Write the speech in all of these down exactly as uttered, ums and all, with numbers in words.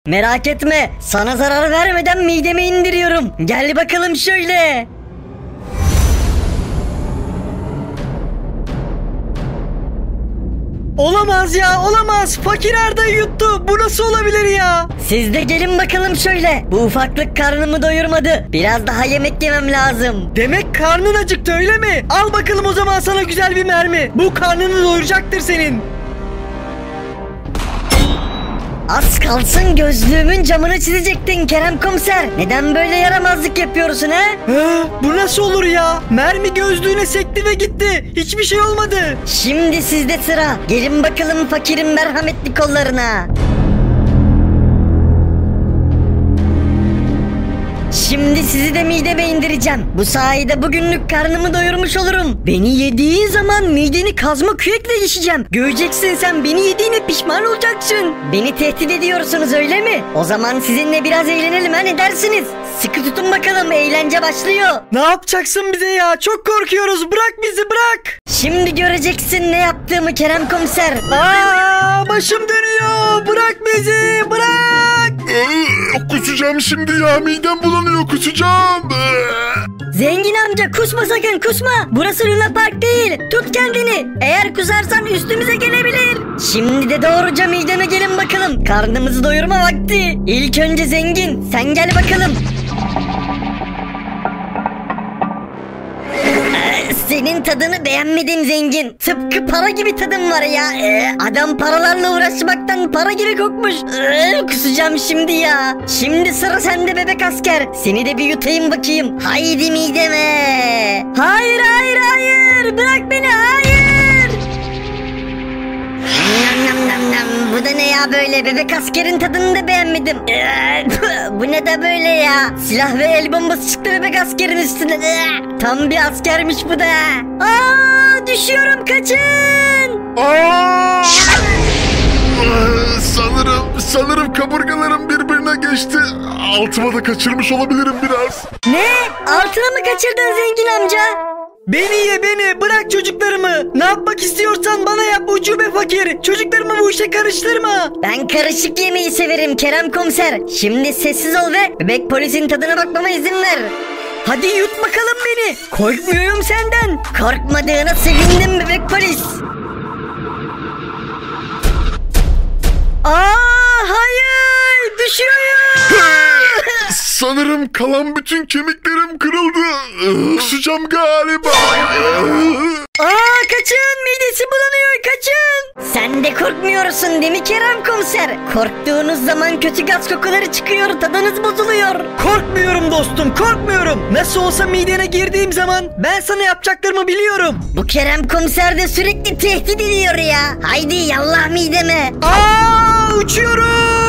Merak etme, sana zarar vermeden mideme indiriyorum. Gel bakalım şöyle. Olamaz ya, olamaz. Fakir Arda'yı yuttu. Bu nasıl olabilir ya? Siz de gelin bakalım şöyle. Bu ufaklık karnımı doyurmadı. Biraz daha yemek yemem lazım. Demek karnın acıktı öyle mi? Al bakalım o zaman sana güzel bir mermi. Bu karnını doyuracaktır senin. Az kalsın gözlüğümün camını çizecektin Kerem Komiser. Neden böyle yaramazlık yapıyorsun ha? Ha, bu nasıl olur ya? Mermi gözlüğüne sekti ve gitti. Hiçbir şey olmadı. Şimdi sizde sıra. Gelin bakalım fakirin merhametli kollarına. Şimdi sizi de mideme indireceğim. Bu sayede bugünlük karnımı doyurmuş olurum. Beni yediği zaman mideni kazma kürekle geçeceğim. Göreceksin, sen beni yediğine pişman olacaksın. Beni tehdit ediyorsunuz öyle mi? O zaman sizinle biraz eğlenelim, ha, ne dersiniz? Sıkı tutun bakalım, eğlence başlıyor. Ne yapacaksın bize ya? Çok korkuyoruz. Bırak bizi, bırak. Şimdi göreceksin ne yaptığımı Kerem Komiser. Aa, başım dönüyor. Bırak bizi, bırak. Ee, kusacağım şimdi ya, midem bulanıyor, kusacağım. Ee. Zengin amca kusma sakın, kusma. Burası Luna Park değil. Tut kendini. Eğer kusarsan üstümüze gelebilir. Şimdi de doğruca mideme gelin bakalım. Karnımızı doyurma vakti. İlk önce zengin, sen gel bakalım. Senin tadını beğenmedim zengin. Tıpkı para gibi tadın var ya. Ee, adam paralarla uğraşmaktan para gibi kokmuş. Ee, kusacağım şimdi ya. Şimdi sıra sende bebek asker. Seni de bir yutayım bakayım. Haydi mideme. Hayır hayır hayır. Bırak beni, hayır. Nam nam nam nam. Bu da ne ya böyle? Bebek askerin tadını da beğenmedim. Ee, bu ne de böyle ya? Silah ve el bombası çıktı bebek askerin üstüne. Ee, tam bir askermiş bu da. Aa, düşüyorum, kaçın. Aa! Ee, sanırım sanırım kaburgalarım birbirine geçti. Altıma da kaçırmış olabilirim biraz. Ne? Altına mı kaçırdın zengin amca? Beni ye beni, bırak çocuklarımı. Ne yapmak istiyorsan bana yap ucube fakir. Çocuklarımı bu işe karıştırma. Ben karışık yemeği severim Kerem Komiser. Şimdi sessiz ol ve bebek polisin tadına bakmama izin ver. Hadi yut bakalım beni. Korkmuyorum senden. Korkmadığına sevindim bebek polis. Aa, hayır, düşüyorum. Sanırım kalan bütün kemiklerim kırıldı. Ee, kusacağım galiba. Aa, kaçın, midesi bulanıyor, kaçın. Sen de korkmuyorsun değil mi Kerem Komiser? Korktuğunuz zaman kötü gaz kokuları çıkıyor, tadınız bozuluyor. Korkmuyorum dostum, korkmuyorum. Nasıl olsa midene girdiğim zaman ben sana yapacaklarımı biliyorum. Bu Kerem Komiser de sürekli tehdit ediyor ya. Haydi yallah mideme. Aa, uçuyorum.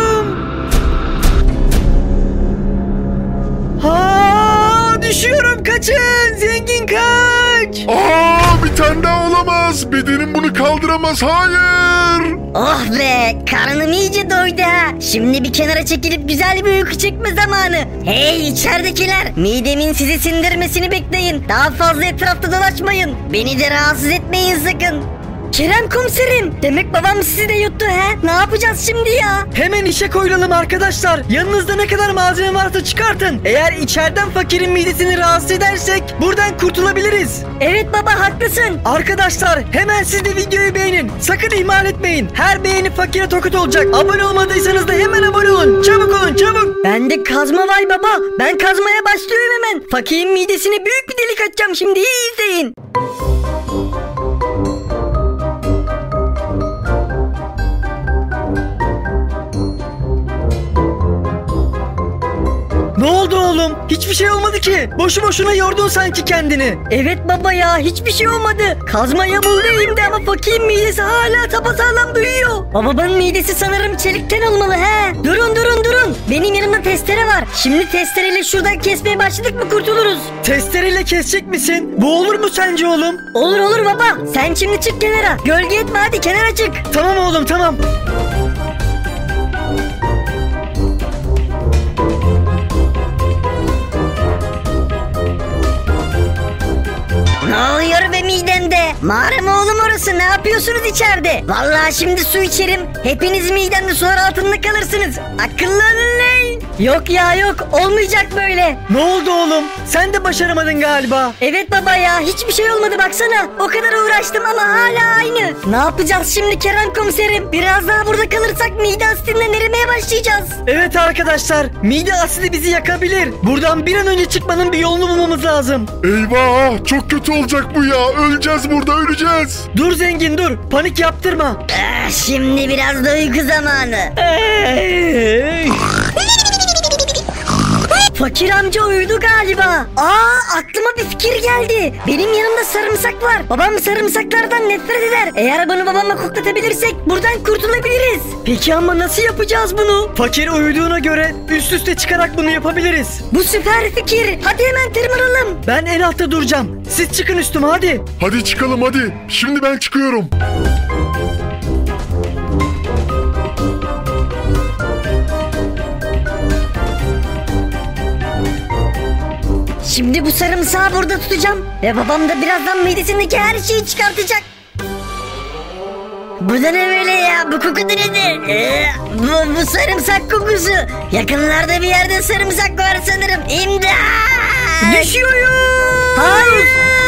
Ha, düşüyorum, kaçın. Zengin kaç. Aa, bir tane daha olamaz. Bedenim bunu kaldıramaz. Hayır. Oh be, karnım iyice doydu ha. Şimdi bir kenara çekilip güzel bir uyku çekme zamanı. Hey içeridekiler, midemin sizi sindirmesini bekleyin. Daha fazla etrafta dolaşmayın. Beni de rahatsız etmeyin sakın. Kerem Komiserim, demek babam sizi de yuttu he? Ne yapacağız şimdi ya? Hemen işe koyulalım arkadaşlar. Yanınızda ne kadar malzeme varsa çıkartın. Eğer içeriden fakirin midesini rahatsız edersek buradan kurtulabiliriz. Evet baba, haklısın. Arkadaşlar hemen siz de videoyu beğenin. Sakın ihmal etmeyin. Her beğeni fakire tokat olacak. Abone olmadıysanız da hemen abone olun. Çabuk olun, çabuk. Bende kazma var baba. Ben kazmaya başlıyorum hemen. Fakirin midesine büyük bir delik açacağım şimdi. İyi izleyin. Ne oldu oğlum? Hiçbir şey olmadı ki. Boşu boşuna yordun sanki kendini. Evet baba ya, hiçbir şey olmadı. Kazma yamuldu elimde ama fakirin midesi hala tapasağlam duyuyor. Babamın midesi sanırım çelikten olmalı he. Durun durun durun. Benim yanımda testere var. Şimdi testereyle şuradan kesmeye başladık mı kurtuluruz. Testereyle kesecek misin? Bu olur mu sence oğlum? Olur olur baba. Sen şimdi çık kenara. Gölge etme, hadi kenara çık. Tamam oğlum, tamam. Ne oluyor be midemde? Mağara mı oğlum burası? Ne yapıyorsunuz içeride? Vallahi şimdi su içerim. Hepiniz midemde sular altında kalırsınız. Akıllanın. Yok ya yok. Olmayacak böyle. Ne oldu oğlum? Sen de başaramadın galiba. Evet baba ya. Hiçbir şey olmadı baksana. O kadar uğraştım ama hala aynı. Ne yapacağız şimdi Kerem komiserim? Biraz daha burada kalırsak mide asitinden erimeye başlayacağız. Evet arkadaşlar, mide asidi bizi yakabilir. Buradan bir an önce çıkmanın bir yolunu bulmamız lazım. Eyvah, çok kötü olacak bu ya. Öleceğiz burada, öleceğiz. Dur zengin dur, panik yaptırma. Ah, şimdi biraz da uyku zamanı. Fakir amca uyudu galiba. Aa, aklıma bir fikir geldi. Benim yanımda sarımsak var. Babam sarımsaklardan nefret eder. Eğer bunu babama koklatabilirsek buradan kurtulabiliriz. Peki ama nasıl yapacağız bunu? Fakir uyuduğuna göre üst üste çıkarak bunu yapabiliriz. Bu süper fikir. Hadi hemen tırmanalım. Ben en altta duracağım. Siz çıkın üstüme hadi. Hadi çıkalım hadi. Şimdi ben çıkıyorum. Şimdi bu sarımsağı burada tutacağım. Ve babam da birazdan midesindeki her şeyi çıkartacak. Bu da ne böyle ya? Bu koku da nedir? Ee, bu, bu sarımsak kokusu. Yakınlarda bir yerde sarımsak var sanırım. İmdat! Düşüyorum. Hayır!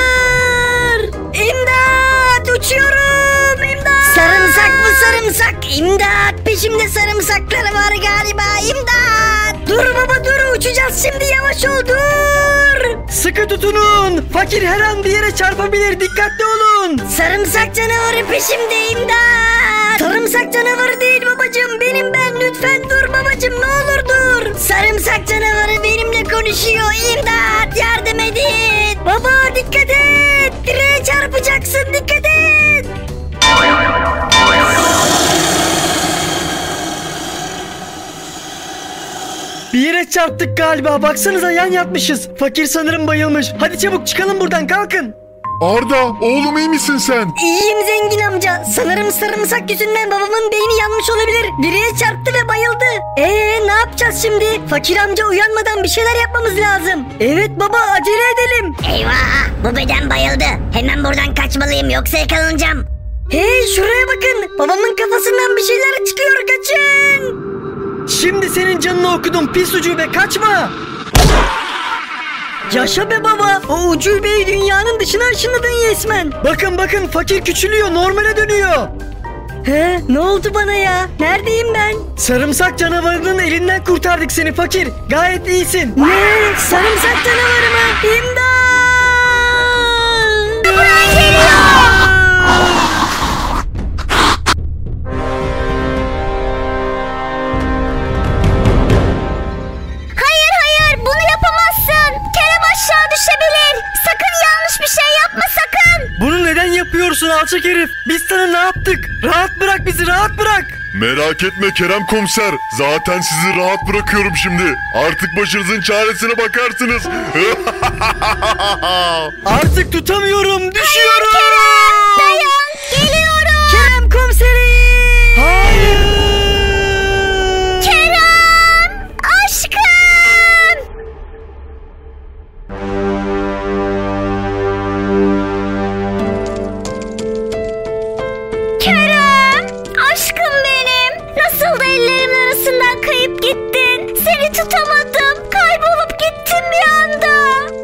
İmdat! Uçuyorum! İmdat! Sarımsak bu sarımsak! İmdat! Peşimde sarımsaklar var galiba! İmdat! Dur baba dur! Uçacağız şimdi! Yavaş ol dur! Sıkı tutunun. Fakir her an bir yere çarpabilir. Dikkatli olun. Sarımsak canavarı peşimde! İmdat! Sarımsak canavarı değil babacığım! Benim ben! Lütfen dur babacığım! Ne olur dur! Sarımsak canavarı benimle konuşuyor! İmdat! Yardım edin! Baba dikkat et! Direğe çarpacaksın! Dikkat et! Bir yere çarptık galiba. Baksanıza yan yatmışız. Fakir sanırım bayılmış. Hadi çabuk çıkalım buradan, kalkın. Arda, oğlum iyi misin sen? İyiyim zengin amca. Sanırım sarımsak yüzünden babamın beyni yanmış olabilir. Direğe çarptı ve bayıldı. Eee ne yapacağız şimdi? Fakir amca uyanmadan bir şeyler yapmamız lazım. Evet baba acele edelim. Eyvah! Bu beden bayıldı. Hemen buradan kaçmalıyım yoksa yakalanacağım. Hey şuraya bakın. Babamın kafasından bir şeyler çıkıyor. Kaçın. Şimdi senin canını okudum pis ucube, kaçma. Yaşa be baba. O ucubeyi dünyanın dışına ışınladın resmen. Bakın bakın fakir küçülüyor, normale dönüyor. He ne oldu bana ya? Neredeyim ben? Sarımsak canavarının elinden kurtardık seni fakir. Gayet iyisin. Ne? Sarımsak canavarı mı? İmdat! Buraya geliyor! Hayır hayır bunu yapamazsın. Kerem aşağı düşebilir. Sakın yanlış bir şey yapma sakın. Bunu neden yapıyorsun alçak herif? Biz sana ne yaptık? Rahat bırak bizi, rahat bırak. Merak etme Kerem komiser. Zaten sizi rahat bırakıyorum şimdi. Artık başınızın çaresine bakarsınız. Artık tutamıyorum, düşüyorum. Kerem dayan geliyorum. Kerem komiserim! Hayır. Kerem aşkım. Kerem aşkım benim. Nasıl da ellerimin arasından kayıp gittin. Seni tutamadım. Kaybolup gittin bir anda.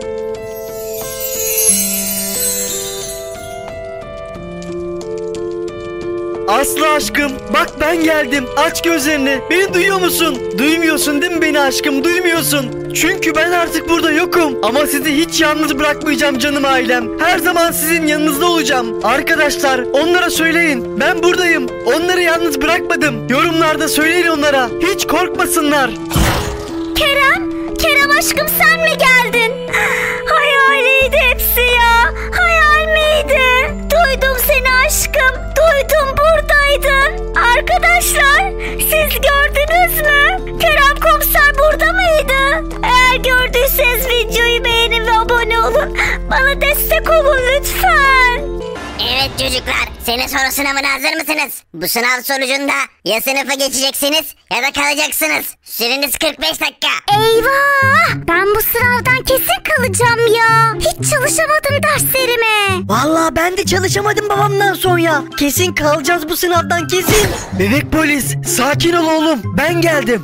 Aslı aşkım, bak ben geldim. Aç gözlerini. Beni duyuyor musun? Duymuyorsun değil mi beni aşkım? Duymuyorsun. Çünkü ben artık burada yokum. Ama sizi hiç yalnız bırakmayacağım canım ailem. Her zaman sizin yanınızda olacağım. Arkadaşlar, onlara söyleyin. Ben buradayım. Onları yalnız bırakmadım. Yorumlarda söyleyin onlara. Hiç korkmasınlar. Kerem, Kerem aşkım sen mi geldin? Hayaliydi hepsi ya. Hayal miydi? Duydum seni aşkım. Duydum buradaydın. Arkadaşlar siz gördünüz mü? Kerem komiser burada mıydı? Eğer gördüyseniz videoyu beğenin ve abone olun. Bana destek olun lütfen. Evet çocuklar Senin soru sınavına hazır mısınız? Bu sınav sonucunda ya sınıfa geçeceksiniz ya da kalacaksınız. Süreniz kırk beş dakika. Eyvah! Ben bu sınavdan kesin kalacağım ya. Hiç çalışamadım derslerime. Vallahi ben de çalışamadım babamdan sonra. Kesin kalacağız bu sınavdan kesin. Bebek polis sakin ol oğlum, ben geldim.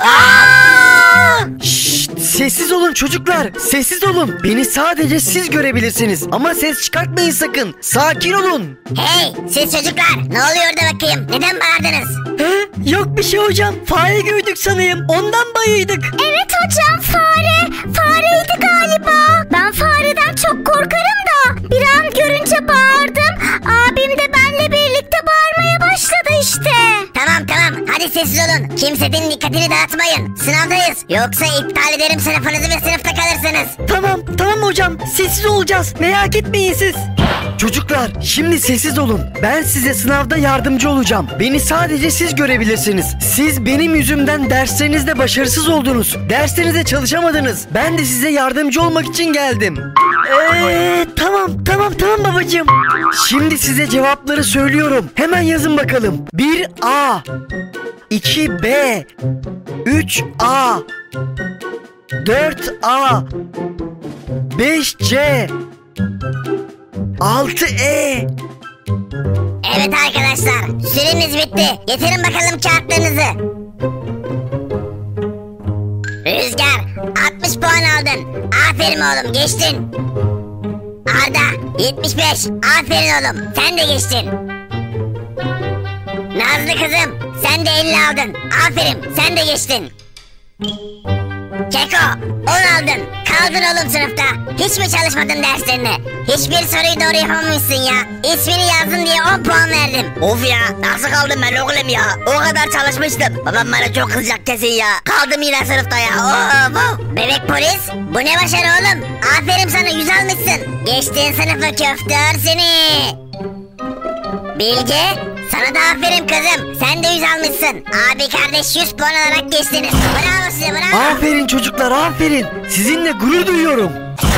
Şşt, sessiz olun çocuklar, sessiz olun. Beni sadece siz görebilirsiniz ama ses çıkartmayın sakın. Sakin olun. Hey siz çocuklar, ne oluyor da bakayım? Neden bağırdınız? He? Yok bir şey hocam, fare gördük sanayım, ondan bayıydık. Evet hocam, fare. Fareydi galiba. Ben fareden çok korkarım da bir an görünce bağırdım. Abim de benle birlikte bağırmaya başladı işte. Tamam tamam, hadi sessiz olun. Kimsenin dikkatini dağıtmayın. Sınavdayız. Yoksa iptal ederim sınıfınızı ve sınıfta kalırsınız. Tamam tamam hocam, sessiz olacağız, merak etmeyin siz. Çocuklar şimdi sessiz olun. Ben size sınavda yardımcı olacağım. Beni sadece siz görebilirsiniz. Siz benim yüzümden derslerinizde başarısız oldunuz. Derslerinize çalışamadınız. Ben de size yardımcı olmak için geldim. Eee tamam tamam tamam babacığım. Şimdi size cevapları söylüyorum. Hemen yazın bakalım. bir A, iki B, üç A, dört A, beş C, altı E. Evet arkadaşlar, süreniz bitti. Getirin bakalım kağıtlarınızı. Rüzgar, altmış puan aldın. Aferin oğlum, geçtin. Arda, yetmiş beş. Aferin oğlum, sen de geçtin. Nazlı kızım, sen de elli aldın. Aferin, sen de geçtin. Keko, on aldın. Kaldın oğlum sınıfta. Hiç mi çalışmadın derslerine? Hiçbir soruyu doğru yapamamışsın ya. İsmini yazdın diye on puan verdim. Of ya, nasıl kaldım ben oğlum ya? O kadar çalışmıştım. Babam bana çok kızacak kesin ya. Kaldım yine sınıfta ya. Of of. Bebek polis, bu ne başarı oğlum? Aferin sana, yüz almışsın. Geçtiğin sınıfa köftör seni. Bilge, sana da aferin kızım. Sen de yüz almışsın. Abi kardeş yüz puan alarak geçtiniz. Bravo size, bravo. Aferin çocuklar, aferin. Sizinle gurur duyuyorum.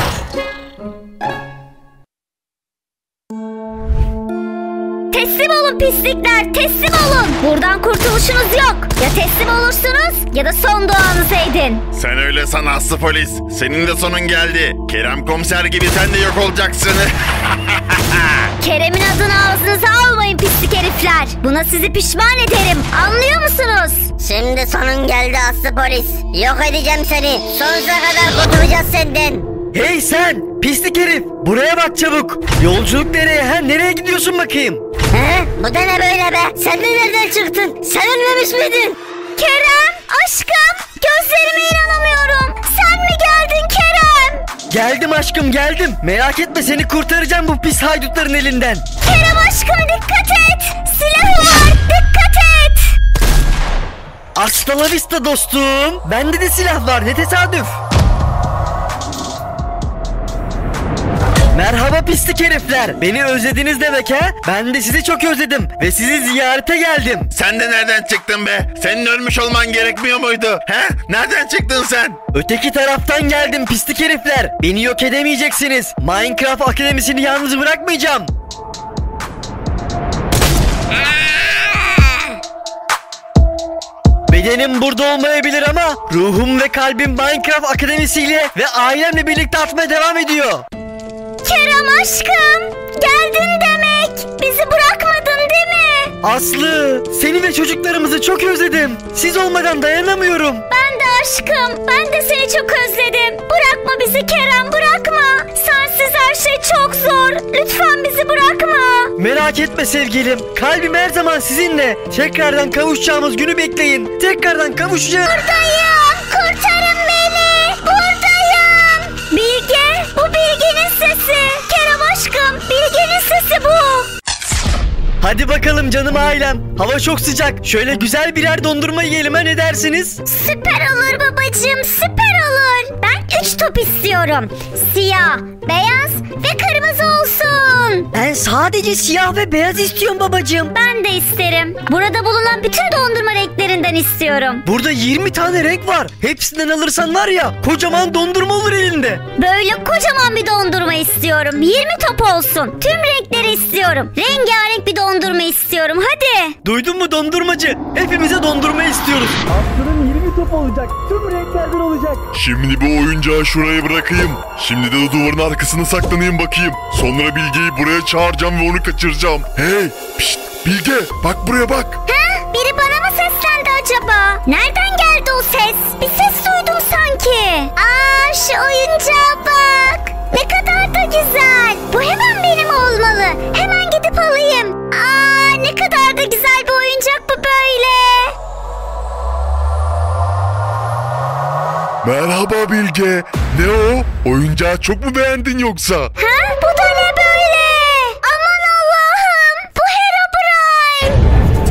Teslim olun pislikler, teslim olun. Buradan kurtuluşunuz yok. Ya teslim olursunuz ya da son duanızı edin. Sen öyle san Aslı polis. Senin de sonun geldi. Kerem komiser gibi sen de yok olacaksın. Kerem'in adını ağzınıza almayın pislik herifler. Buna sizi pişman ederim. Anlıyor musunuz? Şimdi sonun geldi Aslı polis. Yok edeceğim seni. Sonsuza kadar kurtulacağız senden. Hey sen, pislik herif. Buraya bak çabuk. Yolculuk nereye? Ha, nereye gidiyorsun bakayım? He? Bu da ne böyle be? Sen de nereden çıktın? Sen ölmemiş miydin? Kerem, aşkım, gözlerime inanamıyorum. Sen mi geldin Kerem? Geldim aşkım, geldim. Merak etme, seni kurtaracağım bu pis haydutların elinden. Kerem aşkım dikkat et. Silahı var, dikkat et. Hasta la vista dostum. Bende de silah var, ne tesadüf. Merhaba pislik herifler. Beni özlediniz demek ha? Ben de sizi çok özledim ve sizi ziyarete geldim. Sen de nereden çıktın be? Senin ölmüş olman gerekmiyor muydu? He? Nereden çıktın sen? Öteki taraftan geldim pislik herifler. Beni yok edemeyeceksiniz. Minecraft Akademisi'ni yalnız bırakmayacağım. Bedenim burada olmayabilir ama ruhum ve kalbim Minecraft Akademisi ile ve ailemle birlikte atmaya devam ediyor. Kerem aşkım, geldin demek. Bizi bırakmadın değil mi? Aslı, seni ve çocuklarımızı çok özledim. Siz olmadan dayanamıyorum. Ben de aşkım, ben de seni çok özledim. Bırakma bizi Kerem, bırakma. Sensiz her şey çok zor. Lütfen bizi bırakma. Merak etme sevgilim. Kalbim her zaman sizinle. Tekrardan kavuşacağımız günü bekleyin. Tekrardan kavuşacağız. Buradayım, kurtarın beni. Buradayım. Bilge, bu Bilge'nin sesi. Kerem aşkım, Bilge'nin sesi bu. Hadi bakalım canım ailem. Hava çok sıcak. Şöyle güzel birer dondurma yiyelim, ha, ne dersiniz? Süper olur babacığım, süper olur. Ben üç top istiyorum. Siyah, beyaz ve kırmızı olsun. Ben Ben sadece siyah ve beyaz istiyorum babacığım. Ben de isterim. Burada bulunan bütün dondurma renklerinden istiyorum. Burada yirmi tane renk var. Hepsinden alırsan var ya kocaman dondurma olur elinde. Böyle kocaman bir dondurma istiyorum. yirmi top olsun. Tüm renkleri istiyorum. Rengarenk bir dondurma istiyorum. Hadi. Duydun mu dondurmacı? Hepimize dondurma istiyoruz. Aslı'nın yirmi top olacak. Tüm renklerden olacak. Şimdi bu oyuncağı şuraya bırakayım. Şimdi de o duvarın arkasına saklanayım bakayım. Sonra Bilge'yi buraya çağıracağım ve onu kaçıracağım. Hey! Pişt! Bilge! Bak buraya bak! Ha? Biri bana mı seslendi acaba? Nereden geldi o ses? Bir ses duydum sanki. Aa, şu oyuncağa bak. Ne kadar da güzel. Bu hemen benim olmalı. Hemen gidip alayım. Aa, ne kadar da güzel bir oyuncak bu böyle. Merhaba Bilge. Ne o? Oyuncağı çok mu beğendin yoksa? Ha? Bu da ne böyle? Aman Allah'ım. Bu Herobrine.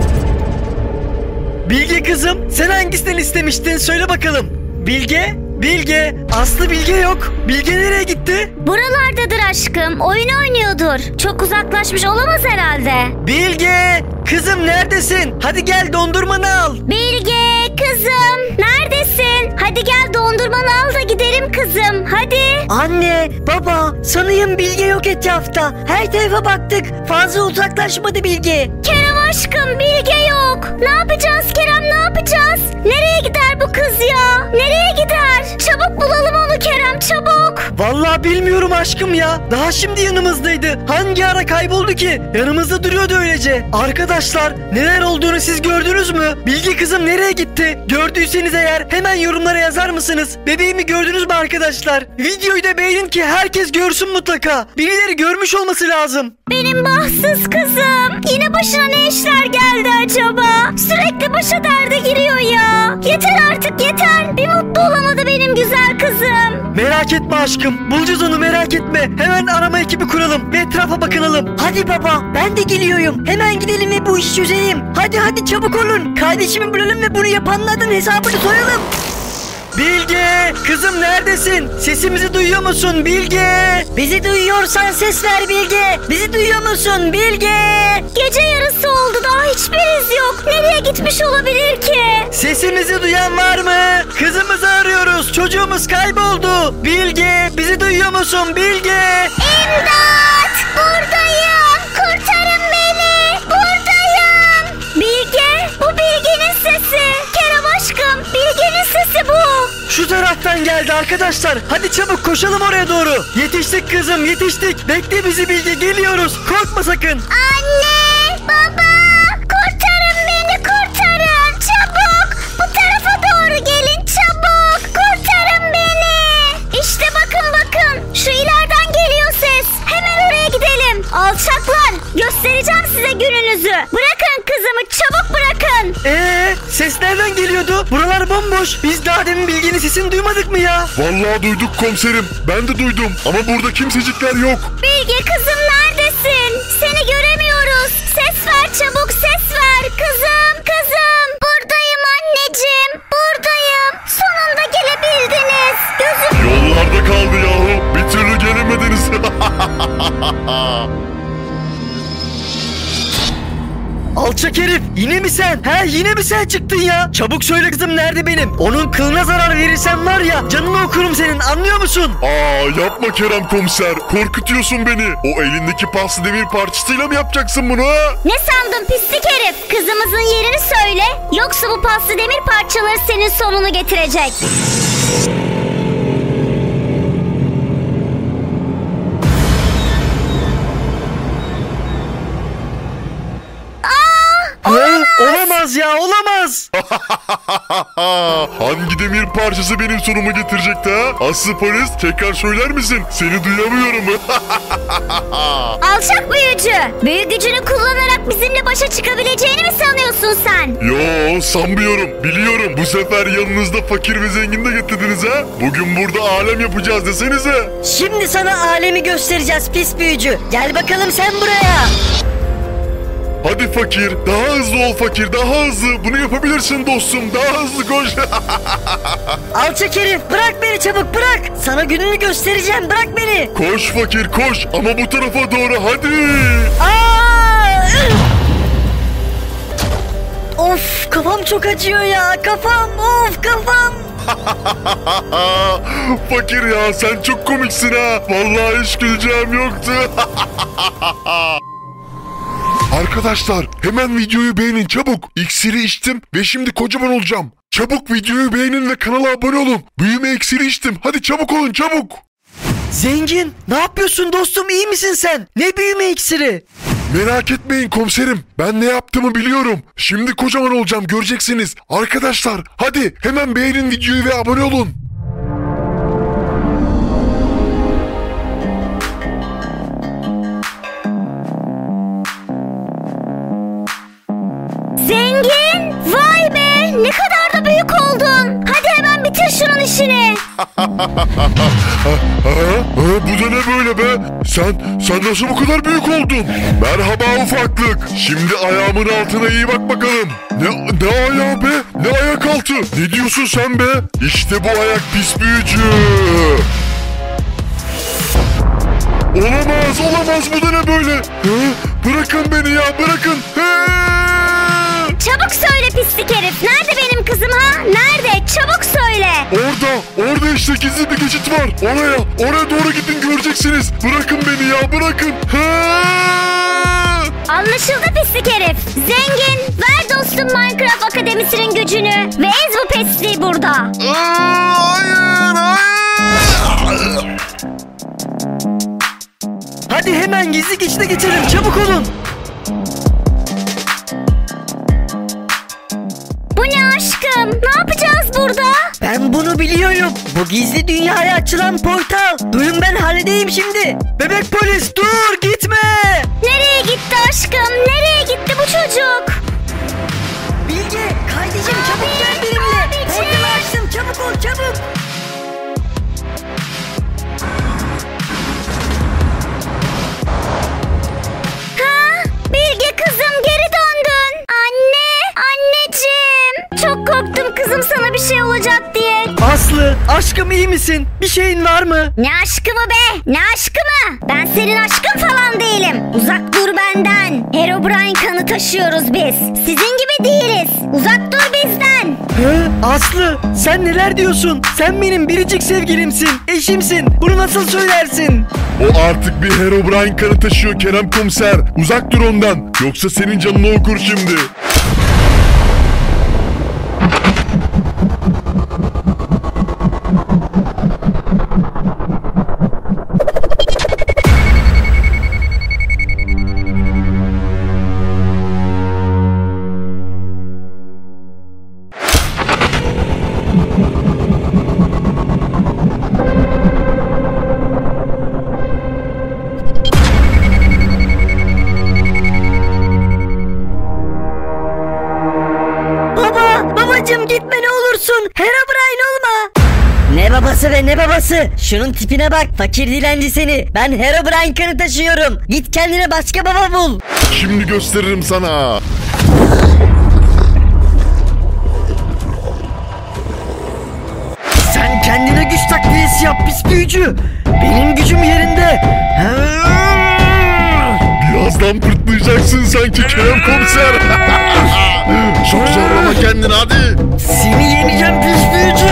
Bilge kızım sen hangisinden istemiştin söyle bakalım. Bilge? Bilge? Aslı Bilge yok. Bilge nereye gitti? Buralardadır aşkım. Oyun oynuyordur. Çok uzaklaşmış olamaz herhalde. Bilge! Kızım neredesin? Hadi gel dondurmanı al. Bilge kızım neredesin? Hadi gel dondurmanı al da gidelim kızım. Hadi. Anne, baba, sanırım Bilge yok etrafta. Her tarafa baktık. Fazla uzaklaşmadı Bilge. Kerem aşkım Bilge yok. Ne yapacağız Kerem ne yapacağız? Nereye gider bu kız ya? Nereye gider? Çabuk bulalım onu Kerem çabuk. Vallahi bilmiyorum aşkım ya. Daha şimdi yanımızdaydı. Hangi ara kayboldu ki? Yanımızda duruyordu öylece. Arkadaşlar neler olduğunu siz gördünüz mü? Bilge kızım nereye gitti? Gördüyseniz eğer hemen yorumlara yazar mısınız? Bebeğimi gördünüz mü arkadaşlar? Videoyu da beğenin ki herkes görsün mutlaka. Birileri görmüş olması lazım. Benim bahtsız kızım. Yine başına ne işler geldi acaba? Sürekli başa derde giriyor ya. Yeter artık yeter. Bir mutlu olamadı benim güzel kızım. Merak etme aşkım. Bulacağız onu merak etme. Hemen arama ekibi kuralım ve etrafa bakınalım. Hadi baba, ben de geliyorum. Hemen gidelim ve bu işi çözeyim. Hadi hadi çabuk olun. Kardeşimi bulalım ve bunu yapanlardan hesabını soralım. Bilge! Kızım neredesin? Sesimizi duyuyor musun Bilge? Bizi duyuyorsan ses ver Bilge. Bizi duyuyor musun Bilge? Gece yarısı oldu daha hiçbir iz yok. Nereye gitmiş olabilir ki? Sesimizi duyan var mı? Kızımızı arıyoruz. Çocuğumuz kayboldu. Bilge! Bizi duyuyor musun Bilge? İmdat! Buradayım! Kurtarın beni! Buradayım! Bilge! Bu Bilge'nin sesi! Kerem aşkım! Bilge'nin sesi bu! Şu taraftan geldi arkadaşlar. Hadi çabuk koşalım oraya doğru. Yetiştik kızım yetiştik. Bekle bizi Bilge geliyoruz. Korkma sakın. Anne! Baba! Kurtarın beni! Kurtarın! Çabuk! Bu tarafa doğru gelin çabuk! Kurtarın beni! İşte bakın bakın! Şu ileriden geliyor ses. Hemen oraya gidelim. Alçaklar! Göstereceğim size gününüzü. Bırakın kızımı çabuk bırakın. Ee, ses nereden geliyordu? Buralar bomboş. Biz daha demin Bilge'nin sesini duymadık mı ya? Vallahi duyduk komiserim. Ben de duydum. Ama burada kimsecikler yok. Bilge kızım neredesin? Seni göremiyoruz. Ses ver çabuk ses ver. Kızım kızım. Buradayım anneciğim. Buradayım. Sonunda gelebildiniz. Gözüm... Yollarda kaldı yahu. Bir türlü gelemediniz. Alçak herif yine mi sen? He yine mi sen çıktın ya? Çabuk söyle kızım nerede benim? Onun kılına zarar verirsen var ya canını okurum senin anlıyor musun? Aa yapma Kerem komiser. Korkutuyorsun beni. O elindeki paslı demir parçasıyla mı yapacaksın bunu ha? Ne sandın pislik herif? Kızımızın yerini söyle. Yoksa bu paslı demir parçaları senin sonunu getirecek. He, olamaz ya olamaz. Hangi demir parçası benim sonumu getirecekti ha? Aslı polis tekrar söyler misin? Seni duyamıyorum. Alçak büyücü. Büyü gücünü kullanarak bizimle başa çıkabileceğini mi sanıyorsun sen? Yo sanmıyorum. Biliyorum. Bu sefer yanınızda fakir ve zengin de getirdiniz ha? Bugün burada alem yapacağız desenize. Şimdi sana alemi göstereceğiz pis büyücü. Gel bakalım sen buraya. Hadi fakir. Daha hızlı ol fakir. Daha hızlı. Bunu yapabilirsin dostum. Daha hızlı koş. Alçak herif, bırak beni çabuk, bırak. Sana gününü göstereceğim, bırak beni. Koş fakir koş ama bu tarafa doğru hadi. Aa! Of, kafam çok acıyor ya, kafam, of kafam. Fakir ya sen çok komiksin ha. Vallahi hiç güleceğim yoktu. Arkadaşlar hemen videoyu beğenin çabuk. İksiri içtim ve şimdi kocaman olacağım. Çabuk videoyu beğenin ve kanala abone olun. Büyüme iksiri içtim. Hadi çabuk olun çabuk. Zengin, ne yapıyorsun dostum, iyi misin sen? Ne büyüme iksiri? Merak etmeyin komiserim. Ben ne yaptığımı biliyorum. Şimdi kocaman olacağım göreceksiniz. Arkadaşlar hadi hemen beğenin videoyu ve abone olun. Zengin, vay be, ne kadar da büyük oldun. Hadi hemen bitir şunun işini. Ha, ha, bu da ne böyle be? Sen, sen nasıl bu kadar büyük oldun? Merhaba ufaklık. Şimdi ayağımın altına iyi bak bakalım. Ne, ne ayağı be? Ne ayak altı? Ne diyorsun sen be? İşte bu ayak pis büyücü. Olamaz, olamaz. Bu da ne böyle? Ha, bırakın beni ya, bırakın. Ha! Çabuk söyle pislik herif. Nerede benim kızım ha? Nerede? Çabuk söyle. Orada, orada işte gizli bir geçit var. Oraya, oraya doğru gidin göreceksiniz. Bırakın beni ya, bırakın. Ha! Anlaşıldı pislik herif. Zengin, ver dostum Minecraft Akademisi'nin gücünü ve ez bu pisliği burada. Aa, hayır, hayır. Hadi hemen gizli geçide geçelim, çabuk olun. Bu ne aşkım? Ne yapacağız burada? Ben bunu biliyorum. Bu gizli dünyaya açılan portal. Duyun, ben halledeyim şimdi. Bebek polis dur, gitme. Nereye gitti aşkım? Nereye gitti bu çocuk? Bilge, kardeşim çabuk gel benimle. Portalı açtım, çabuk ol, çabuk. Ha? Bilge kızım, geri döndün. Anne, anneciğim. Çok korktum kızım sana bir şey olacak diye. Aslı, aşkım iyi misin? Bir şeyin var mı? Ne aşkı mı be? Ne aşkı mı? Ben senin aşkın falan değilim. Uzak dur benden. Herobrine kanı taşıyoruz biz. Sizin gibi değiliz. Uzak dur bizden. Hı? Aslı, sen neler diyorsun? Sen benim biricik sevgilimsin, eşimsin. Bunu nasıl söylersin? O artık bir Herobrine kanı taşıyor Kerem komiser. Uzak dur ondan. Yoksa senin canını okur şimdi. Babacım gitme ne olursun. Herobrine olma. Ne babası ve ne babası? Şunun tipine bak, fakir dilenci seni. Ben Herobrine kanı taşıyorum. Git kendine başka baba bul. Şimdi gösteririm sana. Sen kendine güç takviyesi yap pis büyücü. Benim gücüm yerinde. Birazdan pırtlayacaksın sanki Kerem komiser. Çok zorlama kendini hadi. Seni yeneceğim pis büyücü.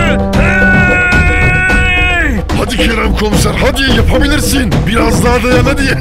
Hadi Kerem komiser hadi yapabilirsin. Biraz daha dayan hadi.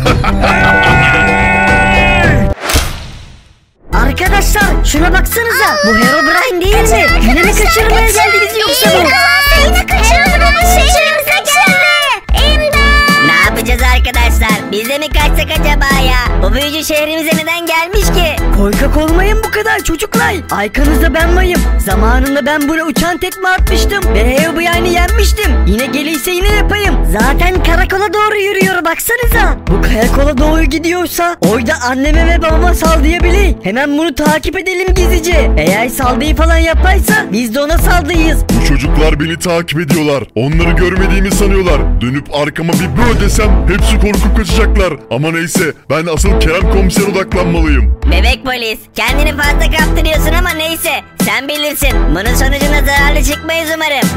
Arkadaşlar şuna baksanıza. Bu Herobrine değil mi? Yine mi kaçırmaya geldiniz yoksa bu? Yine kaçırdı baba, şehrimize geldi. İmdat. Ne yapacağız arkadaşlar? Biz de mi kaçsak acaba ya? Bu büyücü şehrimize neden gelmiş ki? Korkak olmayın bu kadar çocuklar. Aykanızda ben varım. Zamanında ben buna uçan tekme atmıştım ve Herobrine'i yenmiştim. Yine gelirse yine yapayım. Zaten karakola doğru yürüyor baksanıza. Bu karakola doğru gidiyorsa orada anneme ve babama saldırabilir. Hemen bunu takip edelim gizlice. Eğer saldırı falan yaparsa biz de ona saldırıyız. Bu çocuklar beni takip ediyorlar. Onları görmediğimi sanıyorlar. Dönüp arkama bir böl desem hepsi korkup kaçacak. çalışacaklar. Ama neyse, ben asıl Kerem Komiser'e odaklanmalıyım. Bebek polis, kendini fazla kaptırıyorsun ama neyse, sen bilirsin. Bunun sonucuna zararlı çıkmayız umarım.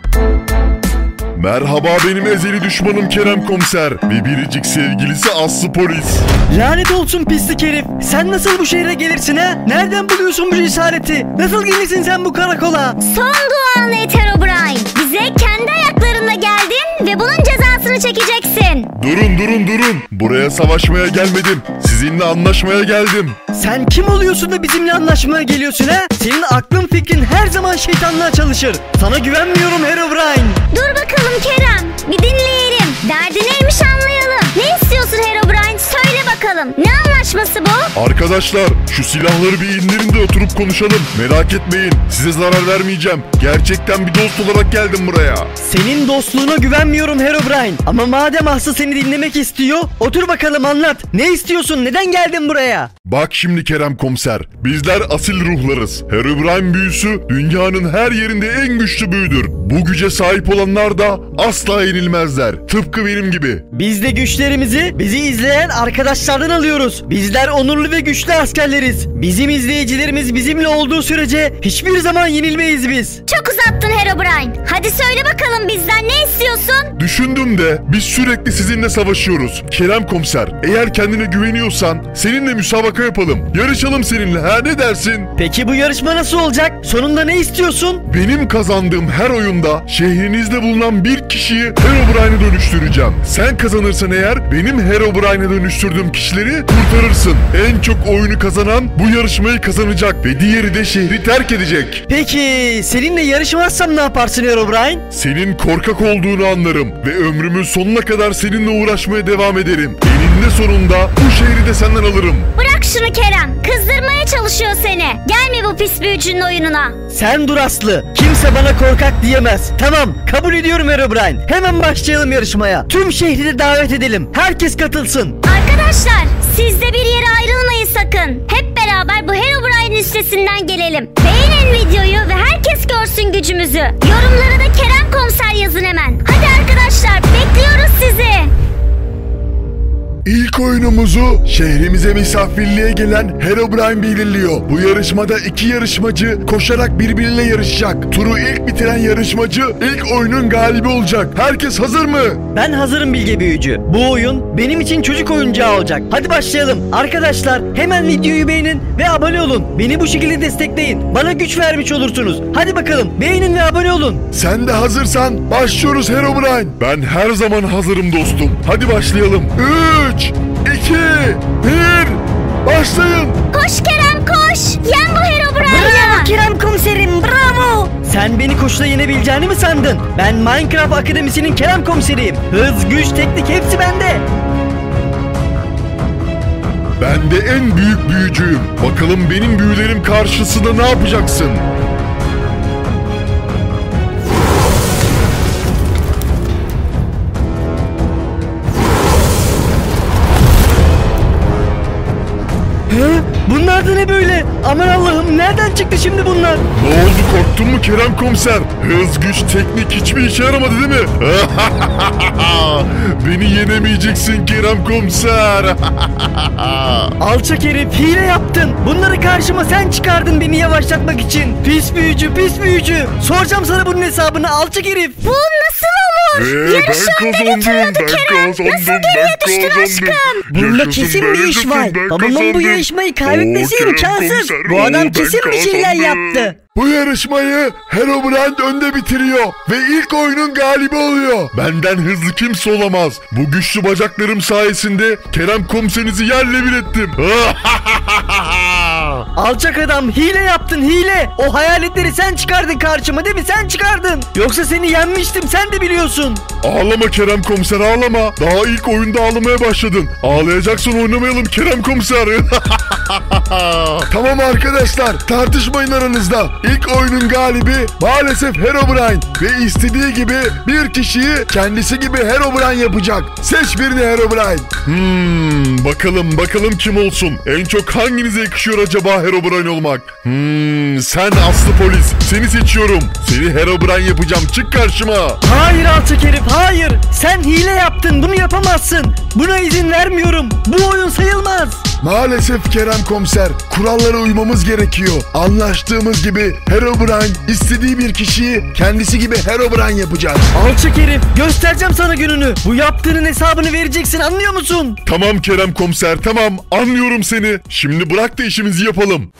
Merhaba benim ezeli düşmanım Kerem Komiser ve biricik sevgilisi Aslı Polis. Lanet olsun pislik herif. Sen nasıl bu şehre gelirsin ha? Nereden buluyorsun bu cesareti? Nasıl gelirsin sen bu karakola? Son duanı et Herobrine. Bize kendi ayaklarınla geldin ve bunun cezasını çekeceksin. Durun durun durun. Buraya savaşmaya gelmedim. Sizinle anlaşmaya geldim. Sen kim oluyorsun da bizimle anlaşmaya geliyorsun ha? Senin aklın fikrin her zaman şeytanlığa çalışır. Sana güvenmiyorum Herobrine. Dur bakalım Kerem, bir dinleyelim. Derdi neymiş anlayalım. Ne istiyorsun Herobrine? Söyle bakalım. Ne anlaşması bu? Arkadaşlar şu silahları bir indirin de oturup konuşalım. Merak etmeyin, size zarar vermeyeceğim. Gerçekten bir dost olarak geldim buraya. Senin dostluğuna güvenmiyorum Herobrine. Ama madem Aslı seni dinlemek istiyor, otur bakalım anlat. Ne istiyorsun? Neden geldin buraya? Bak şimdi Kerem Komiser, bizler asil ruhlarız. Herobrine büyüsü dünyanın her yerinde en güçlü büyüdür. Bu güce sahip olanlar da asla yenilmezler. Tıpkı benim gibi. Biz de güçlerimizi bizi izleyen arkadaşlardan alıyoruz. Bizler onurlu ve güçlü askerleriz. Bizim izleyicilerimiz bizimle olduğu sürece hiçbir zaman yenilmeyiz biz. Çok uzattın Herobrine. Hadi söyle bakalım bizden ne istiyorsun? Düşündüm de biz sürekli sizinle savaşıyoruz. Kerem Komiser, eğer kendine güveniyorsan seninle müsabaka yapalım. Yarışalım seninle, ha ne dersin? Peki bu yarışma nasıl olacak? Sonunda ne istiyorsun? Benim kazandığım her oyunda şehrinizde bulunan bir kişiyi Herobrine'e dönüştüreceğim. Sen kazanırsan eğer benim Herobrine'e dönüştürdüğüm kişileri kurtarırsın. En çok oyunu kazanan bu yarışmayı kazanacak ve diğeri de şehri terk edecek. Peki seninle yarışmazsam ne yaparsın Herobrine? Senin korkak olduğunu anlarım ve ömrümün sonuna kadar seninle uğraşmaya devam ederim. Eninde sonunda bu şehri de senden alırım. Bırak şunu Kerem. Kızdırmaya çalışıyor seni. Gelme bu pis büyücünün oyununa. Sen dur Aslı. Kimse bana korkak diyemez. Tamam, kabul ediyorum Herobrine. Hemen başlayalım yarışmaya. Tüm şehri de davet edelim. Herkes katılsın. Arkadaşlar siz de bir yere ayrılmayın sakın. Hep beraber bu Herobrine'in üstesinden gelelim. Beğenin videoyu ve herkes görsün gücümüzü. Yorumlara da Kerem Komiser yazın hemen. Hadi arkadaşlar bekliyoruz sizi. İlk oyunumuzu şehrimize misafirliğe gelen Herobrine belirliyor. Bu yarışmada iki yarışmacı koşarak birbiriyle yarışacak. Turu ilk bitiren yarışmacı ilk oyunun galibi olacak. Herkes hazır mı? Ben hazırım Bilge Büyücü. Bu oyun benim için çocuk oyuncağı olacak. Hadi başlayalım. Arkadaşlar hemen videoyu beğenin ve abone olun. Beni bu şekilde destekleyin. Bana güç vermiş olursunuz. Hadi bakalım beğenin ve abone olun. Sen de hazırsan başlıyoruz Herobrine. Ben her zaman hazırım dostum. Hadi başlayalım. üç, iki, bir, başlayın. Koş Kerem koş. Yen bu Bravo Herobrine'ı. Kerem komiserim, bravo. Sen beni koşuda yenebileceğini mi sandın? Ben Minecraft Akademisi'nin Kerem Komiseriyim. Hız, güç, teknik hepsi bende. Ben de en büyük büyücüyüm. Bakalım benim büyülerim karşısında ne yapacaksın? He? Bunlar da ne böyle? Aman Allah'ım, nereden çıktı şimdi bunlar? Ne oldu, korktun mu Kerem Komiser? Hız, güç, teknik hiçbir işe yaramadı değil mi? Beni yenemeyeceksin Kerem Komiser. Alçak herif, hile yaptın. Bunları karşıma sen çıkardın beni yavaşlatmak için. Pis büyücü, pis büyücü. Soracağım sana bunun hesabını alçak herif. Bu nasıl olur? Ee, Yarışı ben önde kazandım, götürüyordu ben Kerem. kazandım, Nasıl geriye ben düştün kazandım. aşkım? Bunda Yaşasın, kesin ben bir iş yaşasın, var. ben Babamın bu kazandım. yarışmayı kaybetmesi Oo, Kerem imkansız. Komiser, Bu oo, adam ben kesin bir şeyler kazandım. yaptı. Bu yarışmayı Herobrine önde bitiriyor ve ilk oyunun galibi oluyor. Benden hızlı kimse olamaz. Bu güçlü bacaklarım sayesinde Kerem Komiserinizi yerle bir ettim. Alçak adam, hile yaptın hile. O hayaletleri sen çıkardın karşıma değil mi? Sen çıkardın. Yoksa seni yenmiştim, sen de biliyorsun. Ağlama Kerem Komiser, ağlama. Daha ilk oyunda ağlamaya başladın. Ağlayacaksan oynamayalım Kerem Komiser. Tamam arkadaşlar, tartışmayın aranızda. İlk oyunun galibi maalesef Herobrine ve istediği gibi bir kişiyi kendisi gibi Herobrine yapacak. Seç birini Herobrine. Hmm, bakalım bakalım kim olsun. En çok hanginize yakışıyor acaba Herobrine olmak? Hmm, sen aslı polis. Seni seçiyorum. Seni Herobrine yapacağım. Çık karşıma. Hayır alçak herif hayır. Sen hile yaptın bunu yapamazsın. Buna izin vermiyorum. Bu oyun sayılmaz. Maalesef Kerem Komiser, kurallara uymamız gerekiyor. Anlaştığımız gibi Herobrine istediği bir kişiyi kendisi gibi Herobrine yapacak. Alçak herif göstereceğim sana gününü. Bu yaptığının hesabını vereceksin anlıyor musun? Tamam Kerem Komiser tamam. Anlıyorum seni. Şimdi bırak da işimizi yapalım.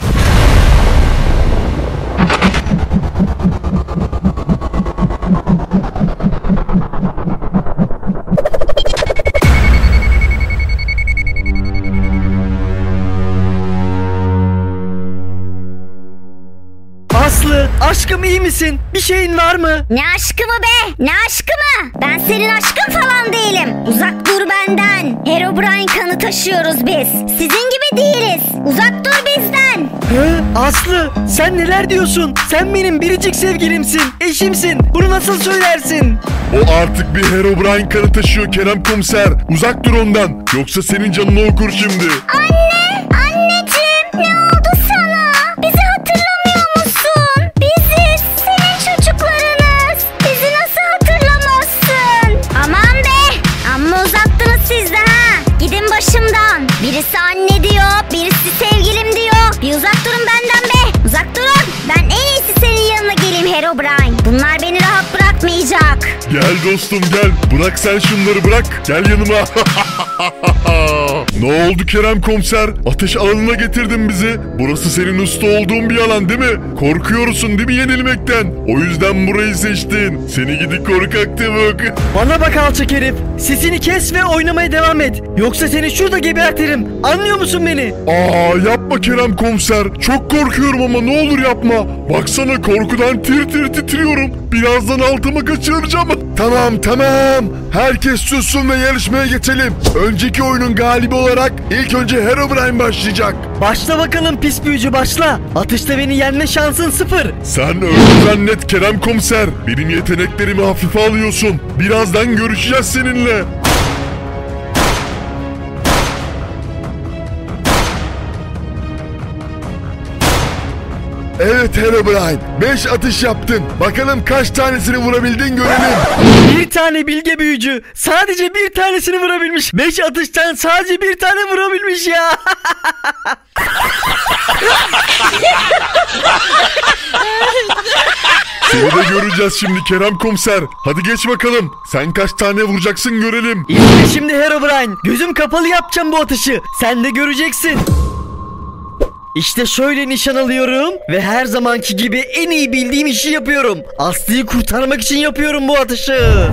Aslı aşkım iyi misin? Bir şeyin var mı? Ne aşkı mı be? Ne aşkı mı? Ben senin aşkın falan değilim. Uzak dur benden. Herobrine kanı taşıyoruz biz. Sizin gibi değiliz. Uzak dur bizden. Hı? Aslı sen neler diyorsun? Sen benim biricik sevgilimsin, eşimsin. Bunu nasıl söylersin? O artık bir Herobrine kanı taşıyor Kerem Komiser. Uzak dur ondan. Yoksa senin canını okur şimdi. Anne, anneciğim ne oldu sana? Bizi hatırlamıyor musun? Biziz, senin çocuklarınız. Bizi nasıl hatırlamazsın? Aman be, amma uzattınız siz de ha. Gidin başımdan. Birisi anne diyor, birisi sevgilim diyor. Bir uzak durun benden be, uzak durun. Ben en iyisi senin yanına geleyim Herobrine. Bunlar beni rahat bırakmayacak. Gel dostum gel. Bırak sen şunları bırak. Gel yanıma. Ne oldu Kerem Komiser? Ateş alanına getirdin bizi. Burası senin usta olduğun bir alan değil mi? Korkuyorsun değil mi yenilmekten? O yüzden burayı seçtin. Seni gidi korkak tavuk. Bana bak alçak herif. Sesini kes ve oynamaya devam et. Yoksa seni şurada gebertirim. Anlıyor musun beni? Aa yapma Kerem Komiser. Çok korkuyorum ama ne olur yapma. Baksana korkudan tir tir titriyorum. Birazdan altıma kaçıracağım. Tamam tamam. Herkes sussun ve yarışmaya geçelim. Önceki oyunun galibi olarak ilk önce Herobrine başlayacak. Başla bakalım pis büyücü başla. Atışta beni yenme şansın sıfır. Sen öyle zannet Kerem Komiser. Benim yeteneklerimi hafife alıyorsun. Birazdan görüşeceğiz seninle. Evet Herobrine, beş atış yaptın. Bakalım kaç tanesini vurabildin görelim. Bir tane bilge büyücü sadece bir tanesini vurabilmiş. Beş atıştan sadece bir tane vurabilmiş ya. Seni de göreceğiz şimdi Kerem Komiser. Hadi geç bakalım. Sen kaç tane vuracaksın görelim. İşte şimdi Herobrine. Gözüm kapalı yapacağım bu atışı. Sen de göreceksin. İşte şöyle nişan alıyorum ve her zamanki gibi en iyi bildiğim işi yapıyorum. Aslı'yı kurtarmak için yapıyorum bu atışı.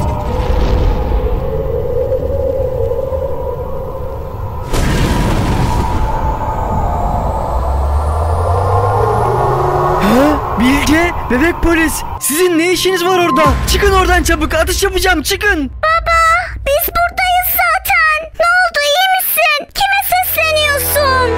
Bilge, bebek polis. Sizin ne işiniz var orada? Çıkın oradan çabuk. Atış yapacağım. Çıkın. Baba, biz buradayız zaten. Ne oldu, iyi misin? Kime sesleniyorsun?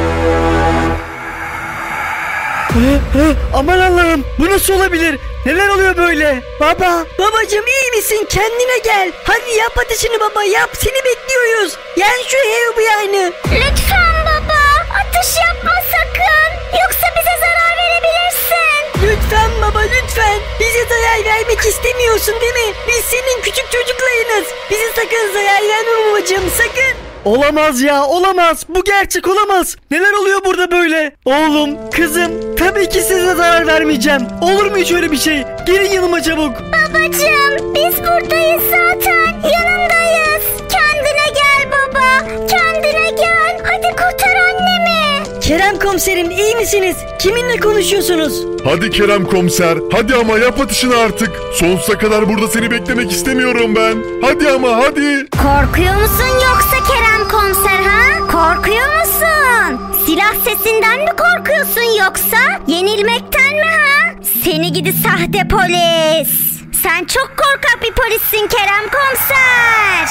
Hı, hı, aman Allah'ım. Bu nasıl olabilir? Neler oluyor böyle? Baba, babacığım iyi misin? Kendine gel. Hadi yap atışını baba. Yap. Seni bekliyoruz. Yen şu Herobrine'ı. Lütfen baba, atış yapma sakın. Yoksa bize zarar verebilirsin. Lütfen baba lütfen. Bize zarar vermek istemiyorsun değil mi? Biz senin küçük çocuklarınız. Bize sakın zarar verme babacığım sakın. Olamaz ya olamaz. Bu gerçek olamaz. Neler oluyor burada böyle? Oğlum, kızım tabii ki size zarar vermeyeceğim. Olur mu hiç öyle bir şey? Gelin yanıma çabuk. Babacığım, biz buradayız zaten. Yanındayız. Kendine gel baba. Kendine gel. Hadi kurtar annemi. Kerem komiserim iyi misiniz? Kiminle konuşuyorsunuz? Hadi Kerem Komiser. Hadi ama yap atışını artık. Sonsuza kadar burada seni beklemek istemiyorum ben. Hadi ama hadi. Korkuyor musun yoksa Kerem Komiser ha? Korkuyor musun? Silah sesinden mi korkuyorsun yoksa yenilmekten mi ha? Seni gidi sahte polis. Sen çok korkak bir polissin Kerem Komiser.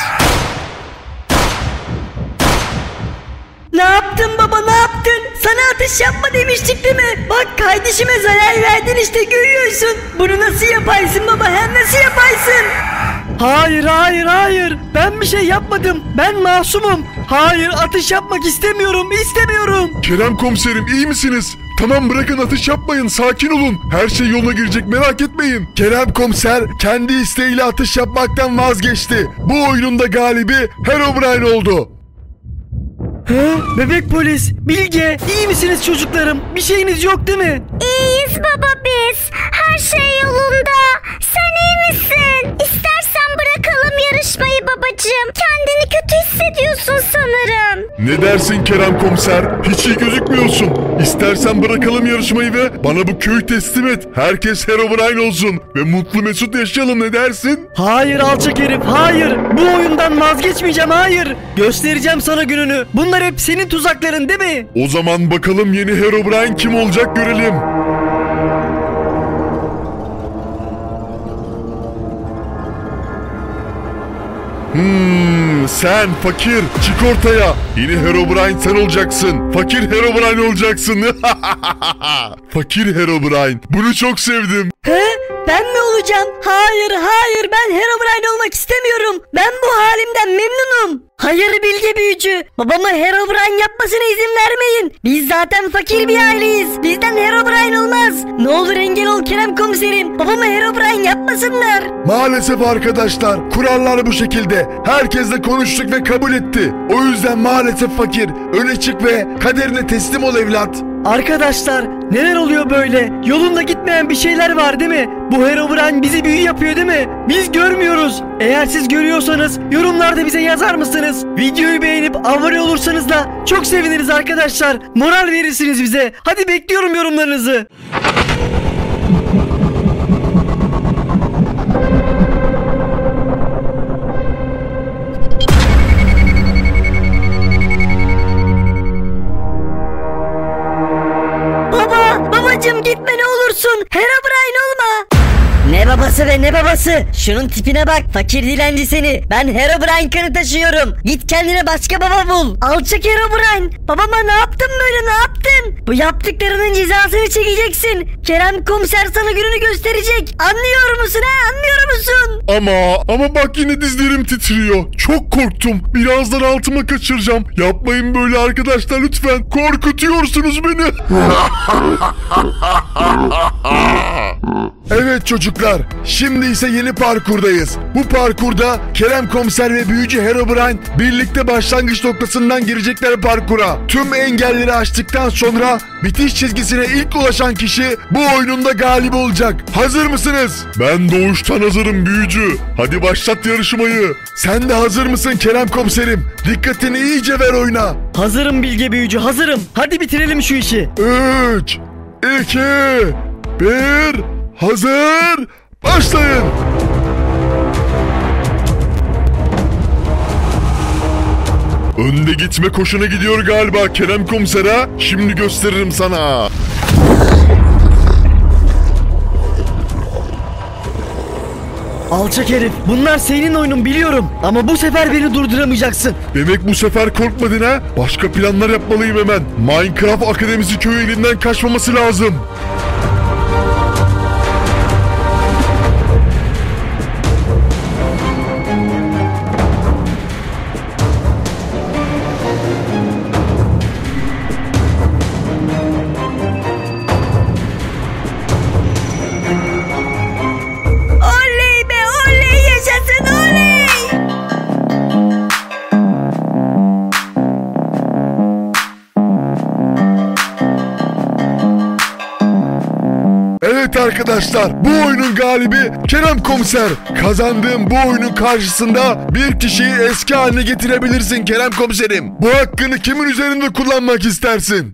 Ne yaptın baba ne yaptın? Sana atış yapma demiştik değil mi? Bak kardeşime zarar verdin işte görüyorsun. Bunu nasıl yaparsın baba hem nasıl yaparsın? Hayır hayır hayır. Ben bir şey yapmadım. Ben masumum. Hayır atış yapmak istemiyorum. istemiyorum. Kerem Komiserim iyi misiniz? Tamam bırakın atış yapmayın, sakin olun. Her şey yoluna girecek, merak etmeyin. Kerem Komiser kendi isteğiyle atış yapmaktan vazgeçti. Bu oyunun da galibi Herobrine oldu. He? Bebek polis, Bilge, iyi misiniz çocuklarım? Bir şeyiniz yok değil mi? İyiyiz baba biz. Her şey yolunda. Sen iyi misin? İstersen bırakalım yarışmayı babacığım. Kendini kötü hissediyorsun sanırım. Ne dersin Kerem Komiser? Hiç iyi gözükmüyorsun. İstersen bırakalım yarışmayı ve bana bu köyü teslim et. Herkes Herobrine olsun ve mutlu mesut yaşayalım, ne dersin? Hayır alçak herif, hayır. Bu oyundan vazgeçmeyeceğim, hayır. Göstereceğim sana gününü. Bunlar hep senin tuzakların değil mi? O zaman bakalım yeni Herobrine kim olacak görelim. Hmm, sen fakir, çık ortaya. Yeni Herobrine sen olacaksın. Fakir Herobrine olacaksın. Fakir Herobrine. Bunu çok sevdim. He? Ben mi olacağım? Hayır hayır ben Herobrine olmak istemiyorum. Ben bu halimden memnunum. Hayır Bilge büyücü. Babama Herobrine yapmasına izin vermeyin. Biz zaten fakir bir aileyiz. Bizden Herobrine olmaz. Ne olur engel ol Kerem Komiserim. Babama Herobrine yapmasınlar. Maalesef arkadaşlar, kurallar bu şekilde. Herkesle konuştuk ve kabul etti. O yüzden maalesef fakir, öne çık ve kaderine teslim ol evlat. Arkadaşlar neler oluyor böyle? Yolunda gitmeyen bir şeyler var değil mi? Bu Herobrine bizi büyü yapıyor değil mi? Biz görmüyoruz. Eğer siz görüyorsanız yorumlarda bize yazar mısınız? Videoyu beğenip abone olursanız da çok seviniriz arkadaşlar. Moral verirsiniz bize. Hadi bekliyorum yorumlarınızı. Baba, babacım gitme ne olursun. Herobrine olma. Ne babası ve ne babası? Şunun tipine bak, fakir dilenci seni. Ben Herobrine kanı taşıyorum. Git kendine başka baba bul. Alçak Herobrine. Babama ne yaptın böyle, ne yaptın? Bu yaptıklarının cezasını çekeceksin. Kerem Komiser sana gününü gösterecek. Anlıyor musun ha? Anlıyor musun? Ama ama bak yine dizlerim titriyor. Çok korktum. Birazdan altıma kaçıracağım. Yapmayın böyle arkadaşlar lütfen. Korkutuyorsunuz beni. Evet çocuklar, şimdi ise yeni parkurdayız. Bu parkurda Kerem Komiser ve Büyücü Herobrine birlikte başlangıç noktasından girecekler parkura. Tüm engelleri aştıktan sonra bitiş çizgisine ilk ulaşan kişi bu oyunun da galibi olacak. Hazır mısınız? Ben doğuştan hazırım büyücü. Hadi başlat yarışmayı. Sen de hazır mısın Kerem Komiserim? Dikkatini iyice ver oyuna. Hazırım Bilge büyücü, hazırım. Hadi bitirelim şu işi. üç, iki, bir, hazır, başlayın. Önde gitme koşuna gidiyor galiba Kerem Komiser'e. Şimdi gösteririm sana. Alçak herif, bunlar senin oyunun biliyorum. Ama bu sefer beni durduramayacaksın. Demek bu sefer korkmadın ha? Başka planlar yapmalıyım hemen. Minecraft Akademisi köyü elinden kaçmaması lazım. Oley be oley, yaşasın oley. Evet arkadaşlar, bu oyunun galibi Kerem Komiser. Kazandığım bu oyunun karşısında bir kişiyi eski haline getirebilirsin Kerem Komiserim. Bu hakkını kimin üzerinde kullanmak istersin?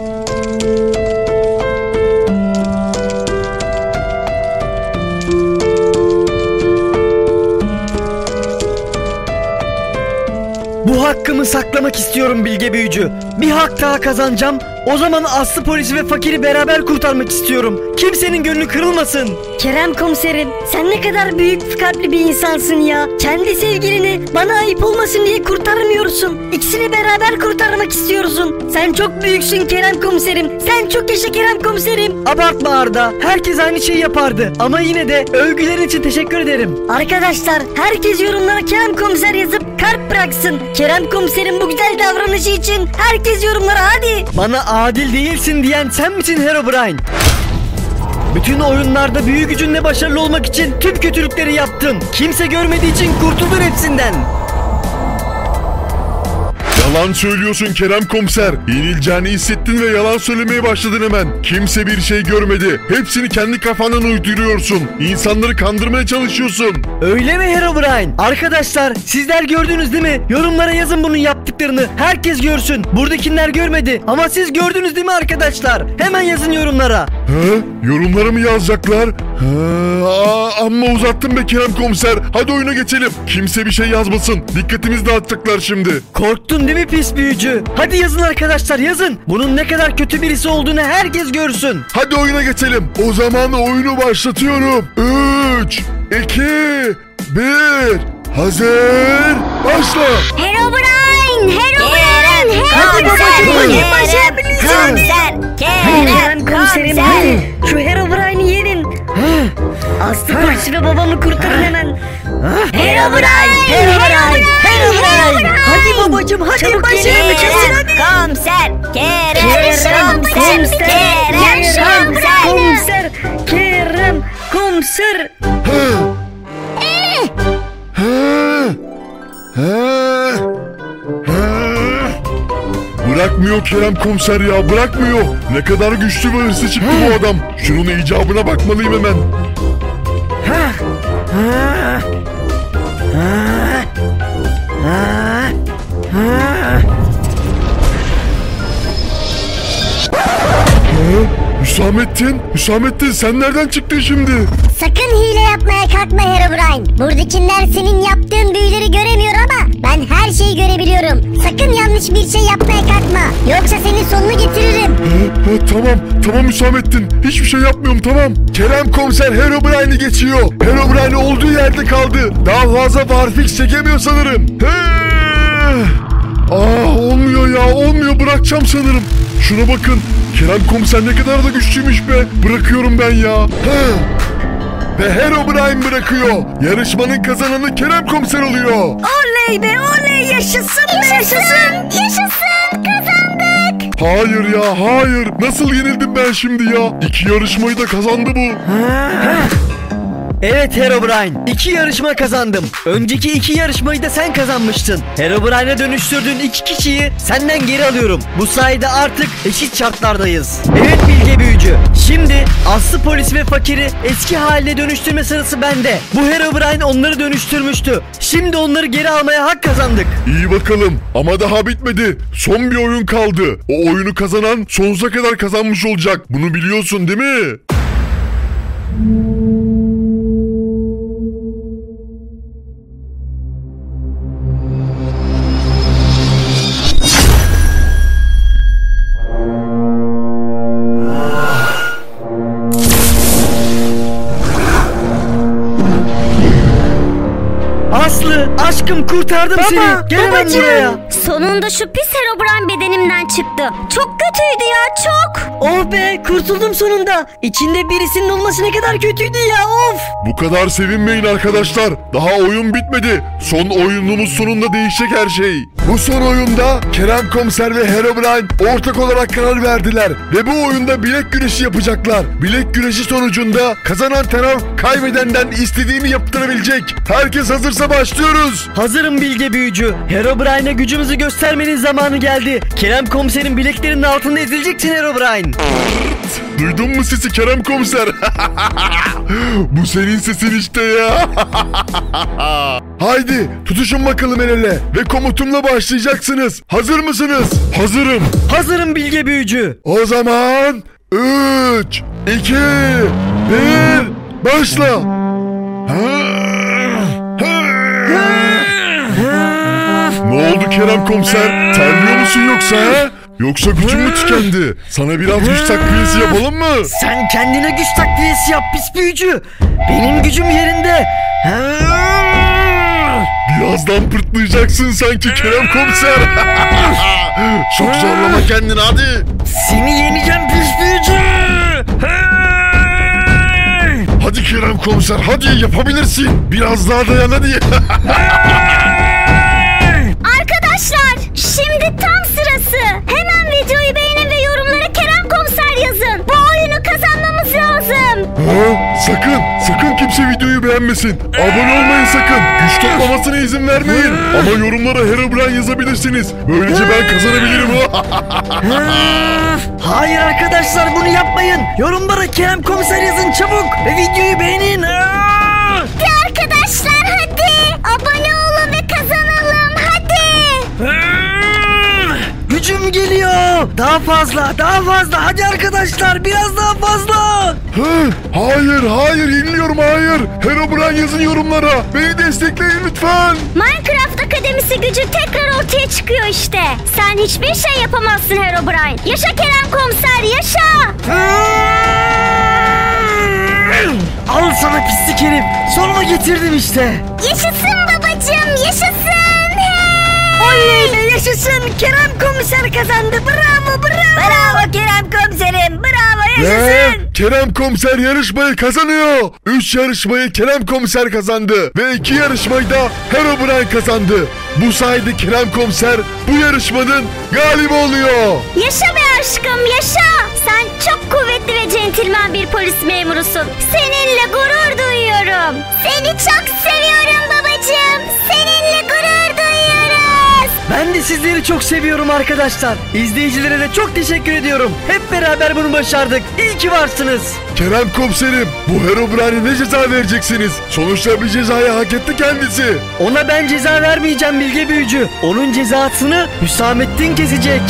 Bu hakkımı saklamak istiyorum Bilge büyücü. Bir hak daha kazanacağım. O zaman Aslı polisi ve fakiri beraber kurtarmak istiyorum. Kimsenin gönlü kırılmasın. Kerem Komiserim, sen ne kadar büyük kalpli bir insansın ya. Kendi sevgilini bana ayıp olmasın diye kurtarmıyorsun. İkisini beraber kurtarmak istiyorsun. Sen çok büyüksün Kerem Komiserim. Sen çok yaşa Kerem Komiserim. Abartma Arda. Herkes aynı şeyi yapardı. Ama yine de övgülerin için teşekkür ederim. Arkadaşlar, herkes yorumlara Kerem Komiser yazıp kalp bıraksın. Kerem komiserin bu güzel davranışı için herkes yorumlara hadi. Bana adil değilsin diyen sen misin Herobrine? Bütün oyunlarda büyü gücünle başarılı olmak için tüm kötülükleri yaptın. Kimse görmediği için kurtuldun hepsinden. Yalan söylüyorsun Kerem komiser. Yenileceğini hissettin ve yalan söylemeye başladın hemen. Kimse bir şey görmedi. Hepsini kendi kafandan uyduruyorsun. İnsanları kandırmaya çalışıyorsun. Öyle mi Herobrine? Arkadaşlar sizler gördünüz değil mi? Yorumlara yazın bunun yaptıklarını. Herkes görsün. Buradakiler görmedi. Ama siz gördünüz değil mi arkadaşlar? Hemen yazın yorumlara. He? Yorumlara mı yazacaklar? He, aa, amma uzattın be Kerem komiser. Hadi oyuna geçelim. Kimse bir şey yazmasın. Dikkatimizi dağıtacaklar şimdi. Korktun değil mi pis büyücü? Hadi yazın arkadaşlar yazın. Bunun ne kadar kötü birisi olduğunu herkes görsün. Hadi oyuna geçelim. O zaman oyunu başlatıyorum. üç, iki, bir. Hazır. Başla. Herobrine! Herobrine! Hadi babacığım hadi başarabilirsin. Komiser. Kerem komiserim hadi. Şu Herobrine'i yenin. Aslı polisi ve babamı kurtarın hemen. Herobrine. Herobrine. Herobrine. Hadi babacığım hadi Çabuk başarılı kesin hadi. Komiser. Kerem Kerem komiser. komiser. Kerem komiser. Komiser. Kerem komiser. He. He. He. He. Bırakmıyor Kerem komiser ya, bırakmıyor. Ne kadar güçlü ve hırslı çıktı bu adam. Şunun icabına bakmalıyım hemen. He? Hüsamettin, Hüsamettin sen nereden çıktın şimdi? Sakın hile yapmaya kalkma Herobrine. Buradakiler senin yaptığın büyüleri göremiyor ama ben her şeyi görebiliyorum. Sakın yanlış bir şey yapmaya kalkma. Yoksa senin sonunu getiririm. Ha, ha, tamam, tamam Hüsamettin. Hiçbir şey yapmıyorum, tamam. Kerem komiser Herobrine'i geçiyor. Herobrine olduğu yerde kaldı. Daha fazla barfix çekemiyor sanırım. He! Ah olmuyor ya, olmuyor. Bırakacağım sanırım. Şuna bakın. Kerem komiser ne kadar da güçlüymüş be. Bırakıyorum ben ya. He! Ve Herobrine bırakıyor. Yarışmanın kazananı Kerem komiser oluyor. Oley be oley yaşasın be yaşasın. Yaşasın, kazandık. Hayır ya, hayır. Nasıl yenildim ben şimdi ya? İki yarışmayı da kazandı bu. Evet Herobrine, iki yarışma kazandım. Önceki iki yarışmayı da sen kazanmıştın. Herobrine'e dönüştürdüğün iki kişiyi senden geri alıyorum. Bu sayede artık eşit şartlardayız. Evet Bilge Büyücü, şimdi Aslı Polis ve Fakir'i eski haline dönüştürme sırası bende. Bu Herobrine onları dönüştürmüştü. Şimdi onları geri almaya hak kazandık. İyi bakalım ama daha bitmedi. Son bir oyun kaldı. O oyunu kazanan sonsuza kadar kazanmış olacak. Bunu biliyorsun değil mi? Aslı, aşkım kurtardım Baba, seni. Gel hemen babacığım. buraya. Sonunda şu pis Herobrine bedenimden çıktı. Çok kötüydü ya, çok. Oh be kurtuldum sonunda. İçinde birisinin olması ne kadar kötüydü ya of. Bu kadar sevinmeyin arkadaşlar. Daha oyun bitmedi. Son oyunumuz sonunda değişecek her şey. Bu son oyunda Kerem komiser ve Herobrine ortak olarak karar verdiler. Ve bu oyunda bilek güreşi yapacaklar. Bilek güreşi sonucunda kazanan taraf kaybedenden istediğini yaptırabilecek. Herkes hazırsa başlıyoruz. Hazırım Bilge Büyücü. Herobrine'e gücümüzü göstermenin zamanı geldi. Kerem komiserin bileklerinin altında ezileceksin Herobrine. Duydun mu sesi Kerem komiser? Bu senin sesin işte ya. Haydi tutuşun bakalım el ele ve komutumla başlayacaksınız. Hazır mısınız? Hazırım. Hazırım Bilge Büyücü. O zaman üç, iki, bir, başla. Ne oldu Kerem komiser? Terliyor musun yoksa he? Yoksa gücün mü tükendi? Sana biraz güç takviyesi yapalım mı? Sen kendine güç takviyesi yap pis büyücü. Benim gücüm yerinde. Birazdan pırtlayacaksın sanki Kerem komiser. Çok zorlama kendini hadi. Seni yeneceğim pis büyücü. Hadi Kerem komiser hadi yapabilirsin. Biraz daha dayan hadi. Ha? Sakın, sakın kimse videoyu beğenmesin. Abone olmayın sakın. Güç toplamasına izin vermeyin. Ama yorumlara Herobrine yazabilirsiniz. Böylece ben kazanabilirim. Hayır arkadaşlar, bunu yapmayın. Yorumlara Kerem Komiser yazın çabuk ve videoyu beğenin. Hadi arkadaşlar hadi. Abone olun ve kazanalım hadi. Gücüm geliyor. Daha fazla, daha fazla. Hadi arkadaşlar, biraz daha fazla. Hı, hayır, hayır, yeniliyorum, hayır. Herobrine yazın yorumlara. Beni destekleyin lütfen. Minecraft Akademisi gücü tekrar ortaya çıkıyor işte. Sen hiçbir şey yapamazsın Herobrine. Yaşa Kerem Komiser yaşa. Al sana pislik herif. Sonunu getirdim işte. Yaşasın babacığım yaşasın. Oley yaşasın. Kerem Komiser kazandı. Bravo bravo. Bravo Kerem Komiserim. Bravo yaşasın. Ve Kerem Komiser yarışmayı kazanıyor. Üç yarışmayı Kerem Komiser kazandı. Ve iki yarışmayı da Herobrine kazandı. Bu sayede Kerem Komiser bu yarışmanın galibi oluyor. Yaşa be aşkım yaşa. Sen çok kuvvetli ve centilmen bir polis memurusun. Seninle gurur duyuyorum. Seni çok seviyorum babacığım. Seninle gurur duyuyoruz. Ben de sizleri çok seviyorum arkadaşlar. İzleyicilere de çok teşekkür ediyorum. Hep beraber bunu başardık. İyi ki varsınız. Kerem Komiserim, bu Herobrine'e ne ceza vereceksiniz? Sonuçta bir cezayı hak etti kendisi. Ona ben ceza vermeyeceğim Bilge Büyücü. Onun cezasını Hüsamettin kesecek.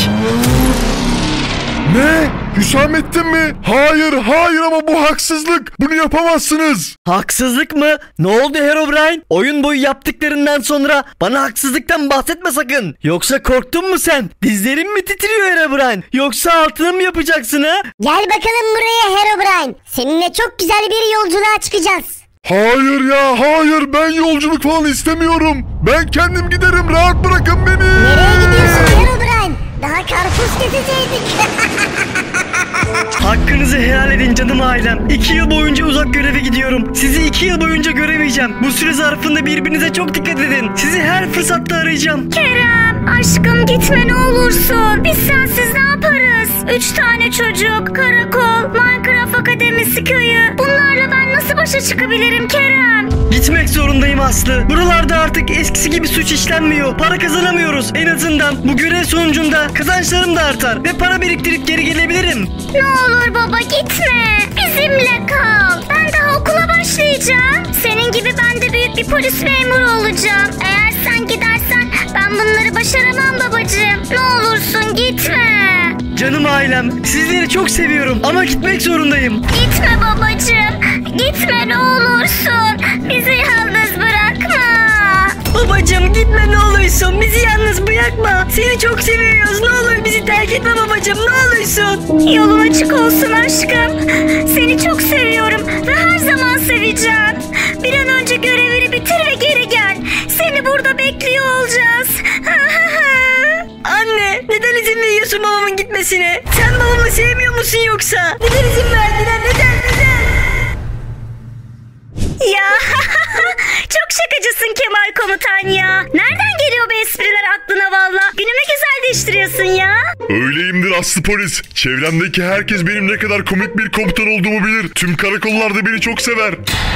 Ne? Hüsamettin mi? Hayır, hayır ama bu haksızlık. Bunu yapamazsınız. Haksızlık mı? Ne oldu Herobrine? Oyun boyu yaptıklarından sonra bana haksızlıktan bahsetme sakın. Yoksa korktun mu sen? Dizlerin mi titriyor Herobrine? Yoksa altını mı yapacaksın ha? Gel bakalım buraya Herobrine. Seninle çok güzel bir yolculuğa çıkacağız. Hayır ya, hayır. Ben yolculuk falan istemiyorum. Ben kendim giderim. Rahat bırakın beni. Nereye gidiyorsun Herobrine? Daha karpuz kesecektik. Hakkınızı helal edin canım ailem. İki yıl boyunca uzak göreve gidiyorum. Sizi iki yıl boyunca göremeyeceğim. Bu süre zarfında birbirinize çok dikkat edin. Sizi her fırsatta arayacağım. Kerem aşkım gitme ne olursun. Biz sensiz ne yaparız? Üç tane çocuk, karakol, Minecraft Akademisi köyü. Bunlarla ben nasıl başa çıkabilirim Kerem? Gitmek zorundayım Aslı. Buralarda artık eskisi gibi suç işlenmiyor. Para kazanamıyoruz. En azından bu görev sonucunda kazançlarım da artar. Ve para biriktirip geri gelebilirim. Ne olur baba gitme. Bizimle kal. Ben daha okula başlayacağım. Senin gibi ben de büyük bir polis memuru olacağım. Eğer sen gidersen ben bunları başaramam babacığım. Ne olursun gitme. Canım ailem, sizleri çok seviyorum ama gitmek zorundayım. Gitme babacığım. Gitme ne olursun. Bizi yalnız bırakma. Babacım gitme ne olursun. Bizi yalnız bırakma. Seni çok seviyoruz. Ne olur bizi terk etme babacım. Ne olursun. Yolun açık olsun aşkım. Seni çok seviyorum ve her zaman seveceğim. Bir an önce görevini bitir ve geri gel. Seni burada bekliyor olacağız. Anne neden izin veriyorsun babamın gitmesine? Sen babamı sevmiyor musun yoksa? Neden izin verdiler? Neden neden? Ya çok şakacısın Kemal Komutan ya. Nereden geliyor bu espriler aklına valla? Günümü güzelleştiriyorsun ya. Öyleyimdir Aslı polis. Çevremdeki herkes benim ne kadar komik bir komutan olduğumu bilir. Tüm karakollar da beni çok sever.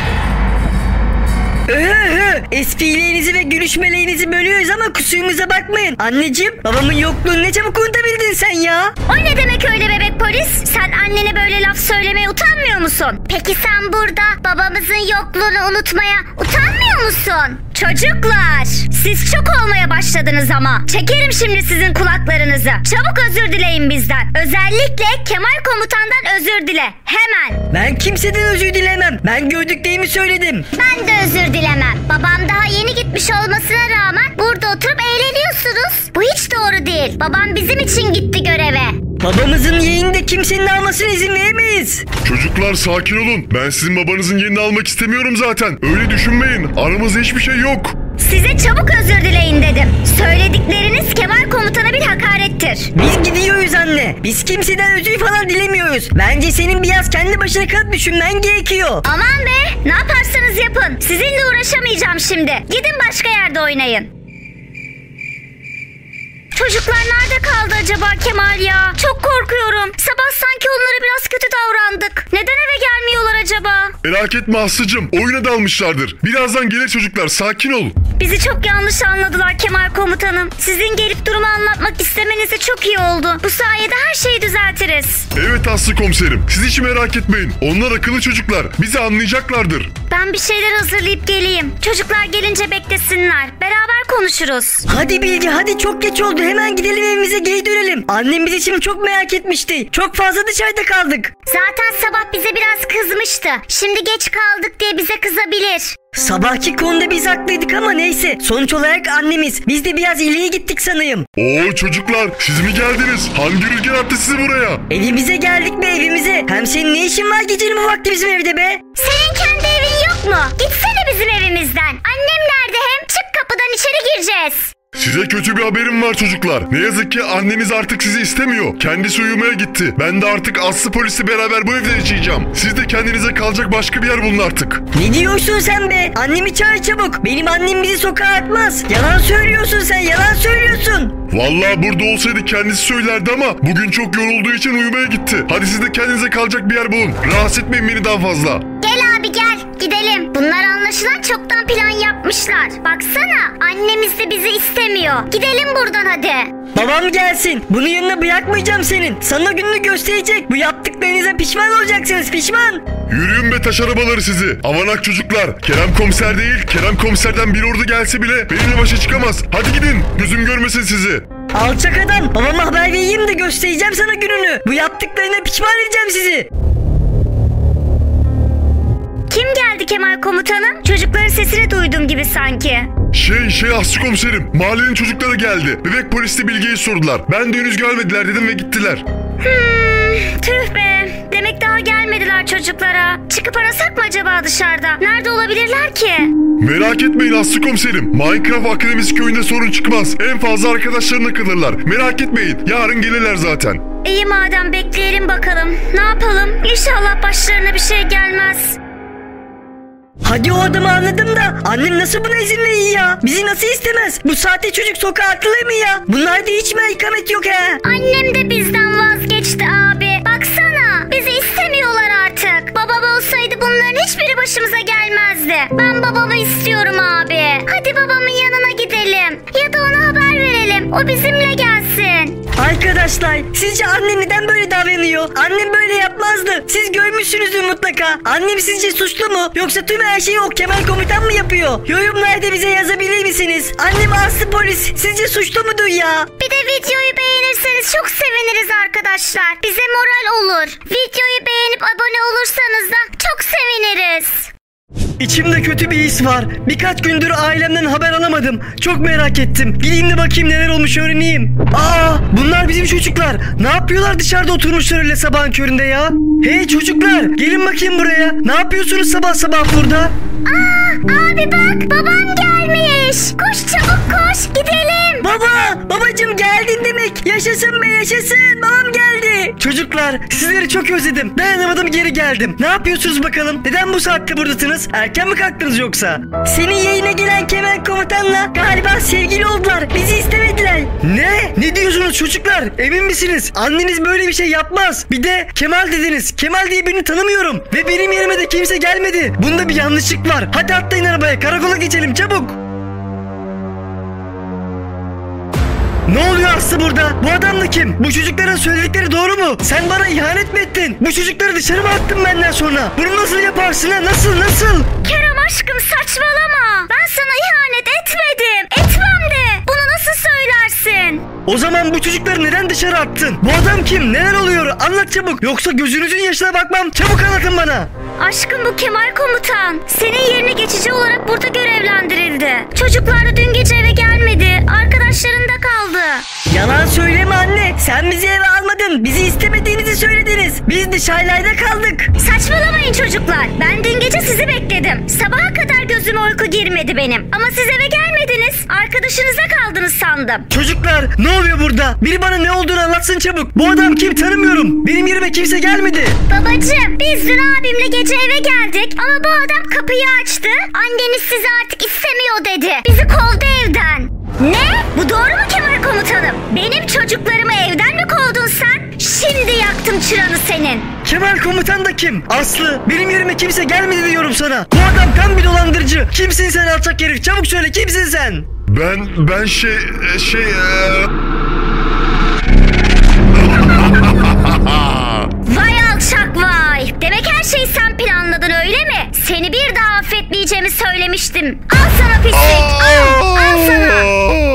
Ee, esprilerinizi ve gülüşmelerinizi bölüyoruz ama kusurumuza bakmayın. Anneciğim babamın yokluğunu ne çabuk unutabildin sen ya. O ne demek öyle bebek polis? Sen annene böyle laf söylemeye utanmıyor musun? Peki sen burada babamızın yokluğunu unutmaya utanmıyor musun? Çocuklar siz çok olmaya başladınız ama. Çekerim şimdi sizin kulaklarınızı. Çabuk özür dileyin bizden. Özellikle Kemal Komutan'dan özür dile. Hemen. Ben kimseden özür dilemem. Ben gördüklerimi söyledim. Ben de özür dilemem. Babam daha yeni gitmiş olmasına rağmen burada oturup eğleniyorsunuz. Bu hiç doğru değil. Babam bizim için gitti göreve. Babamızın yeğeninde kimsenin almasına izin veremeyiz. Çocuklar sakin olun. Ben sizin babanızın yerini almak istemiyorum zaten. Öyle düşünmeyin. Aramızda hiçbir şey yok. Size çabuk özür dileyin dedim. Söyledikleriniz Kemal Komutan'a bir hakarettir. Biz gidiyoruz anne. Biz kimseden özür falan dilemiyoruz. Bence senin biraz kendi başına kalıp düşünmen gerekiyor. Aman be, ne yaparsanız yapın. Sizinle uğraşamayacağım şimdi. Gidin başka yerde oynayın. Çocuklar nerede kaldı acaba Kemal ya? Çok korkuyorum. Sabah sanki onlara biraz kötü davrandık. Neden eve gelmiyorlar acaba? Merak etme Aslı'cım, oyuna dalmışlardır. Birazdan gelir çocuklar, sakin ol. Bizi çok yanlış anladılar Kemal komutanım. Sizin gelip durumu anlatmak istemeniz de çok iyi oldu. Bu sayede her şeyi düzeltiriz. Evet Aslı komiserim, siz hiç merak etmeyin. Onlar akıllı çocuklar, bizi anlayacaklardır. Ben bir şeyler hazırlayıp geleyim. Çocuklar gelince beklesinler. Beraber konuşuruz. Hadi Bilge hadi, çok geç oldu, hemen gidelim evimize, geri dönelim. Annem bizi şimdi çok merak etmişti. Çok fazla dışarıda kaldık. Zaten sabah bize biraz kızmıştı. Şimdi geç kaldık diye bize kızabilir. Sabahki konuda biz haklıydık ama neyse. Sonuç olarak annemiz. Biz de biraz ileri gittik sanayım. Oo çocuklar, siz mi geldiniz? Hangi rüzgar attı sizi buraya? Evimize geldik be, evimize. Hem senin ne işin var gecenin bu vakti bizim evde be? Senin kendi evin yok mu? Gitsene bizim evimizden. Annem nerede hem? Çık kapıdan içeri gireceğiz. Size kötü bir haberim var çocuklar. Ne yazık ki anneniz artık sizi istemiyor. Kendisi uyumaya gitti. Ben de artık Aslı polisi beraber bu evde yaşayacağım. Siz de kendinize kalacak başka bir yer bulun artık. Ne diyorsun sen be? Annemi çağır çabuk. Benim annem bizi sokağa atmaz. Yalan söylüyorsun sen, yalan söylüyorsun. Vallahi burada olsaydı kendisi söylerdi ama bugün çok yorulduğu için uyumaya gitti. Hadi siz de kendinize kalacak bir yer bulun. Rahatsız etmeyin beni daha fazla. Gel abi gel. Gidelim. Bunlar anlaşılan çoktan plan yapmışlar. Baksana annemiz de bizi istemiyor. Gidelim buradan hadi. Babam gelsin. Bunun yanına bırakmayacağım senin. Sana gününü gösterecek. Bu yaptıklarınıza pişman olacaksınız, pişman. Yürüyün be taş arabaları sizi. Avanak çocuklar. Kerem komiser değil, Kerem komiserden bir ordu gelse bile benimle başa çıkamaz. Hadi gidin. Gözüm görmesin sizi. Alçak adam. Babama haber vereyim de göstereceğim sana gününü. Bu yaptıklarına pişman edeceğim sizi. Kim geldi Kemal komutanım? Çocukların sesini duydum gibi sanki. Şey şey Aslı komiserim. Mahallenin çocukları geldi. Bebek polisi Bilge'yi sordular. Ben de henüz gelmediler dedim ve gittiler. Hmm, tüh be. Demek daha gelmediler çocuklara. Çıkıp arasak mı acaba dışarıda? Nerede olabilirler ki? Merak etmeyin Aslı komiserim. Minecraft Akademisi köyünde sorun çıkmaz. En fazla arkadaşlarına kalırlar. Merak etmeyin. Yarın gelirler zaten. İyi madem bekleyelim bakalım. Ne yapalım? İnşallah başlarına bir şey gelmez. Hadi o adamı anladım da annem nasıl buna izin veriyor ya? Bizi nasıl istemez? Bu saatte çocuk sokağa atılır mı ya? Bunlarda hiç merhamet yok ha. Annem de bizden vazgeçti abi. Baksana bizi istemiyorlar artık. Babam olsaydı bunların hiçbiri başımıza gelmezdi. Ben babamı istiyorum abi. Hadi babamın yanına gidelim. Ya da ona haber verelim. O bizimle gelsin. Arkadaşlar sizce annem neden böyle davranıyor? Annem böyle yapmazdı. Siz görmüşsünüzdür mutlaka. Annem sizce suçlu mu? Yoksa tüm her şeyi o Kemal komutan mı yapıyor? Yorumlarda bize yazabilir misiniz? Annem Aslı polis. Sizce suçlu mudur ya? Bir de videoyu beğenirseniz çok seviniriz arkadaşlar. Bize moral olur. Videoyu beğenip abone olursanız da çok seviniriz. İçimde kötü bir his var. Birkaç gündür ailemden haber alamadım. Çok merak ettim. Gideyim de bakayım neler olmuş öğreneyim. Aa, bunlar bizim çocuklar. Ne yapıyorlar dışarıda oturmuşlar öyle sabahın köründe ya? Hey çocuklar, gelin bakayım buraya. Ne yapıyorsunuz sabah sabah burada? Aa, abi bak babam gelmiş. Koş çabuk koş gidelim. Baba, babacım geldin demek. Yaşasın be yaşasın. Babam geldi. Çocuklar, sizleri çok özledim. Dayanamadım geri geldim. Ne yapıyorsunuz bakalım? Neden bu saatte buradasınız? Erken mi kalktınız yoksa? Senin yayına gelen Kemal komutanla galiba sevgili oldular. Bizi istemediler. Ne? Ne diyorsunuz çocuklar? Emin misiniz? Anneniz böyle bir şey yapmaz. Bir de Kemal dediniz. Kemal diye birini tanımıyorum. Ve benim yerime de kimse gelmedi. Bunda bir yanlışlık var. Hadi atlayın arabaya. Karakola geçelim çabuk. Ne oluyor Aslı burada? Bu adam da kim? Bu çocukların söyledikleri doğru mu? Sen bana ihanet mi ettin? Bu çocukları dışarı mı attın benden sonra? Bunu nasıl yaparsın ha? Nasıl nasıl? Kerem aşkım saçmalama. Ben sana ihanet etmedim. Etmem de. Bunu nasıl söylersin? O zaman bu çocukları neden dışarı attın? Bu adam kim? Neler oluyor? Anlat çabuk. Yoksa gözünüzün yaşına bakmam. Çabuk anlatın bana. Aşkım bu Kemal komutan. Senin yerine geçici olarak burada görevlendirildi. Çocuklar da dün gece eve gelmedi. Arkadaşlarında kaldı. Yalan söyleme anne. Sen bizi eve almadın. Bizi istemediğinizi söylediniz. Biz dışarılarda kaldık. Saçmalamayın çocuklar. Ben dün gece sizi bekledim. Sabaha kadar gözüme uyku girmedi benim. Ama siz eve gelmediniz. Arkadaşınıza kaldınız sandım. Çocuklar ne oluyor burada? Biri bana ne olduğunu anlatsın çabuk. Bu adam kim, tanımıyorum. Benim yerime kimse gelmedi. Babacığım biz dün abimle gece eve geldik. Ama bu adam kapıyı açtı. Anneniz sizi artık istemiyor dedi. Bizi kovdu evden. Ne? Bu doğru mu Kemal komutanım? Benim çocuklarımı evden mi kovdun sen? Şimdi yaktım çıranı senin. Kemal komutan da kim? Aslı, benim yerime kimse gelmedi diyorum sana. Bu adam tam bir dolandırıcı. Kimsin sen alçak herif? Çabuk söyle, kimsin sen? Ben ben şey şey eee... Vay alçak vay. Demek her şeyi sen planladın öyle mi? Seni bir daha affetmeyeceğimi söylemiştim. Al sana pislik. Al, al sana.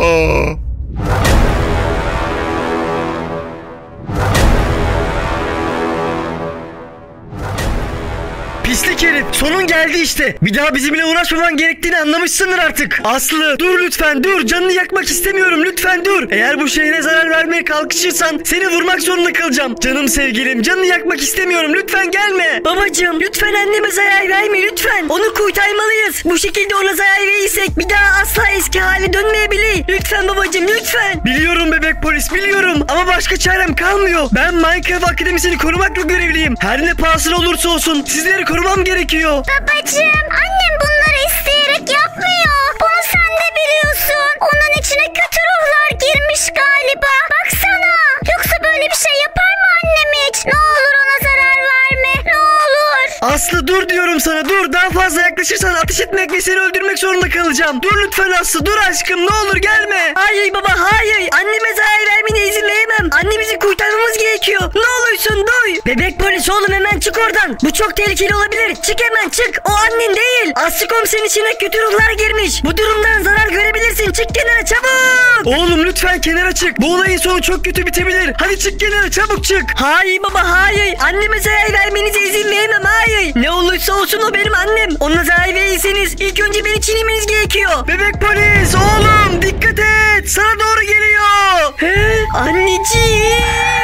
Pislik herif, sonun geldi işte. Bir daha bizimle uğraşmaman gerektiğini anlamışsındır artık. Aslı, dur lütfen dur. Canını yakmak istemiyorum, lütfen dur. Eğer bu şehre zarar vermeye kalkışırsan seni vurmak zorunda kalacağım. Canım sevgilim, canını yakmak istemiyorum, lütfen gelme. Babacığım, lütfen anneme zarar verme lütfen. Onu kurtarmalıyız. Bu şekilde ona zarar verirsek bir daha asla eski hale dönmeyebilir. Lütfen babacığım, lütfen. Biliyorum bebek polis, biliyorum. Ama başka çarem kalmıyor. Ben Minecraft Akademisi'ni korumakla görevliyim. Her ne pahasına olursa olsun sizleri korumam gerekiyor. Babacığım, annem bunları isteyerek yapmıyor. Bunu sen de biliyorsun. Onun içine kötü ruhlar girmiş galiba. Baksana. Yoksa böyle bir şey yapar mı annem hiç? Ne olur ona zarar verme. Ne olur. Aslı dur diyorum sana, dur. Daha fazla yaklaşırsan ateş etmek ve seni öldürmek zorunda kalacağım. Dur lütfen Aslı, dur aşkım, ne olur gelme. Hayır baba, hayır. Anneme zarar vermene izin veremem. Annemizi kurtarmamız gerekiyor. Ne olursun dur. Bebek polis oğlum, hemen çık oradan. Bu çok tehlikeli olabilir. Çık hemen, çık. O annen değil. Aslı komiserin içine kötü ruhlar girmiş. Bu durumdan zarar görebilirsin. Çık kenara çabuk. Oğlum lütfen kenara çık. Bu olayın sonu çok kötü bitebilir. Hadi çık kenara, çabuk çık. Hayır baba, hayır. Anneme zarar vermenize izin veremem, hayır. Ne olursa olsun o benim annem. Ona zarar verirseniz ilk önce beni çiğnemeniz gerekiyor. Bebek polis oğlum, dikkat et. Sana doğru geliyor. He, anneciğim.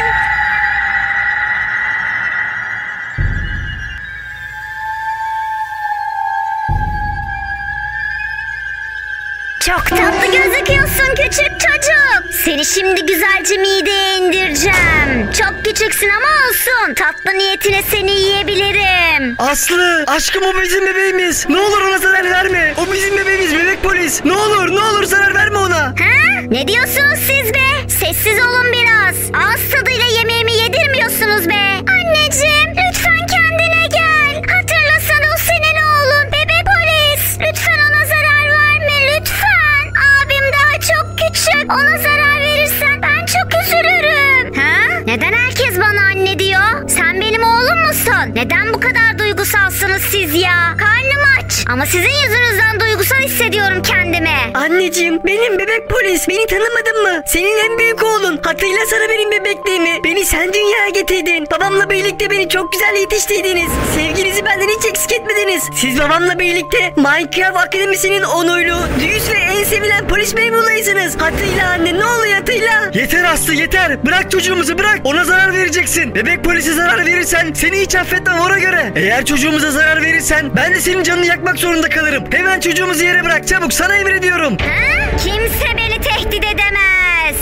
Çok tatlı gözüküyorsun küçük çocuk. Seni şimdi güzelce mideye indireceğim. Çok küçüksün ama olsun. Tatlı niyetine seni yiyebilirim. Aslı, aşkım o bizim bebeğimiz. Ne olur ona zarar verme. O bizim bebeğimiz bebek polis. Ne olur, ne olur zarar verme ona. Ha? Ne diyorsunuz siz be? Sessiz olun biraz. Ağız tadıyla yemeğimi yedirmiyorsunuz be. Anneciğim lütfen kendine gel. Hatırlasana o senin oğlun. Bebek polis. Lütfen ona zarar verme lütfen. Abim daha çok küçük. Ona zarar verirsen ben çok üzülürüm. Ha? Neden herkes bana anne diyor? Sen benim oğlum musun? Neden bu kadar duygusalsınız siz ya? Karnım aç. Ama sizin yüzünüzden duygusal hissediyorum kendimi. Anneciğim, benim bebek polis. Beni tanımadın mı? Senin en büyük oğlun. Hatırlasana benim bebekliğimi. Beni sen dünyaya getirdin. Babamla birlikte beni çok güzel yetiştirdiniz. Sevginizi benden hiç eksik etmediniz. Siz babamla birlikte Minecraft Akademisi'nin onurlu, düz ve en sevilen polis memurlarısınız. Hatırla anne, ne oluyor hatırla. Yeter Aslı, yeter. Bırak çocuğumuzu, bırak. Ona zarar vereceksin. Bebek polise zarar verirsen seni hiç affetmem, ona göre. Eğer çocuğumuza zarar verirsen ben de senin canını yakmak zorunda kalırım. Hemen çocuğumuzu yere bırak çabuk, sana emrediyorum. Ha? Kimse beni tehdit edemez.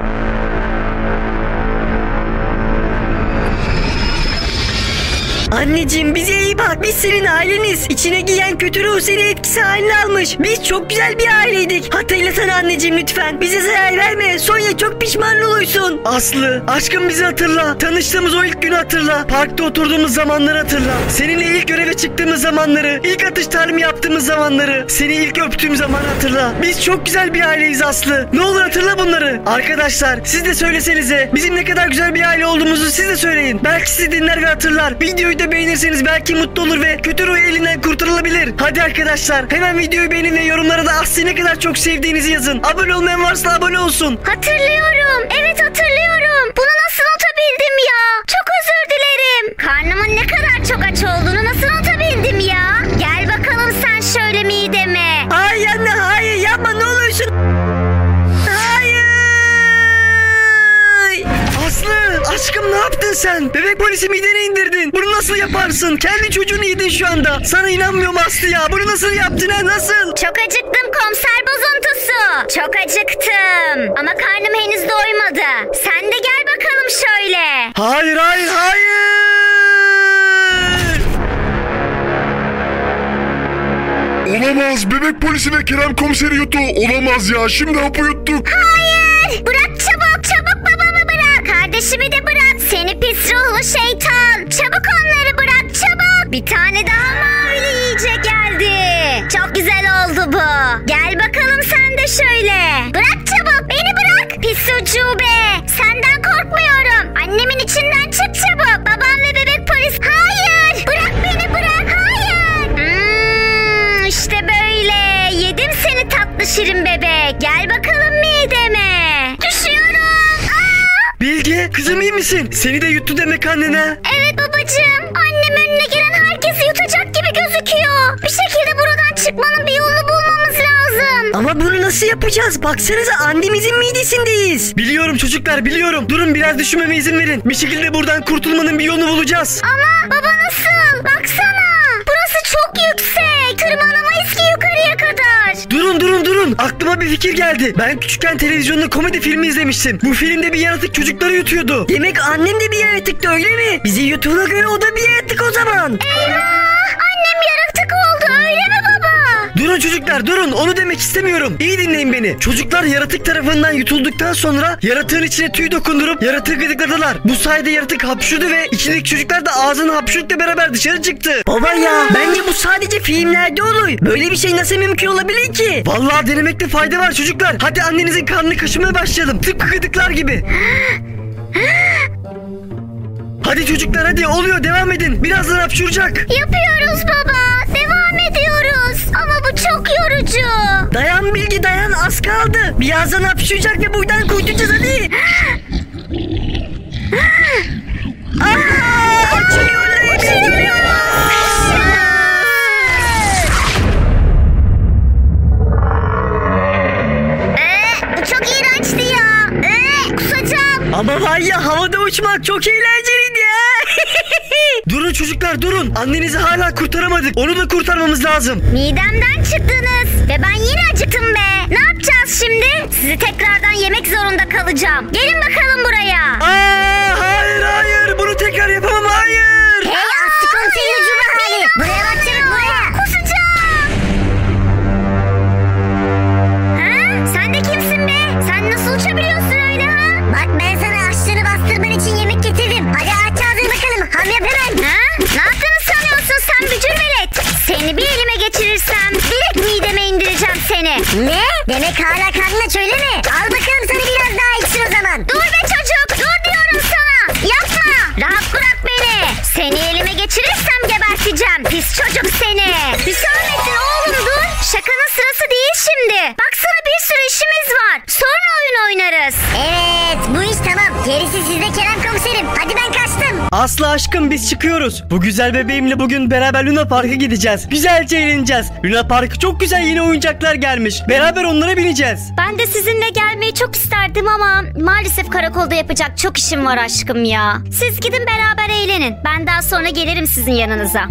Anneciğim bize iyi bak, biz senin aileniz. İçine giyen kötü ruh seni etkisi haline almış. Biz çok güzel bir aileydik. Hatırlasana anneciğim lütfen. Bize zarar verme, Sonya çok pişman olursun. Aslı, aşkım bizi hatırla. Tanıştığımız o ilk günü hatırla. Parkta oturduğumuz zamanları hatırla. Seninle ilk göreve çıktığımız zamanları, ilk atış talimi yaptığımız zamanları, seni ilk öptüğüm zamanı hatırla. Biz çok güzel bir aileyiz Aslı. Ne olur hatırla bunları. Arkadaşlar siz de söylesenize. Bizim ne kadar güzel bir aile olduğumuzu siz de söyleyin. Belki sizi dinler ve hatırlar. Videoyu da beğenirseniz belki mutlu olur ve kötü ruh elinden kurtarılabilir. Hadi arkadaşlar hemen videoyu beğenin ve yorumlara da Aslı'yı ne kadar çok sevdiğinizi yazın. Abone olmayan varsa abone olsun. Hatırlıyorum. Evet hatırlıyorum. Bunu nasıl unutabildim ya? Çok özür dilerim. Karnımın ne kadar çok aç olduğunu nasıl unutabildim ya? Gel bakalım sen şöyle mideme. Hayır anne, hayır yapma ne olursun. Hayır. Aslı, aşkım ne yaptın sen? Bebek polisi midene indirdin. Bunu nasıl yaparsın? Kendi çocuğunu yedin şu anda. Sana inanmıyorum Aslı ya. Bunu nasıl yaptın ha, nasıl? Çok acıktım komiser bozuntusu. Çok acıktım. Ama karnım henüz doymadı. Sen de gel bakalım şöyle. Hayır hayır hayır. Olamaz, bebek polisi ve Kerem komiseri yuttu. Olamaz ya, şimdi hapı yuttuk. Hayır. Bırak çabuk çabuk. peşimi de bırak. Seni pis ruhlu şeytan. Çabuk onları bırak çabuk. Bir tane daha mavili yiyecek geldi. Çok güzel oldu bu. Gel bakalım sen de şöyle. Bırak çabuk beni bırak. Pis ucube. Senden korkmuyorum. Annemin içinden çık çabuk. Babam ve bebek polis. Hayır. Bırak beni bırak. Hayır. Hmm, işte böyle. Yedim seni tatlı şirin bebek. Gel bakalım mideme. Düşüyorum. Aa! Bilge kızım iyi misin? Seni de yuttu demek annene. Evet babacığım. Annem önüne gelen herkesi yutacak gibi gözüküyor. Bir şekilde buradan çıkmanın bir yolunu bulmamız lazım. Ama bunu nasıl yapacağız? Baksanıza annemizin midesindeyiz. Biliyorum çocuklar biliyorum. Durun biraz düşünmeme izin verin. Bir şekilde buradan kurtulmanın bir yolunu bulacağız. Ama baba nasıl? Baksana. Burası çok yüksek. Tırmanamayız ki yukarıya kadar. Durun durun durun. Aklıma bir fikir geldi. Ben küçükken televizyonda komedi filmi izlemiştim. Bu filmde bir yaratık çocukları yutuyordu. Demek annem de bir yaratıktı öyle mi? Bizi yutuğuna göre o da bir yaratık o zaman. Eyvah! Annem yaratık oldu öyle mi baba? Durun çocuklar durun. Onu demek istemiyorum. İyi dinleyin beni. Çocuklar yaratık tarafından yutulduktan sonra yaratığın içine tüy dokundurup yaratığı gıdıkladılar. Bu sayede yaratık hapşurdu ve içindeki çocuklar da ağzını hapşurukla beraber dışarı çıktı. Baba ya bence bu sadece filmlerde olur. Böyle bir şey nasıl mümkün olabilir ki? Vallahi denemekte fayda var çocuklar. Hadi annenizin karnını kaşımaya başlayalım. Tıpkı gıdıklar gibi. Hadi çocuklar hadi oluyor devam edin. Birazdan hapşuracak. Yapıyoruz baba. Devam ediyoruz. Ama bu çok yorucu. Dayan Bilgi dayan az kaldı. Birazdan hapşuracak ve buradan kurtulacağız hadi. Aaa! Kaçıyorlar hepsi. Ee, bu çok iğrençti ya. Ee, kusacağım. Ama var ya havada uçmak çok eğlenceliydi ya. Durun çocuklar durun. Annenizi hala kurtaramadık. Onu da kurtarmamız lazım. Midemden çıktınız ve ben yine acıktım be. Ne yapacağız şimdi? Sizi tekrardan yemek zorunda kalacağım. Gelin bakalım buraya. Aa, hayır hayır. Bunu tekrar yapamam hayır. Hey Aslı komiserin ucube hali. Buraya bak çabuk buraya. Kusacağım. Ha? Sen de kimsin be? Sen nasıl uçabiliyorsun öyle ha? Bak ben sana aşçını bastırman için yemek getirdim. Hadi aç ağzını bakalım. Ham yap hemen. Ha? Ne yaptığını sanıyorsun sen bücür velet? Seni bir elime geçirirsem direkt mideme indireceğim seni. Ne? Demek hala karnın aç öyle mi? Al bakalım sana biraz daha içsin o zaman. Dur be çocuk. Dur diyorum sana. Yapma. Rahat bırak beni. Seni elime geçirirsem geberteceğim. Pis çocuk seni. Hüsamettin oğlum dur. Şakanın sırası değil şimdi. Baksana bir sürü işimiz var. Sonra oyun oynarız. Evet bu iş tamam. Gerisi sizde Kerem komiserim. Hadi ben kaçtım. Aslı aşkım biz çıkıyoruz. Bu güzel bebeğimle bugün beraber Luna Park'a gideceğiz. Güzelce eğleneceğiz. Luna Park'a çok güzel yeni oyuncaklar gelmiş. Beraber onlara bineceğiz. Ben de sizinle gelmeyi çok isterdim ama maalesef karakolda yapacak çok işim var aşkım ya. Siz gidin beraber eğlenin. Ben daha sonra gelirim sizin yanınıza.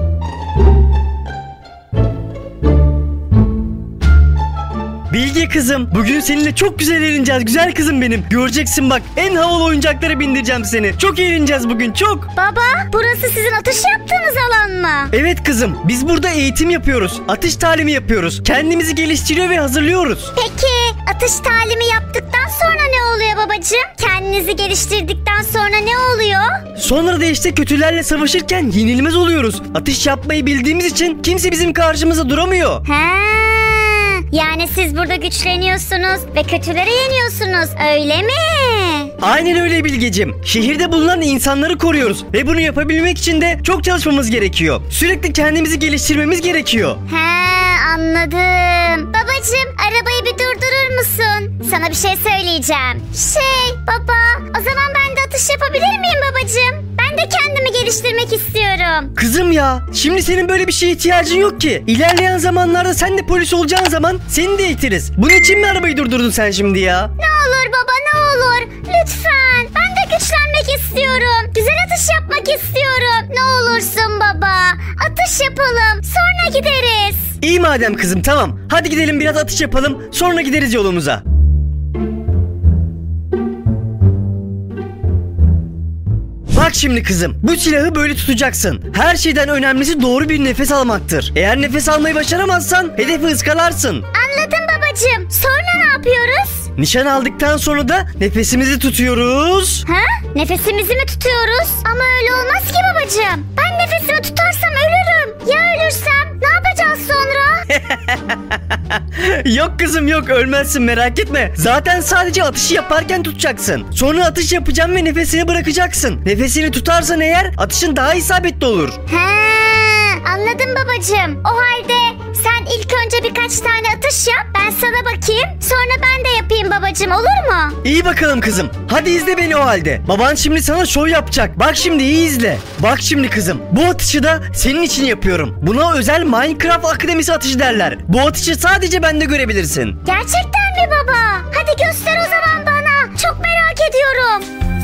Bilge kızım bugün seninle çok güzel eğleneceğiz. Güzel kızım benim. Göreceksin bak en havalı oyuncaklara bindireceğim seni. Çok eğleneceğiz bugün çok. Baba, burası sizin atış yaptığınız alan mı? Evet kızım biz burada eğitim yapıyoruz. Atış talimi yapıyoruz. Kendimizi geliştiriyor ve hazırlıyoruz. Peki atış talimi yaptıktan sonra ne oluyor babacığım? Kendinizi geliştirdikten sonra ne oluyor? Sonra da işte kötülerle savaşırken yenilmez oluyoruz. Atış yapmayı bildiğimiz için kimse bizim karşımıza duramıyor. He. Yani siz burada güçleniyorsunuz ve kötüleri yeniyorsunuz öyle mi? Aynen öyle Bilgeciğim. Şehirde bulunan insanları koruyoruz. Ve bunu yapabilmek için de çok çalışmamız gerekiyor. Sürekli kendimizi geliştirmemiz gerekiyor. He anladım. Babacığım arabayı bir durdurur musun? Sana bir şey söyleyeceğim. Şey baba o zaman ben de atış yapabilir miyim babacığım? Ben de kendimi geliştirmek istiyorum. Kızım ya şimdi senin böyle bir şeye ihtiyacın yok ki. İlerleyen zamanlarda sen de polis olacağın zaman seni de eğitiriz. Bunun için mi arabayı durdurdun sen şimdi ya? Ne olur baba ne olur lütfen. Ben de güçlenmek istiyorum. Güzel atış yapmak istiyorum. Ne olursun baba. Atış yapalım sonra gideriz. İyi madem kızım tamam. Hadi gidelim biraz atış yapalım sonra gideriz yolumuza. Bak şimdi kızım bu silahı böyle tutacaksın. Her şeyden önemlisi doğru bir nefes almaktır. Eğer nefes almayı başaramazsan hedefi ıskalarsın. Anladım babacığım. Sonra ne yapıyoruz? Nişan aldıktan sonra da nefesimizi tutuyoruz. Ha? Nefesimizi mi tutuyoruz? Ama öyle olmaz ki babacığım. Ben nefesimi tutarsam ölürüm. Ya ölürsem ne yapacağız sonra? Yok kızım yok, ölmezsin, merak etme. Zaten sadece atışı yaparken tutacaksın. Sonra atış yapacağım ve nefesini bırakacaksın. Nefesini tutarsan eğer atışın daha isabetli olur. He, anladım babacığım. O halde sen ilk önce birkaç tane atış yap. Ben sana bakayım. Sonra ben de yapayım babacığım, olur mu? İyi bakalım kızım. Hadi izle beni o halde. Baban şimdi sana şov yapacak. Bak şimdi iyi izle. Bak şimdi kızım. Bu atışı da senin için yapıyorum. Buna özel Minecraft Akademisi atışı derler. Bu atışı sadece bende görebilirsin. Gerçekten mi baba? Hadi göster o zaman bana. Çok merak ediyorum.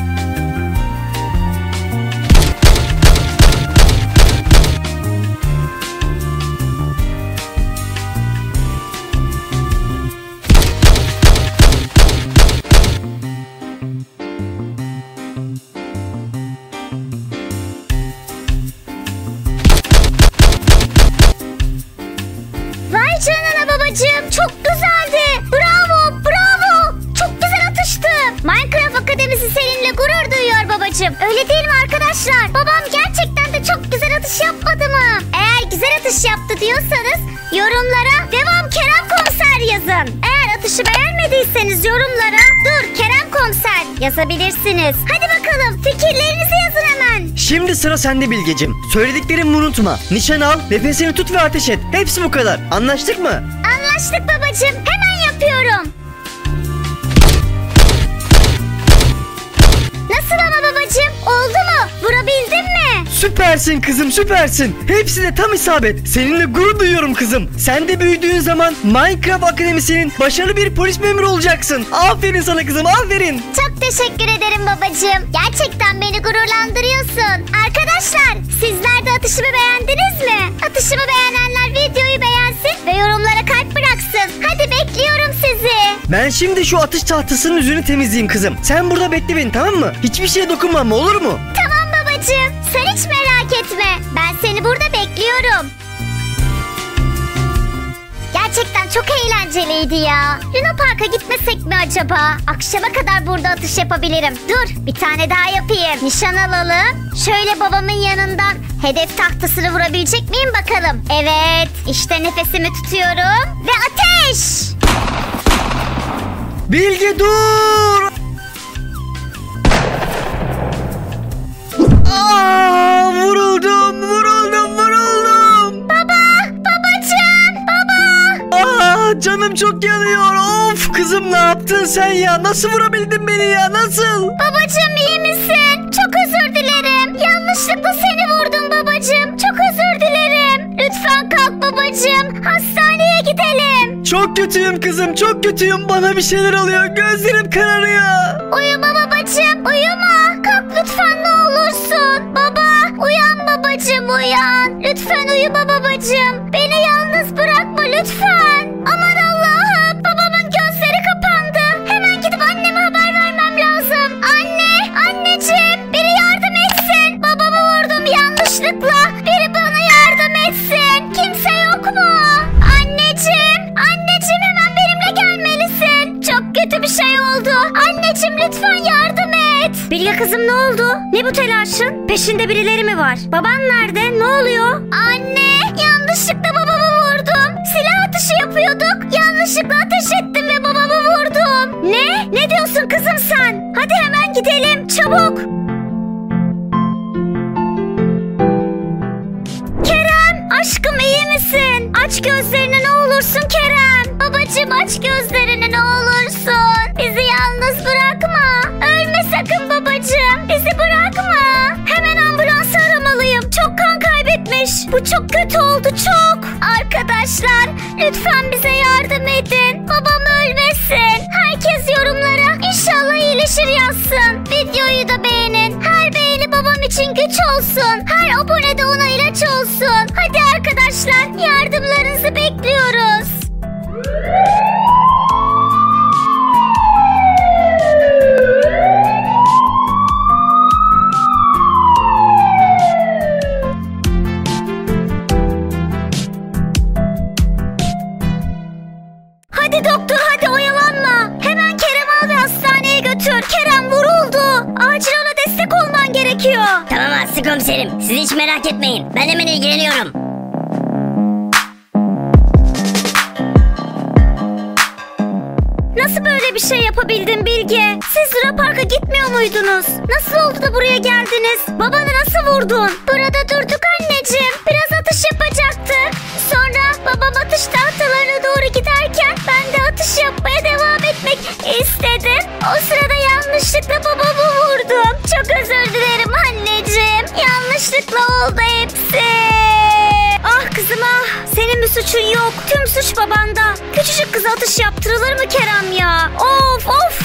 Vay canına babacığım, çok güzeldi. Bravo, bravo. Çok güzel atıştı. Minecraft Akademisi seninle gurur duyuyor babacığım. Öyle değil mi arkadaşlar? Babam gerçekten de çok güzel atış yapmadı mı? Eğer güzel atış yaptı diyorsanız yorumlara devam Kerem Komiser yazın. Eğer atışı beğenmediyseniz yorumlara dur Kerem Komiser yazabilirsiniz. Hadi bakalım, fikirlerinizi yazın hemen. Şimdi sıra sende Bilgeciğim. Söylediklerimi unutma. Nişan al, nefesini tut ve ateş et. Hepsi bu kadar. Anlaştık mı? Anlaştık babacığım. Hemen yapıyorum. Nasıl ama babacığım? Oldu mu? Vurabildin mi? Süpersin kızım, süpersin. Hepsi de tam isabet. Seninle gurur duyuyorum kızım. Sen de büyüdüğün zaman Minecraft Akademisi'nin başarılı bir polis memuru olacaksın. Aferin sana kızım, aferin. Çok teşekkür ederim babacığım. Gerçekten beni gururlandırıyorsun. Arkadaşlar, sizler de atışımı beğendiniz mi? Atışımı beğenenler videoyu beğensin ve yorumlara kalp bıraksın. Hadi bekliyorum sizi. Ben şimdi şu atış tahtasının yüzünü temizleyeyim kızım. Sen burada bekle beni, tamam mı? Hiçbir şeye dokunmam, olur mu? Tamam babacığım. Sen hiç merak etme. Ben seni burada bekliyorum. Gerçekten çok eğlenceliydi ya. Luna Park'a gitmesek mi acaba? Akşama kadar burada atış yapabilirim. Dur, bir tane daha yapayım. Nişan alalım. Şöyle babamın yanından hedef tahtasını vurabilecek miyim bakalım. Evet, işte nefesimi tutuyorum. Ve ateş! Bilge dur! Aa, vuruldum, vuruldum, vuruldum. Baba, babacığım, baba. Aa, canım çok yanıyor. Of kızım, ne yaptın sen ya? Nasıl vurabildin beni ya? Nasıl? Babacığım iyi misin? Çok özür dilerim. Yanlışlıkla seni vurdum babacığım. Çok özür dilerim. Lütfen kalk babacığım. Hastaneye gidelim. Çok kötüyüm kızım, çok kötüyüm. Bana bir şeyler oluyor. Gözlerim kararıyor. Uyuma babacığım, uyuma. Kalk lütfen ne olursun. Baba, uyan babacığım, uyan. Lütfen uyuma babacığım. Beni yalnız bırakma lütfen. Aman Allah'ım, babamın gözleri kapandı. Hemen gidip anneme haber vermem lazım. Anne, anneciğim, biri yardım etsin. Babamı vurdum yanlışlıkla. Biri bana yardım etsin. Kimse yok mu? Anneciğim, anneciğim hemen benimle gelmelisin. Çok kötü bir şey oldu. Anneciğim lütfen yardım et. Bilge kızım, ne oldu? Ne bu telaşın? Peşinde birileri mi var? Baban nerede? Ne oluyor? Anne, yanlışlıkla babamı vurdum. Silah atışı yapıyorduk. Yanlışlıkla ateş ettim ve babamı vurdum. Ne? Ne diyorsun kızım sen? Hadi hemen gidelim. Çabuk. Kerem, aşkım iyi misin? Aç gözlerini ne olursun Kerem. Babacığım aç gözlerini ne olursun. Bizi yalnız bırakma. Ölme sakın babacığım. Bizi bırakma. Hemen ambulans aramalıyım. Çok kan kaybetmiş. Bu çok kötü oldu, çok. Arkadaşlar lütfen bize yardım edin. Babam ölmesin. Herkes yorumlara İnşallah iyileşir yazsın. Videoyu da beğenin. Her beğeni babam için güç olsun. Her abone de ona ilaç olsun. Hadi arkadaşlar, yardımlarınızı bekliyoruz. Hadi doktor, hadi oyalanma. Hemen Kerem Başkomiserim, siz hiç merak etmeyin. Ben hemen ilgileniyorum. Nasıl böyle bir şey yapabildin Bilge? Siz Luna Park'a gitmiyor muydunuz? Nasıl oldu da buraya geldiniz? Babanı nasıl vurdun? Burada durduk anneciğim. Biraz atış yapacaktık. Sonra babam atış tahtalarına doğru giderken ben de atış yapmaya devam etmek istedim. O sırada yanlışlıkla babamı vurdum. Çok özür dilerim anneciğim. Yanlışlıkla oldu hepsi. Ah kızım ah. Senin bir suçun yok. Tüm suç babanda. Küçücük kıza atış yaptırılır mı Kerem ya? Of of.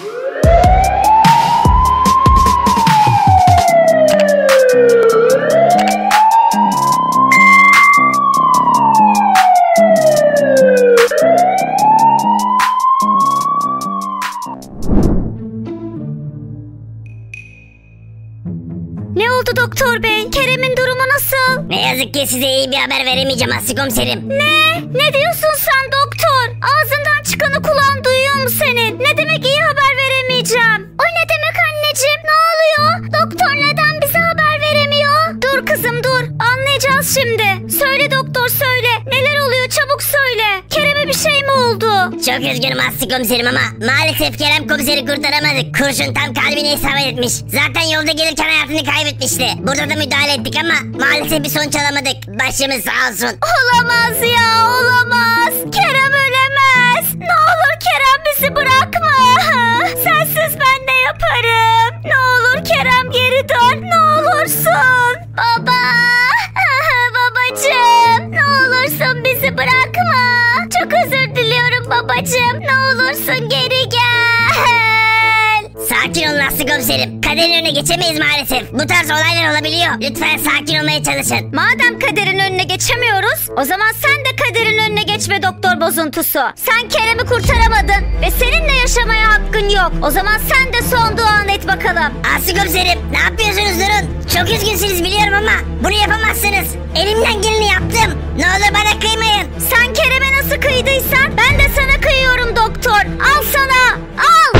Ne oldu doktor bey? Kerem'in durumu nasıl? Ne yazık ki size iyi bir haber veremeyeceğim Aslı komiserim. Ne? Ne diyorsun sen doktor? Ağzından çıkanı kulağın duyuyor mu senin? Ne demek iyi haber veremeyeceğim? O ne demek anneciğim? Ne oluyor? Doktor neden bize haber veremiyor? Dur kızım dur. Anlayacağız şimdi. Söyle doktor söyle. Neler oluyor çabuk söyle. Kerem'e bir şey mi oldu? Çok üzgünüm Aslı komiserim ama maalesef Kerem komiseri kurtaramadık. Kurşun tam kalbine isabet etmiş. Zaten yolda gelirken hayatını kaybetmişti. Burada da müdahale ettik ama maalesef bir sonuç alamadık. Başımız sağ olsun. Olamaz ya olamaz. Kerem ölemez. Ne olur Kerem bizi bırakma. Sensiz ben ne yaparım? Ne olur Kerem geri dön. Ne olursun. Baba. Babacığım. Ne olursun bizi bırakma. Çok özür diliyorum babacığım. Ne olursun geri gel. Sakin olun Aslı komiserim. Kaderin önüne geçemeyiz maalesef. Bu tarz olaylar olabiliyor. Lütfen sakin olmaya çalışın. Madem kaderin önüne geçemiyoruz, o zaman sen de kaderin önüne geçme doktor bozuntusu. Sen Kerem'i kurtaramadın ve senin de yaşamaya hakkın yok. O zaman sen de son duanı et bakalım. Aslı komiserim ne yapıyorsunuz durun. Çok üzgünsünüz biliyorum ama bunu yapamazsınız. Elimden geleni yaptım. Ne olur bana kıymayın. Sen Kerem'e nasıl kıydıysan ben de sana kıyıyorum doktor. Al sana al.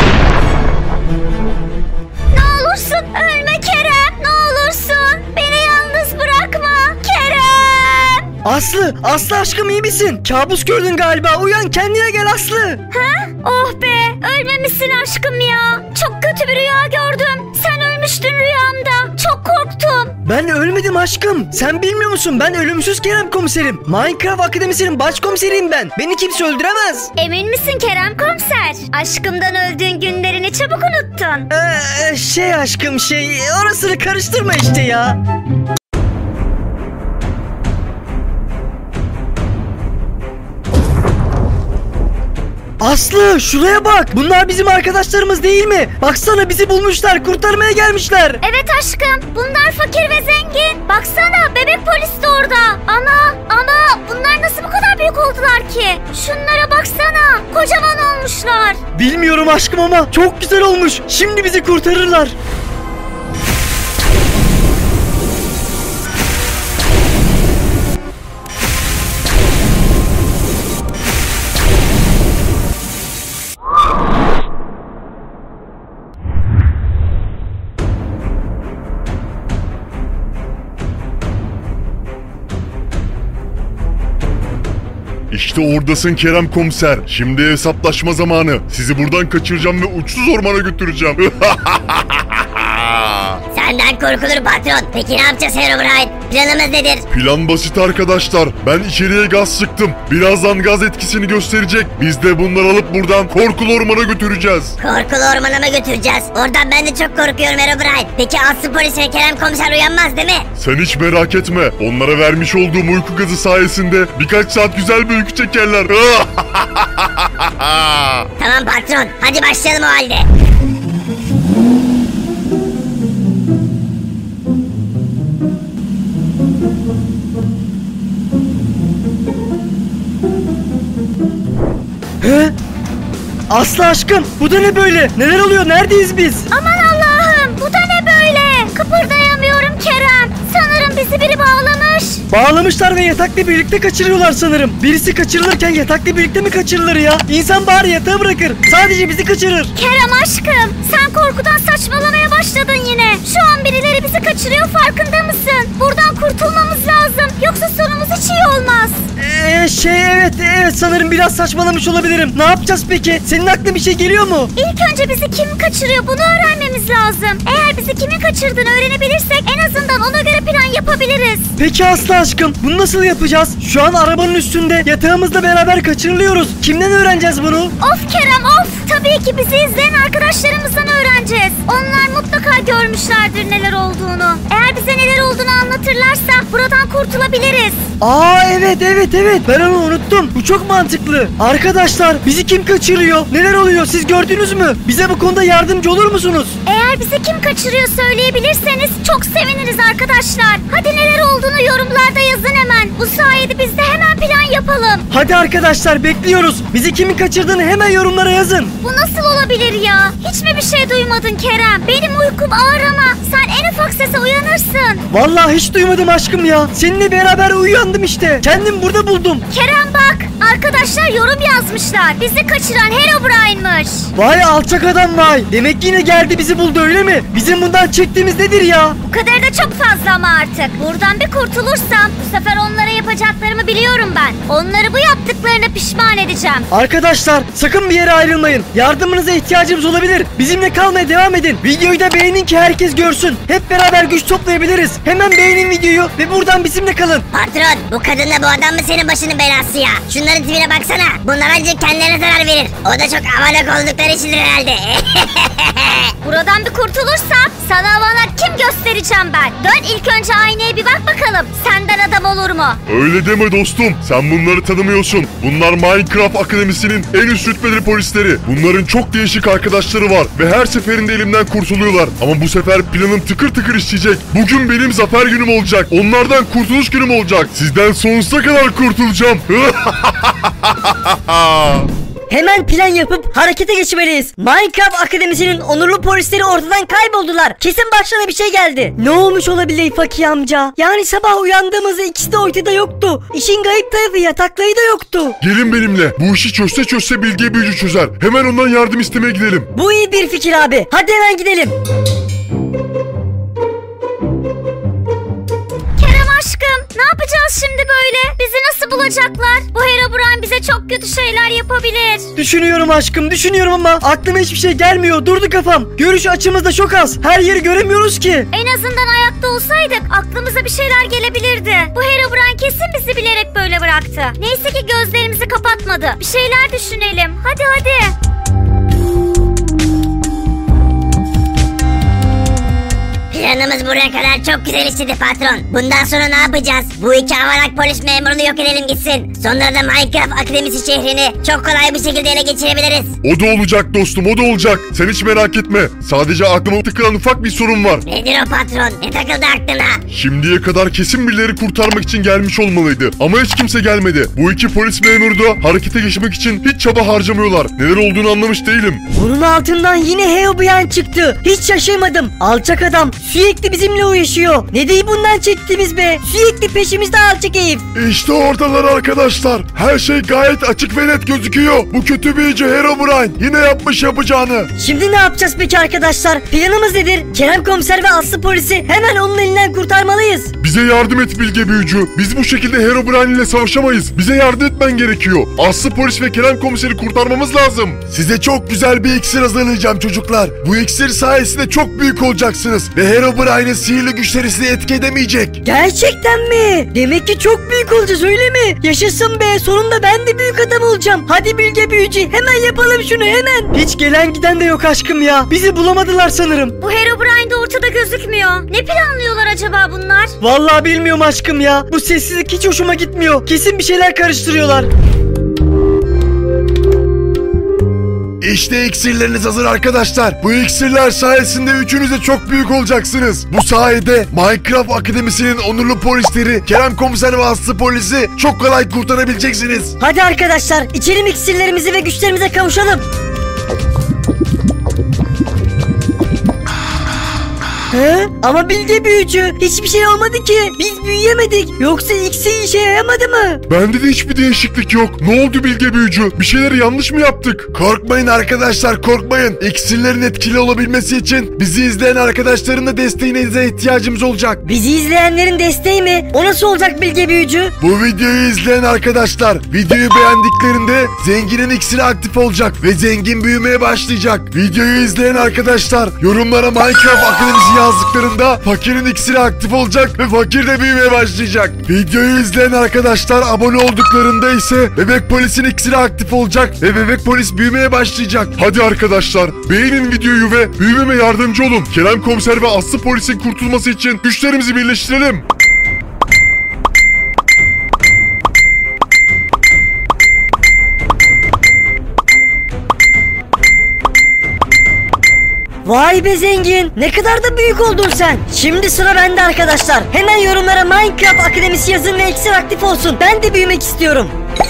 Ne olursun ölme Kerem. Ne olursun beni yalnız bırakma Kerem. Aslı, Aslı aşkım iyi misin? Kabus gördün galiba. Uyan kendine gel Aslı. Ha? Oh be ölmemişsin aşkım ya. Çok kötü bir rüya gördüm. Sen ölmüştün rüyamda. Çok korktum. Ben ölmedim aşkım. Sen bilmiyor musun? Ben ölümsüz Kerem komiserim. Minecraft Akademisi'nin başkomiseriyim ben. Beni kimse öldüremez. Emin misin Kerem komiser? Aşkımdan öldüğün günlerini çabuk unuttun. Ee, şey aşkım şey orasını karıştırma işte ya. Aslı şuraya bak. Bunlar bizim arkadaşlarımız değil mi? Baksana bizi bulmuşlar. Kurtarmaya gelmişler. Evet aşkım. Bunlar fakir ve zengin. Baksana bebek polis de orada. Ama ama bunlar nasıl bu kadar büyük oldular ki? Şunlara baksana. Kocaman olmuşlar. Bilmiyorum aşkım ama çok güzel olmuş. Şimdi bizi kurtarırlar. İşte oradasın Kerem komiser. Şimdi hesaplaşma zamanı. Sizi buradan kaçıracağım ve uçsuz ormana götüreceğim. Senden korkulur patron. Peki ne yapacağız Herobrine? Planımız nedir? Plan basit arkadaşlar. Ben içeriye gaz sıktım. Birazdan gaz etkisini gösterecek. Biz de bunları alıp buradan korkulu ormana götüreceğiz. Korkulu ormana mı götüreceğiz? Oradan ben de çok korkuyorum Herobrine. Peki Aslı polis ve Kerem komiser uyanmaz değil mi? Sen hiç merak etme. Onlara vermiş olduğum uyku gazı sayesinde birkaç saat güzel bir uyku çekerler. Tamam patron. Hadi başlayalım o halde. He? Aslı aşkım bu da ne böyle? Neler oluyor? Neredeyiz biz? Aman Allah'ım bu da ne böyle? Kıpırdayamıyorum Kerem. Sanırım bizi biri bağlamış. Bağlamışlar ve yatakla birlikte kaçırıyorlar sanırım. Birisi kaçırılırken yatakla birlikte mi kaçırılır ya? İnsan bari yatağı bırakır. Sadece bizi kaçırır. Kerem aşkım, sen korkudan saçmalamaya başladın yine. Şu an birileri bizi kaçırıyor, farkında mısın? Buradan kurtulmamız lazım. Yoksa sonumuz hiç iyi olmaz. Eee şey evet evet sanırım biraz saçmalamış olabilirim. Ne yapacağız peki? Senin aklına bir şey geliyor mu? İlk önce bizi kim kaçırıyor bunu öğrenmemiz lazım. Eğer bizi kimin kaçırdığını öğrenebilirsek en azından ona göre plan yapabiliriz. Peki Aslı aşkım bunu nasıl yapacağız? Şu an arabanın üstünde yatağımızla beraber kaçırılıyoruz. Kimden öğreneceğiz bunu? Of Kerem of! Tabii ki bizi izleyen arkadaşlarımızdan öğreneceğiz. Onlar mutlaka görmüşlerdir neler olduğunu. Eğer bize neler olduğunu anlatırlarsa buradan kurtulabiliriz. Aa evet evet evet ben onu unuttum. Bu çok mantıklı. Arkadaşlar bizi kim kaçırıyor? Neler oluyor siz gördünüz mü? Bize bu konuda yardımcı olur musunuz? Eğer bizi kim kaçırıyor söyleyebilirseniz çok seviniriz arkadaşlar. Hadi neler olduğunu yorumlarda yazın hemen. Bu sayede biz de hemen plan yapalım. Hadi arkadaşlar bekliyoruz. Bizi kimin kaçırdığını hemen yorumlara yazın. Bu nasıl olabilir ya? Hiç mi bir şey duymadın Kerem? Benim uykum ağır ama sen en ufak sese uyanırsın. Vallahi hiç duymadım aşkım ya. Seninle beraber uyandım işte. Kendim burada buldum. Kerem bak, arkadaşlar yorum yazmışlar. Bizi kaçıran Herobrine'mış. Vay alçak adam vay. Demek yine geldi bizi buldu öyle mi? Bizim bundan çektiğimiz nedir ya? Bu kadar da çok fazla ama artık. Buradan bir kurtulursam bu sefer onlara yapacaklarımı biliyorum ben. Onları bu yaptıklarına pişman edeceğim. Arkadaşlar sakın bir yere ayrılmayın. Yardımınıza ihtiyacımız olabilir. Bizimle kalmaya devam edin. Videoyu da beğenin ki herkes görsün. Hep beraber güç toplayabiliriz. Hemen beğenin videoyu ve buradan bizimle kalın. Patron bu kadınla bu adam mı senin başının belası ya? Şunların tipine baksana. Bunlar ancak kendilerine zarar verir. O da çok avanak oldukları içindir herhalde. Buradan bir kurtulursam sana avanak kim göstereceğim ben. Dön ilk önce aynaya bir bak bakalım. Senden adam olur mu? Öyle deme dostum. Sen bunları tanımıyorsun. Bunlar Minecraft Akademisi'nin en üst rütbeli polisleri. Bunların çok değişik arkadaşları var ve her seferinde elimden kurtuluyorlar. Ama bu sefer planım tıkır tıkır işleyecek. Bugün benim zafer günüm olacak. Onlardan kurtuluş günüm olacak. Sizden sonsuza kadar kurtulacağım. Hemen plan yapıp harekete geçmeliyiz. Minecraft Akademisi'nin onurlu polisleri ortadan kayboldular. Kesin başlarına bir şey geldi. Ne olmuş olabilir Fakir amca? Yani sabah uyandığımızda ikisi de ortada yoktu. İşin garip tarafı yatakları da yoktu. Gelin benimle. Bu işi çözse çözse Bilge Büyücü çözer. Hemen ondan yardım istemeye gidelim. Bu iyi bir fikir abi. Hadi hemen gidelim. Kerem aşkım ne yapacağız şimdi böyle? Bizi nasıl bulacaklar? Bu Herobrine bize çok kötü şeyler yapabilir. Düşünüyorum aşkım düşünüyorum ama aklıma hiçbir şey gelmiyor. Durdu kafam. Görüş açımız da çok az. Her yeri göremiyoruz ki. En azından ayakta olsaydık aklımıza bir şeyler gelebilirdi. Bu Herobrine kesin bizi bilerek böyle bıraktı. Neyse ki gözlerimizi kapatmadı. Bir şeyler düşünelim. Hadi hadi. Planımız buraya kadar çok güzel işledi patron. Bundan sonra ne yapacağız? Bu iki avanak polis memurunu yok edelim gitsin. Sonra da Minecraft Akademisi şehrini çok kolay bir şekilde ele geçirebiliriz. O da olacak dostum, o da olacak. Sen hiç merak etme. Sadece aklıma tıkılan ufak bir sorun var. Nedir o patron? Ne takıldı aklına? Şimdiye kadar kesin birileri kurtarmak için gelmiş olmalıydı. Ama hiç kimse gelmedi. Bu iki polis memuru da harekete geçmek için hiç çaba harcamıyorlar. Neler olduğunu anlamış değilim. Bunun altından yine Herobrine çıktı. Hiç şaşırmadım. Alçak adam sürekli bizimle uğraşıyor. Ne değil bundan çektiğimiz be. Sürekli peşimizde alçak herif. İşte oradalar arkadaşlar. Her şey gayet açık ve net gözüküyor. Bu kötü büyücü Herobrine yine yapmış yapacağını. Şimdi ne yapacağız peki arkadaşlar? Planımız nedir? Kerem komiser ve Aslı polisi hemen onun elinden kurtarmalıyız. Bize yardım et Bilge Büyücü. Biz bu şekilde Herobrine ile savaşamayız. Bize yardım etmen gerekiyor. Aslı polis ve Kerem komiseri kurtarmamız lazım. Size çok güzel bir iksir hazırlayacağım çocuklar. Bu iksir sayesinde çok büyük olacaksınız. Ve Herobrine'in sihirli güçleri sizi etki edemeyecek. Gerçekten mi? Demek ki çok büyük olacağız öyle mi? Yaşasın be, sonunda ben de büyük adam olacağım. Hadi Bilge Büyücü hemen yapalım şunu hemen. Hiç gelen giden de yok aşkım ya. Bizi bulamadılar sanırım. Bu Herobrine de ortada gözükmüyor. Ne planlıyorlar acaba bunlar? Vallahi bilmiyorum aşkım ya. Bu sessizlik hiç hoşuma gitmiyor. Kesin bir şeyler karıştırıyorlar. İşte iksirleriniz hazır arkadaşlar. Bu iksirler sayesinde üçünüz de çok büyük olacaksınız. Bu sayede Minecraft Akademisi'nin onurlu polisleri Kerem Komiser ve Aslı polisi çok kolay kurtarabileceksiniz. Hadi arkadaşlar içelim iksirlerimizi ve güçlerimize kavuşalım. He? Ama Bilge büyücü, hiçbir şey olmadı ki. Biz büyüyemedik. Yoksa iksir işe yaramadı mı? Bende de hiçbir değişiklik yok. Ne oldu Bilge büyücü? Bir şeyleri yanlış mı yaptık? Korkmayın arkadaşlar, korkmayın. İksirlerin etkili olabilmesi için bizi izleyen arkadaşların da desteğinize ihtiyacımız olacak. Bizi izleyenlerin desteği mi? O nasıl olacak Bilge büyücü? Bu videoyu izleyen arkadaşlar videoyu beğendiklerinde zenginin iksiri aktif olacak ve zengin büyümeye başlayacak. Videoyu izleyen arkadaşlar yorumlara Minecraft Akademisi yazdıklarında fakirin iksiri aktif olacak ve fakir de büyümeye başlayacak. Videoyu izleyen arkadaşlar abone olduklarında ise Bebek Polis'in iksiri aktif olacak ve Bebek Polis büyümeye başlayacak. Hadi arkadaşlar beğenin videoyu ve büyümeme yardımcı olun. Kerem Komiser ve Aslı Polis'in kurtulması için güçlerimizi birleştirelim. Vay be zengin, ne kadar da büyük oldun sen. Şimdi sıra bende arkadaşlar. Hemen yorumlara Minecraft Akademisi yazın ve iksir aktif olsun. Ben de büyümek istiyorum.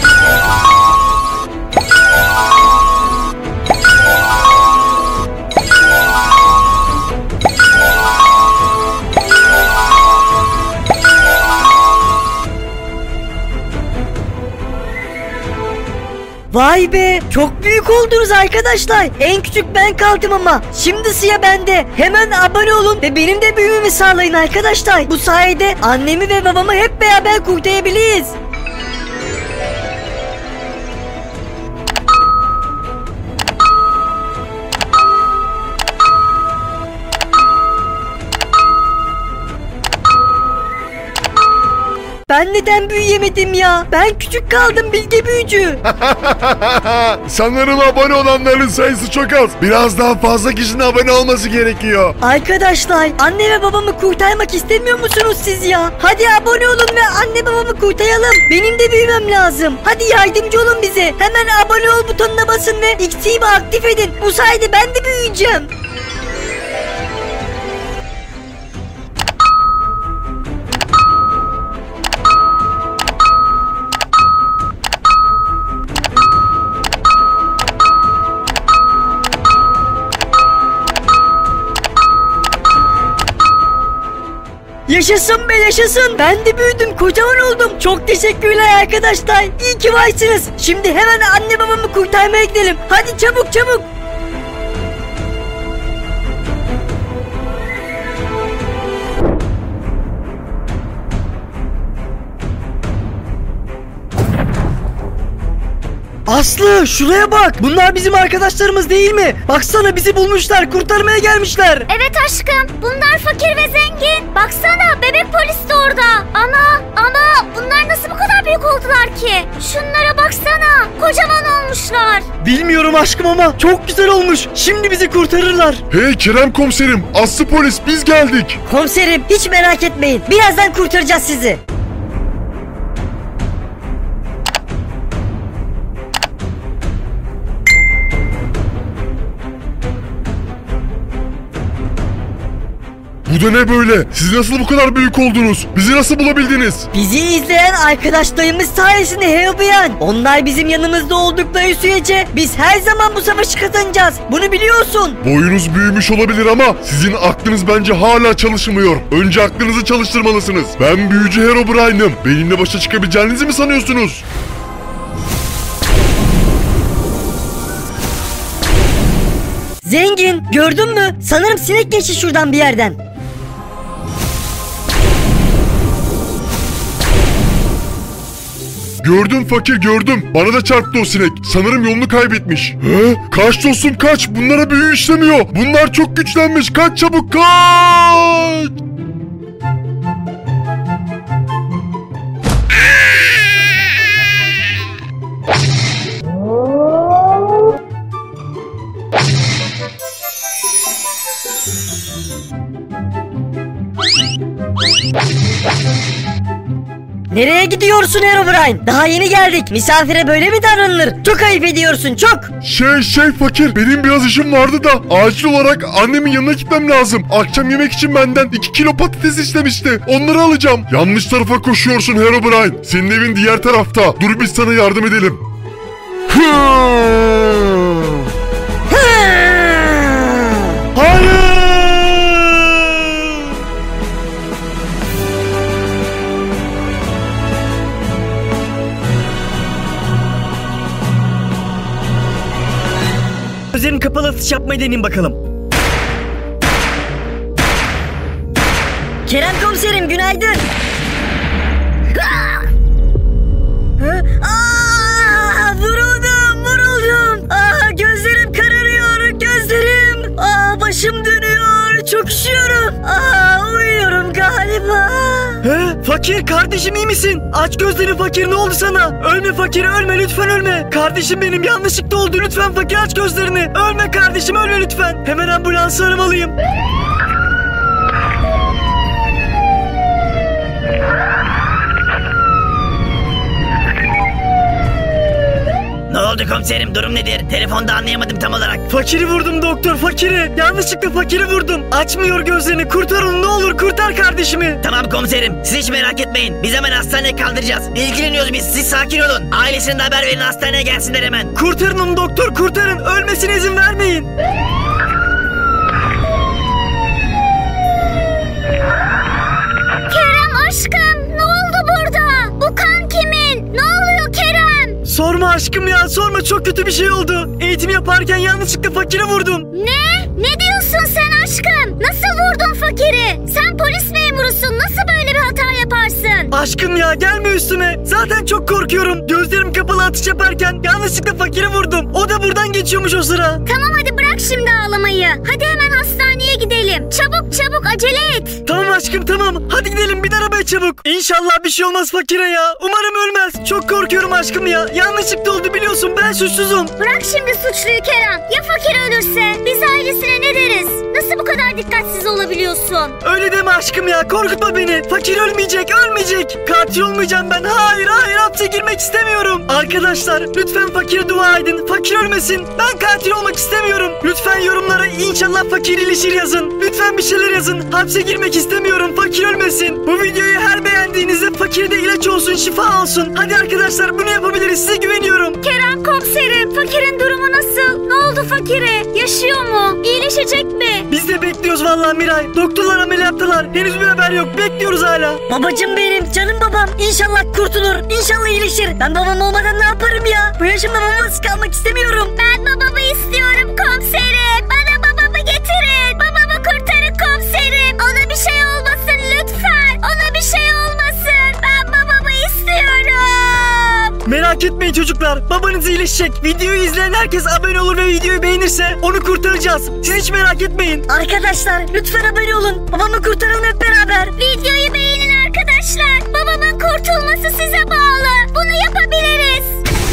Vay be, çok büyük oldunuz arkadaşlar. En küçük ben kaldım ama. Şimdi sıra bende. Hemen abone olun ve benim de büyümemi sağlayın arkadaşlar. Bu sayede annemi ve babamı hep beraber kurtarabiliriz. Ben neden büyüyemedim ya? Ben küçük kaldım Bilge büyücü. Sanırım abone olanların sayısı çok az. Biraz daha fazla kişinin abone olması gerekiyor. Arkadaşlar, anne ve babamı kurtarmak istemiyor musunuz siz ya? Hadi abone olun ve anne babamı kurtaralım. Benim de büyümem lazım. Hadi yardımcı olun bize. Hemen abone ol butonuna basın ve iksirimi aktif edin. Bu sayede ben de büyüyeceğim. Yaşasın be yaşasın. Ben de büyüdüm, kocaman oldum. Çok teşekkürler arkadaşlar. İyi ki varsınız. Şimdi hemen anne babamı kurtarmaya gidelim. Hadi çabuk çabuk. Aslı şuraya bak. Bunlar bizim arkadaşlarımız değil mi? Baksana bizi bulmuşlar, kurtarmaya gelmişler. Evet aşkım, bunlar fakir ve zengin. Baksana, bebek polis de orada. Ama ama bunlar nasıl bu kadar büyük oldular ki? Şunlara baksana, kocaman olmuşlar. Bilmiyorum aşkım ama çok güzel olmuş. Şimdi bizi kurtarırlar. Hey Kerem Komiserim, Aslı Polis biz geldik. Komiserim hiç merak etmeyin. Birazdan kurtaracağız sizi. Bu da ne böyle? Siz nasıl bu kadar büyük oldunuz? Bizi nasıl bulabildiniz? Bizi izleyen arkadaşlarımız sayesinde Herobrine. Onlar bizim yanımızda oldukları sürece biz her zaman bu savaşı kazanacağız. Bunu biliyorsun. Boyunuz büyümüş olabilir ama sizin aklınız bence hala çalışmıyor. Önce aklınızı çalıştırmalısınız. Ben büyücü Herobrine'ım. Benimle başa çıkabileceğinizi mi sanıyorsunuz? Zengin, gördün mü? Sanırım sinek geçti şuradan bir yerden. Gördüm fakir gördüm. Bana da çarptı o sinek. Sanırım yolunu kaybetmiş. He? Kaç dostum kaç. Bunlara büyü işlemiyor. Bunlar çok güçlenmiş. Kaç çabuk kaç. Nereye gidiyorsun Herobrine? Daha yeni geldik. Misafire böyle mi davranılır? Çok ayıp ediyorsun, çok. Şey şey fakir. Benim biraz işim vardı da acil olarak annemin yanına gitmem lazım. Akşam yemek için benden iki kilo patates istemişti. Onları alacağım. Yanlış tarafa koşuyorsun Herobrine. Senin evin diğer tarafta. Dur biz sana yardım edelim. Hayır! Gözlerini kapalı atış yapmayı deneyim bakalım. Kerem komiserim günaydın. Aa, vuruldum vuruldum. Aa, gözlerim kararıyor gözlerim. Aa, başım dönüyor çok üşüyorum. Aa, uyuyorum galiba. He, fakir kardeşim iyi misin? Aç gözlerini fakir, ne oldu sana? Ölme fakir, ölme lütfen ölme. Kardeşim benim yanlışlıkla oldu, lütfen fakir aç gözlerini. Ölme kardeşim, ölme lütfen. Hemen ambulansı aramalıyım. Ne oldu komiserim, durum nedir? Telefonda anlayamadım tam olarak. Fakiri vurdum doktor, fakiri. Yanlışlıkla fakiri vurdum. Açmıyor gözlerini, kurtar onu ne olur, kurtar kardeşimi. Tamam komiserim, siz hiç merak etmeyin. Biz hemen hastaneye kaldıracağız. İlgileniyoruz biz, siz sakin olun. Ailesine de haber verin, hastaneye gelsinler hemen. Kurtarın onu doktor, kurtarın. Ölmesine izin vermeyin. Kerem aşkım ne oldu burada? Bu kan kimin? Ne oluyor Kerem? Sorma aşkım ya, sorma, çok kötü bir şey oldu. Eğitim yaparken yanlışlıkla fakire vurdum. Ne? Ne diyorsun sen aşkım? Nasıl vurdun fakiri? Sen polis memurusun. Nasıl böyle bir hata yaparsın? Aşkım ya gelme üstüme. Zaten çok korkuyorum. Gözlerim kapalı atış yaparken yanlışlıkla fakire vurdum. O da buradan geçiyormuş o sıra. Tamam hadi bırak şimdi ağlamayı. Hadi hemen hastaneye gidelim. Çabuk çabuk acele et. Tamam aşkım tamam. Hadi gidelim, bin arabaya çabuk. İnşallah bir şey olmaz fakire ya. Umarım ölmez. Çok korkuyorum aşkım ya. Yanlışlıkla oldu biliyorsun, ben suçsuzum. Bırak şimdi suçluyu Kerem. Ya fakir ölürse? Biz ailesine ne deriz? Nasıl bu kadar dikkatsiz olabiliyorsun? Öyle deme aşkım ya, korkutma beni. Fakir ölmeyecek, ölmeyecek. Katil olmayacağım ben. Hayır hayır, hapse girmek istemiyorum. Arkadaşlar lütfen fakire dua edin. Fakir ölmesin. Ben katil olmak istemiyorum. Lütfen yorumlara inşallah fakir iyileşir yazın. Lütfen bir şeyler yazın. Hapse girmek istemiyorum. Fakir ölmesin. Bu videoyu her beğendiğinizde fakire de ilaç olsun, şifa olsun. Hadi arkadaşlar bunu yapabiliriz. Size güveniyorum. Kerem komiserim, fakirin durumu nasıl? Ne oldu fakire? Yaşıyor mu? İyileşecek mi? Biz de bekliyoruz vallahi Miray. Doktorlar ameliyattılar. Henüz bir haber yok. Bekliyoruz hala. Babacım benim, canım babam. İnşallah kurtulur. İnşallah iyileşir. Ben babam olmadan ne yaparım ya? Bu yaşımda babamsız kalmak istemiyorum. Ben babamı istiyorum komiserim. Bana babamı getirin. Babamı kurtarın komiserim. Ona bir şey olmasın lütfen. Ona bir şey olmasın. Ben babamı istiyorum. Merak etmeyin çocuklar. Babanız iyileşecek. Videoyu izleyen herkes abone olur ve videoyu beğenirse onu kurtaracağız. Siz hiç merak etmeyin. Arkadaşlar lütfen abone olun. Babamı kurtaralım hep beraber. Videoyu beğenin arkadaşlar. Babamın kurtulması size bağlı. Bunu yapabiliriz.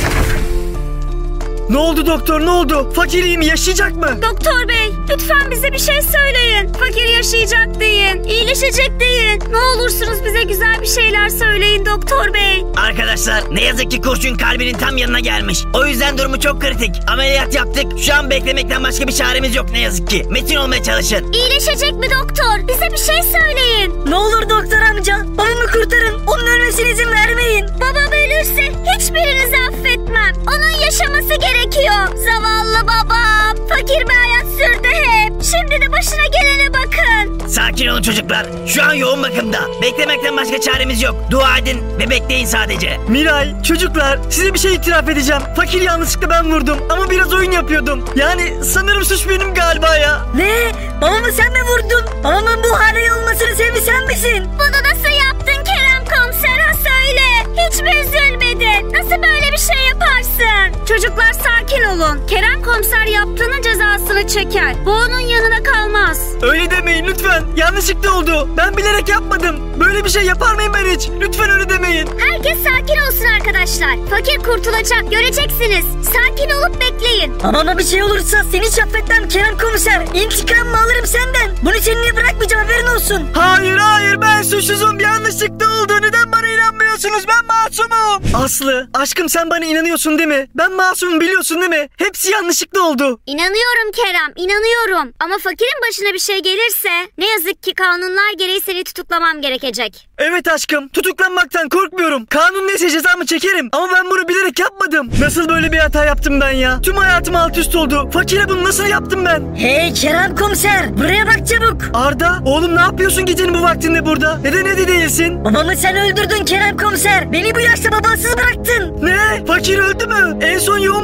Ne oldu doktor, ne oldu? Fakir iyi mi? Yaşayacak mı? Doktor bey lütfen bize bir şey söyleyin. Fakir yaşayacak deyin. İyileşecek deyin. Ne olursunuz bize güzel bir şeyler söyleyin doktor bey. Arkadaşlar ne yazık ki kurşun kalbinin tam yanına gelmiş. O yüzden durumu çok kritik. Ameliyat yaptık. Şu an beklemekten başka bir çaremiz yok ne yazık ki. Metin olmaya çalışın. İyileşecek mi doktor? Bize bir şey söyleyin. Ne olur doktor amca. Babamı kurtarın. Onun ölmesine izin vermeyin. Babam ölürse hiçbirinizi affetmem. Onun yaşaması gerekiyor. Zavallı babam. Fakir bir hayat sürdü hep. Şimdi de başına gelene bakın. Sakin olun çocuklar. Şu an yoğun bakımda. Beklemekten başka çaremiz yok. Dua edin ve bekleyin sadece. Miray, çocuklar size bir şey itiraf edeceğim. Fakir yanlışlıkla ben vurdum ama biraz oyun yapıyordum. Yani sanırım suç benim galiba ya. Ne? Babamı sen mi vurdun? Babamın bu hale olmasını sebebi sen misin? Bunu nasıl yaptın Kerem komiser, ha söyle. Hiç mi üzülmedin? Nasıl böyle bir şey yaparsın? Çocuklar sakin olun. Kerem komiser yaptığının cezasını çeker. Bu onun yanına kalmaz. Öyle demeyin lütfen. Yanlışlıkla oldu. Ben bilerek yapmadım. Böyle bir şey yapar mıyım ben hiç? Lütfen öyle demeyin. Herkes sakin olsun arkadaşlar. Fakir kurtulacak, göreceksiniz. Sakin olup bekleyin. Babama bir şey olursa seni hiç affetmem Kerem komiser. İntikamımı alırım senden. Bunu seninle bırakmayacağım, haberin olsun. Hayır hayır, ben suçsuzum. Yanlışlıkla oldu. Neden bana inanmıyorsunuz? Ben masumum. Aslı aşkım, sen bana inanıyorsun değil mi? Ben masumum, biliyorsun değil mi? Hepsi yanlışlıkla oldu. İnanıyorum Kerem, inanıyorum. Ama fakirin başına bir şey gelirse ne yazık ki kanunlar gereği seni tutuklamam gerekecek. Evet aşkım, tutuklanmaktan korkmuyorum. Kanun neyse cezamı çekerim. Ama ben bunu bilerek yapmadım. Nasıl böyle bir hata yaptım ben ya? Tüm hayatım alt üst oldu. Fakire bunu nasıl yaptım ben? Hey Kerem komiser, buraya bak çabuk. Arda, oğlum ne yapıyorsun gecenin bu vaktinde burada? Neden evde değilsin? Babamı sen öldürdün Kerem komiser. Beni bu yaşta babasız bıraktın. Ne? Fakir öldü mü? En son yoğun bakımdaydı.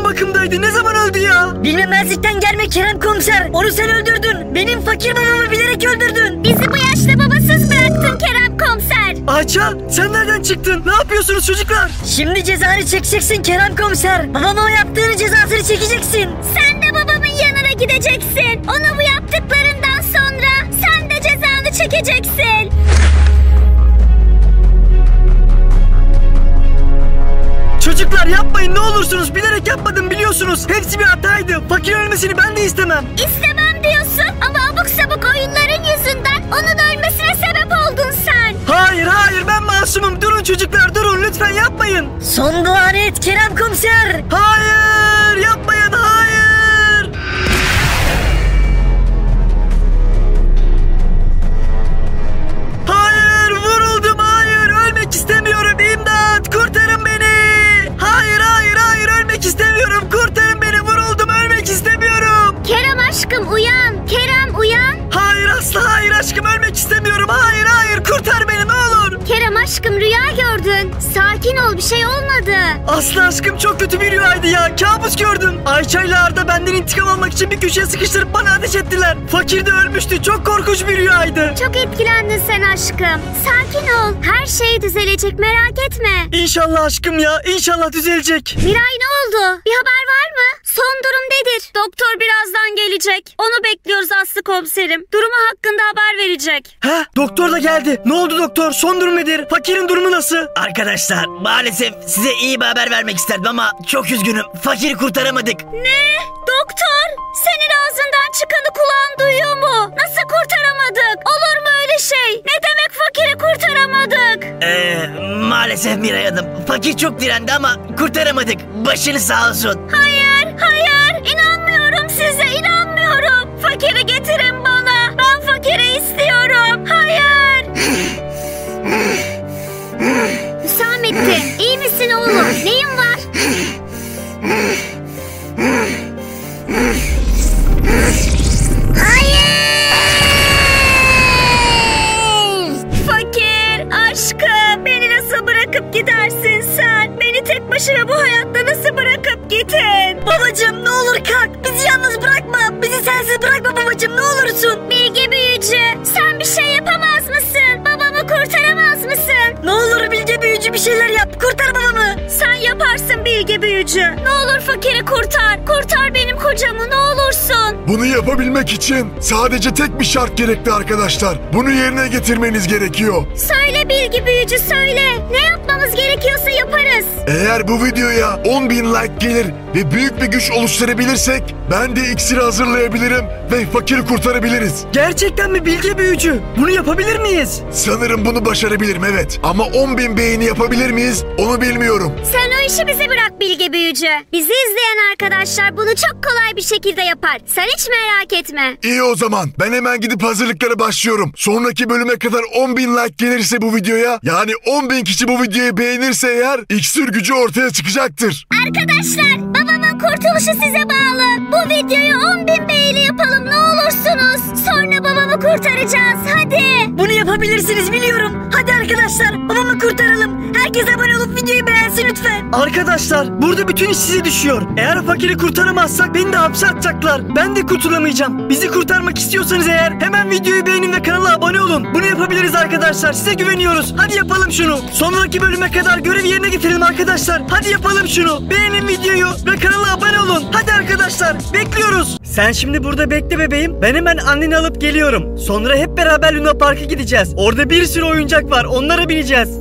öldü? Ne zaman öldü ya? Bilmemezlikten gelme Kerem komiser. Onu sen öldürdün. Benim fakir babamı bilerek öldürdün. Bizi bu yaşta babasız bıraktın Kerem komiser. Ayça sen nereden çıktın? Ne yapıyorsunuz çocuklar? Şimdi cezanı çekeceksin Kerem komiser. Babama o yaptığını cezasını çekeceksin. Sen de babamın yanına gideceksin. Ona bu yaptıklarından sonra sen de cezanı çekeceksin. Çocuklar yapmayın ne olursunuz. Bilerek yapmadım biliyorsunuz. Hepsi bir hataydı. Fakir ölmesini ben de istemem. İstemem diyorsun ama abuk sabuk oyunların yüzünden onun ölmesine sebep oldun sen. Hayır hayır ben masumum. Durun çocuklar durun lütfen yapmayın. Son duanı et Kerem komiser. Hayır yapmayın hayır. Hayır vuruldum hayır. Ölmek istemiyorum. İmdat kurtarın beni. Hayır hayır hayır ölmek istemiyorum. Kurtarın beni vuruldum ölmek istemiyorum. Kerem aşkım uyan. Kerem uyan. Hayır asla hayır aşkım ölmek istemiyorum. Hayır hayır kurtar beni ne olur. Kerem aşkım rüya gördün. Sakin ol bir şey olmadı. Aslı aşkım çok kötü bir rüyaydı ya. Kabus gördüm. Ayça ile Arda benden intikam almak için bir köşeye sıkıştırıp bana ateş ettiler. Fakir de ölmüştü. Çok korkunç bir rüyaydı. Çok etkilendin sen aşkım. Sakin ol. Her şey düzelecek merak etme. İnşallah aşkım ya. İnşallah düzelecek. Miray ne oldu? Bir haber var mı? Son durum nedir? Doktor birazdan gelecek. Onu bekliyoruz Aslı komiserim. Durumu hakkında haber verecek. Ha doktor da geldi. Ne oldu doktor? Son durum nedir? Fakirin durumu nasıl? Arkadaşlar maalesef size iyi bir haber vermek isterdim ama çok üzgünüm. Fakiri kurtaramadık. Ne? Doktor? Senin ağzından çıkanı kulağın duyuyor mu? Nasıl kurtaramadık? Olur mu öyle şey? Ne demek fakiri kurtaramadık? Ee, maalesef Miray Hanım. Fakir çok direndi ama kurtaramadık. Başınız sağ olsun. Hayır, hayır. İnanmıyorum size, inanmıyorum. Fakiri getirin bana. Ben fakiri istiyorum. Hayır. Hüsamettin, iyi misin oğlum? Neyin var? Fakir, aşkım. Beni nasıl bırakıp gidersin sen? Beni tek başına bu hayatta nasıl bırakıp gittin? Babacım ne olur kalk. Bizi yalnız bırakma. Bizi sensiz bırakma babacım ne olursun. Bilge büyücü, sen bir şey yapamaz mısın? Babamı kurtaramaz mısın? Ne olur Bilge büyücü bir şeyler yap. Kurtar babamı. Sen yaparsın Bilge büyücü. Ne olur fakiri kurtar. Kurtar benim kocamı ne olursun. Bunu yapabilmek için sadece tek bir şart gerekli arkadaşlar. Bunu yerine getirmeniz gerekiyor. Söyle Bilge büyücü söyle. Ne yapmamız gerekiyorsa yaparız. Eğer bu videoya on bin like gelir ve büyük bir güç oluşturabilirsek ben de iksiri hazırlayabilirim ve fakiri kurtarabiliriz. Gerçekten mi Bilge büyücü? Bunu yapabilir miyiz? Sanırım bunu başarabilirim evet. Ama on bin beğeni yapabilir miyiz onu bilmiyorum. Sen o işi bize bırak Bilge büyücü. Bizi izleyen arkadaşlar bunu çok kolay bir şekilde yapar. Sen hiç merak etme. İyi o zaman ben hemen gidip hazırlıklara başlıyorum. Sonraki bölüme kadar on bin like gelirse bu videoya, yani on bin kişi bu videoyu beğenirse eğer iksir gücü ortaya çıkacaktır. Arkadaşlar babamın kurtuluşu size bağlı. Bu videoyu on bin beğeni yapalım ne olursunuz. Sonra babamı kurtaracağız hadi. Bunu yapabilirsiniz biliyorum. Hadi arkadaşlar babamı kurtaralım. Herkes abone olup videoyu beğensin lütfen. Arkadaşlar burada bütün iş size düşüyor. Eğer fakiri kurtaramazsak beni de hapse atacaklar. Ben de kurtulamayacağım. Bizi kurtarmak istiyorsanız eğer hemen videoyu beğenin ve kanala abone olun. Bunu yapabiliriz arkadaşlar. Size güveniyoruz. Hadi yapalım şunu. Sonraki bölüme kadar görevi yerine getirelim arkadaşlar. Hadi yapalım şunu. Beğenin videoyu ve kanala abone olun. Hadi arkadaşlar bekliyoruz. Sen şimdi burada bekle bebeğim. Ben hemen anneni alıp geliyorum. Sonra hep beraber Luna Park'a gideceğiz. Orada bir sürü oyuncak var. Onlara bineceğiz.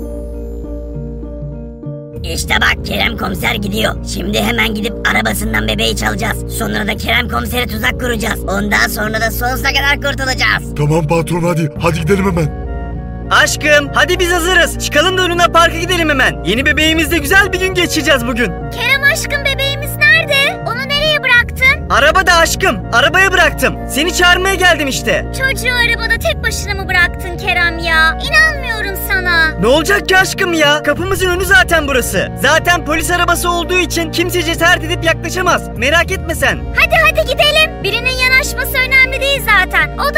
İşte bak Kerem komiser gidiyor. Şimdi hemen gidip arabasından bebeği çalacağız. Sonra da Kerem komisere tuzak kuracağız. Ondan sonra da sonsuza kadar kurtulacağız. Tamam patron hadi. Hadi gidelim hemen. Aşkım hadi biz hazırız. Çıkalım da Luna Park'a gidelim hemen. Yeni bebeğimizle güzel bir gün geçireceğiz bugün. Kerem aşkım bebeğimiz nerede? Onu nereye bıraktın? Arabada aşkım. Arabaya bıraktım. Seni çağırmaya geldim işte. Çocuğu arabada tek başına mı bıraktın Kerem ya? İnanmıyorum sana. Ne olacak ki aşkım ya? Kapımızın önü zaten burası. Zaten polis arabası olduğu için kimse cesaret edip yaklaşamaz. Merak etme sen. Hadi hadi gidelim. Birinin yanaşması önemli değil zaten. O daha bebek.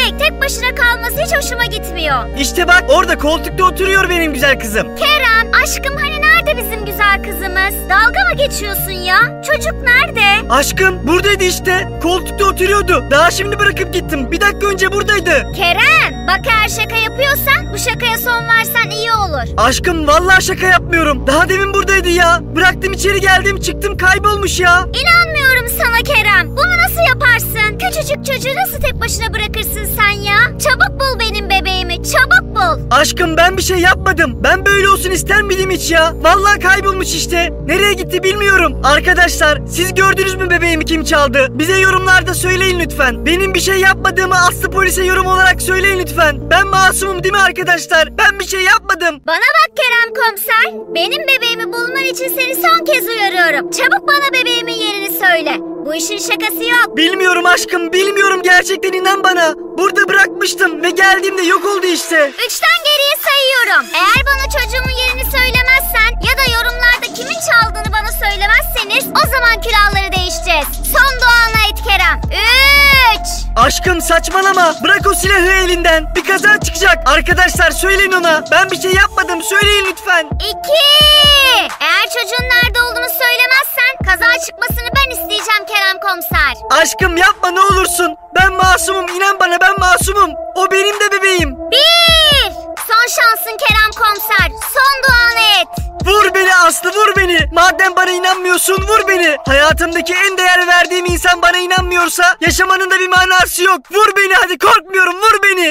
Şey, tek başına kalması hiç hoşuma gitmiyor. İşte bak orada koltukta oturuyor benim güzel kızım. Kerem, aşkım hani nerede bizim güzel kızımız? Dalga mı geçiyorsun ya? Çocuk nerede? Aşkım buradaydı işte. Koltukta oturuyordu. Daha şimdi bırakıp gittim. Bir dakika önce buradaydı. Kerem, bak eğer şaka yapıyorsan bu şakaya son versen iyi olur. Aşkım vallahi şaka yapmıyorum. Daha demin buradaydı ya. Bıraktım içeri geldim çıktım kaybolmuş ya. İnanmıyorum sana Kerem. Bunu nasıl yaparsın? Küçücük çocuğu nasıl tek başına bırakırsın sen ya? Çabuk bul benim bebeğimi, çabuk bul. Aşkım ben bir şey yapmadım. Ben böyle olsun ister miydim hiç ya? Vallahi kaybolmuş işte. Nereye gitti bilmiyorum. Arkadaşlar siz gördünüz mü bebeğimi kim çaldı? Bize yorumlarda söyleyin lütfen. Benim bir şey yapmadığımı Aslı polise yorum olarak söyleyin lütfen. Ben masumum değil mi arkadaşlar? Ben bir şey yapmadım. Bana bak Kerem komiser. Benim bebeğimi bulman için seni son kez uyarıyorum. Çabuk bana bebeğimin yerini söyle. Bu işin şakası yok. Bilmiyorum aşkım bilmiyorum gerçekten inan bana. Burada bırakmıştım ve geldiğimde yok oldu işte. Üçten geriye sayıyorum. Eğer bana çocuğumun yerini söylemezsen ya da yorumlarda kimin çaldığını bana söylemezseniz o zaman külahları değişeceğiz. Son duana et Kerem. Üç. Aşkım saçmalama. Bırak o silahı elinden. Bir kaza çıkacak. Arkadaşlar söyleyin ona. Ben bir şey yapmadım. Söyleyin lütfen. İki. Eğer çocuğun nerede olduğunu söylemezsen kaza çıkmasını ben isteyeceğim Kerem komiser. Aşkım yapma ne olursun. Ben masumum. İnan bana ben masumum. O benim de bebeğim. Bir. Son şansın Kerem komiser. Son duanı et. Vur beni Aslı vur beni. Madem bana inanmıyorsun vur beni. Hayatımdaki en değer verdiğim insan bana inanmıyorsa yaşamanın da bir manası yok. Vur beni hadi korkmuyorum vur beni.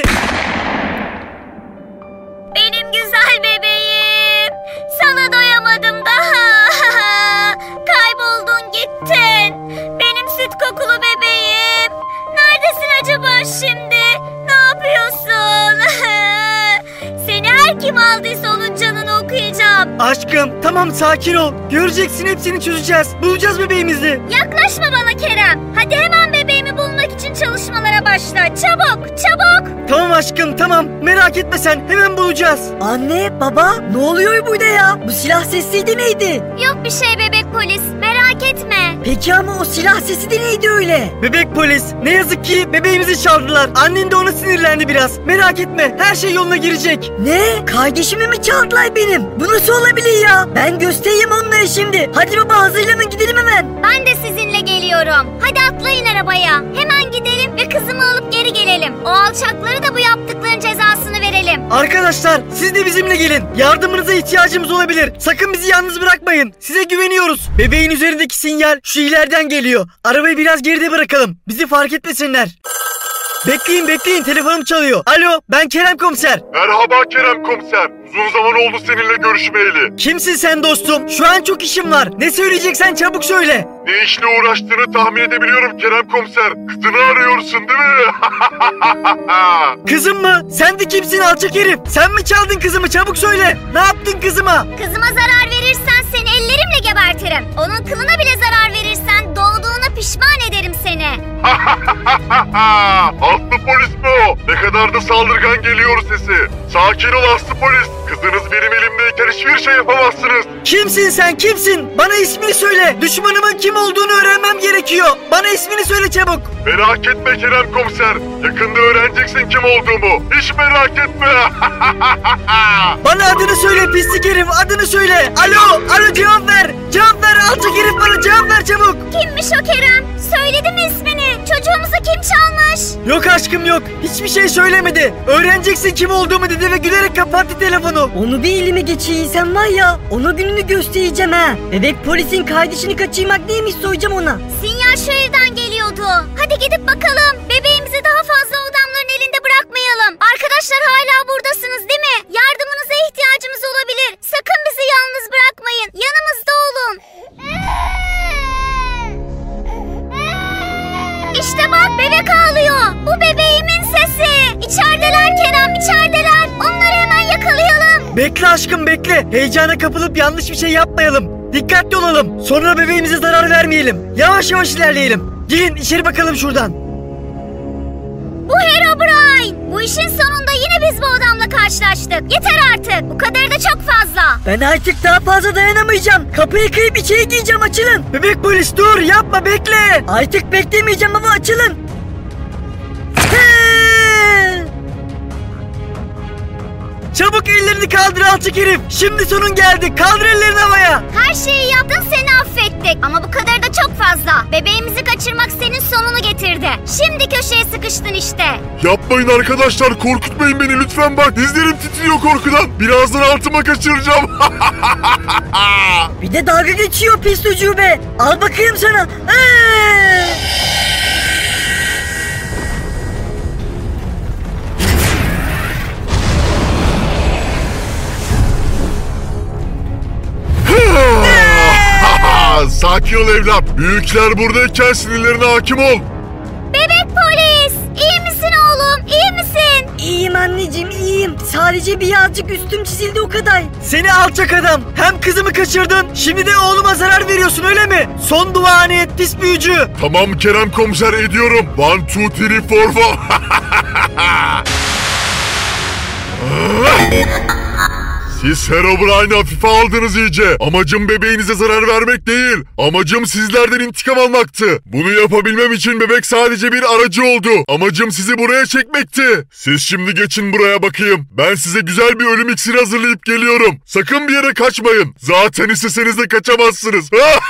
Benim güzel bebeğim. Sana doyamadım daha. Kayboldun gittin. Benim süt kokulu bebeğim. Neredesin acaba şimdi? Ne yapıyorsun? Seni her kim aldıysa onun canını okuyacağım. Aşkım tamam sakin ol. Göreceksin hepsini çözeceğiz. Bulacağız bebeğimizi. Yaklaşma bana Kerem. Hadi hemen bebeğimi bulmak için çalışmalara başla. Çabuk çabuk. Tamam aşkım tamam. Merak etme sen hemen bulacağız. Anne, baba, ne oluyor burada ya? Bu silah sesi de neydi? Yok bir şey bebek polis. Merak etme. Peki ama o silah sesi de neydi öyle? Bebek polis ne yazık ki bebeğimizi çaldılar. Annen de ona sinirlendi biraz. Merak etme her şey yoluna girecek. Ne? Kardeşimi mi çaldılar benim? Bu nasıl olabilir ya? Ben göstereyim onları şimdi. Hadi baba hazırlanın gidelim hemen. Ben de sizinle geliyorum. Hadi atlayın arabaya. Hemen gidelim ve kızımı alıp geri gelelim. O alçakları da bu yaptıkların cezasını verelim. Arkadaşlar siz de bizimle gelin. Yardımınıza ihtiyacımız olabilir. Sakın bizi yalnız bırakmayın. Size güveniyoruz. Bebeğin üzerindeki sinyal şu ileriden geliyor. Arabayı biraz geride bırakalım. Bizi fark etmesinler. Bekleyin bekleyin telefonum çalıyor. Alo ben Kerem komiser. Merhaba Kerem komiser. Uzun zaman oldu seninle görüşmeyeli. Kimsin sen dostum? Şu an çok işim var. Ne söyleyeceksen çabuk söyle. Ne işle uğraştığını tahmin edebiliyorum Kerem komiser. Kızını arıyorsun değil mi? Kızım mı? Sen de kimsin alçak herif? Sen mi çaldın kızımı? Çabuk söyle. Ne yaptın kızıma? Kızıma zarar verirsen seni ellerimle gebertirim. Onun kılına bile zarar verirsen doğduğuna pişman ederim seni. Aslı polis mi o? Ne kadar da saldırgan geliyor sesi. Sakin ol Aslı polis. Kızınız benim elimdeyken hiçbir şey yapamazsınız. Kimsin sen kimsin? Bana ismini söyle. Düşmanımın kim olduğunu öğrenmem gerekiyor. Bana ismini söyle çabuk. Merak etme Kerem komiser. Yakında öğreneceksin kim olduğumu. Hiç merak etme. Bana adını söyle pislik herif adını söyle. Alo alo cevap ver. Cevap ver alçak herif bana cevap ver çabuk. Kimmiş o Kerem? Söyledi mi ismini? Çocuğumuzu kim çalmış? Yok aşkım yok. Hiçbir şey söylemedi. Öğreneceksin kim olduğumu dedi ve gülerek kapattı telefonu. Onu bir elime geçireyim sen var ya. Ona gününü göstereceğim ha. Bebek polisin kardeşini kaçırmak neymiş soracağım ona. Sinyal şu evden geliyordu. Hadi gidip bakalım. Bebeğimizi daha fazla o adamların elinde bırakmayalım. Arkadaşlar hala buradasınız değil mi? Yardımınıza ihtiyacımız olabilir. Sakın bizi yalnız bırakmayın. Yanımızda olun. İşte bak bebek ağlıyor. Bu bebeğimin sesi. İçerideler Kerem içerideler. Onları hemen yakalayalım. Bekle aşkım bekle. Heyecana kapılıp yanlış bir şey yapmayalım. Dikkatli olalım. Sonra bebeğimize zarar vermeyelim. Yavaş yavaş ilerleyelim. Gelin içeri bakalım şuradan. Bu Herobrine. Bu işin sonunda yine biz bu adamla karşılaştık. Yeter artık. Bu kadarı da çok fazla. Ben artık daha fazla dayanamayacağım. Kapıyı kırıp içeri gireceğim açılın. Bebek polis dur yapma bekle. Artık beklemeyeceğim ama açılın. Hey! Çabuk ellerini kaldır alçak herif. Şimdi sonun geldi. Kaldır ellerini havaya. Her şeyi yaptın, seni affettik. Ama bu kadar da çok fazla. Bebeğimizi kaçırmak senin sonunu getirdi. Şimdi köşeye sıkıştın işte. Yapmayın arkadaşlar, korkutmayın beni lütfen bak. Dizlerim titriyor korkudan. Birazdan altıma kaçıracağım. Bir de dalga geçiyor pis ucube. Al bakayım sana. Ee! Sakin ol evlat. Büyükler buradayken sinirlerine hakim ol. Bebek polis, iyi misin oğlum? İyi misin? İyiyim anneciğim iyiyim. Sadece birazcık üstüm çizildi o kadar. Seni alçak adam. Hem kızımı kaçırdın. Şimdi de oğluma zarar veriyorsun öyle mi? Son duanı et pis büyücü. Tamam Kerem komiser ediyorum. One, two, three, four, five. Siz Herobrine'i hafife aldınız iyice. Amacım bebeğinize zarar vermek değil. Amacım sizlerden intikam almaktı. Bunu yapabilmem için bebek sadece bir aracı oldu. Amacım sizi buraya çekmekti. Siz şimdi geçin buraya bakayım. Ben size güzel bir ölüm iksiri hazırlayıp geliyorum. Sakın bir yere kaçmayın. Zaten isteseniz de kaçamazsınız.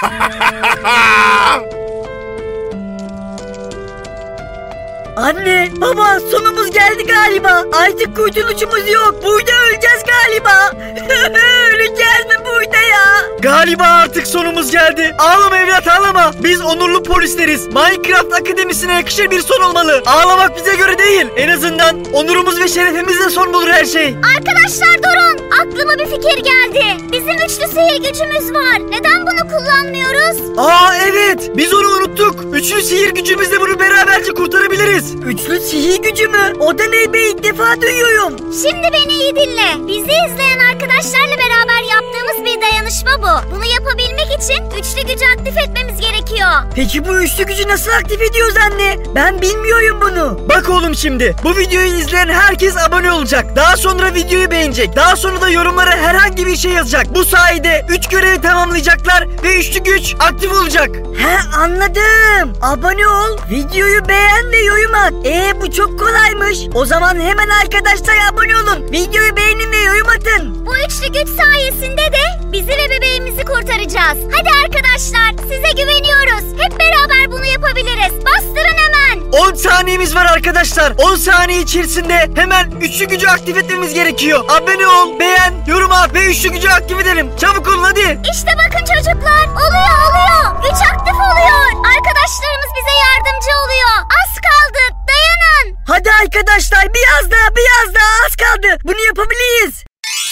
Anne, baba sonumuz geldi galiba. Artık kurtuluşumuz yok. Burada öleceğiz galiba. Öleceğiz mi burada ya? Galiba artık sonumuz geldi. Ağlama evlat ağlama. Biz onurlu polisleriz. Minecraft Akademisi'ne yakışır bir son olmalı. Ağlamak bize göre değil. En azından onurumuz ve şerefimizle son bulur her şey. Arkadaşlar durun. Aklıma bir fikir geldi. Bizim üçlü sihir gücümüz var. Neden bunu kullanmıyoruz? Aa evet. Biz onu unuttuk. Üçlü sihir gücümüzle bunu beraberce kurtarabiliriz. Üçlü sihir gücü mü? O da ne be, ilk defa duyuyorum. Şimdi beni iyi dinle. Bizi izleyen arkadaşlarla beraber yaptığımız bir dayanışma bu. Bunu yapabilmek için üçlü gücü aktif etmemiz gerekiyor. Peki bu üçlü gücü nasıl aktif ediyoruz anne? Ben bilmiyorum bunu. Bak oğlum şimdi. Bu videoyu izleyen herkes abone olacak. Daha sonra videoyu beğenecek. Daha sonra da yorumlara herhangi bir şey yazacak. Bu sayede üç görevi tamamlayacaklar ve üçlü güç aktif olacak. He anladım. Abone ol, videoyu beğen ve yorum at. Ee bu çok kolaymış. O zaman hemen arkadaşlar abone olun. Videoyu beğenin ve yorum atın. Bu üçlü güç sayesinde de bizi ve bebeğimizi kurtaracağız. Hadi arkadaşlar, size güveniyoruz. Hep beraber bunu yapabiliriz. Bastırın hemen. on saniyemiz var arkadaşlar. on saniye içerisinde hemen üçlü gücü aktif etmemiz gerekiyor. Abone ol, beğen, yorum at ve üçlü gücü aktif edelim. Çabuk olun hadi. İşte bakın çocuklar. Oluyor oluyor. Güç aktif oluyor. Arkadaşlarımız bize yardımcı oluyor. Az kaldı. Dayanın. Hadi arkadaşlar biraz daha biraz daha az kaldı. Bunu yapabiliriz.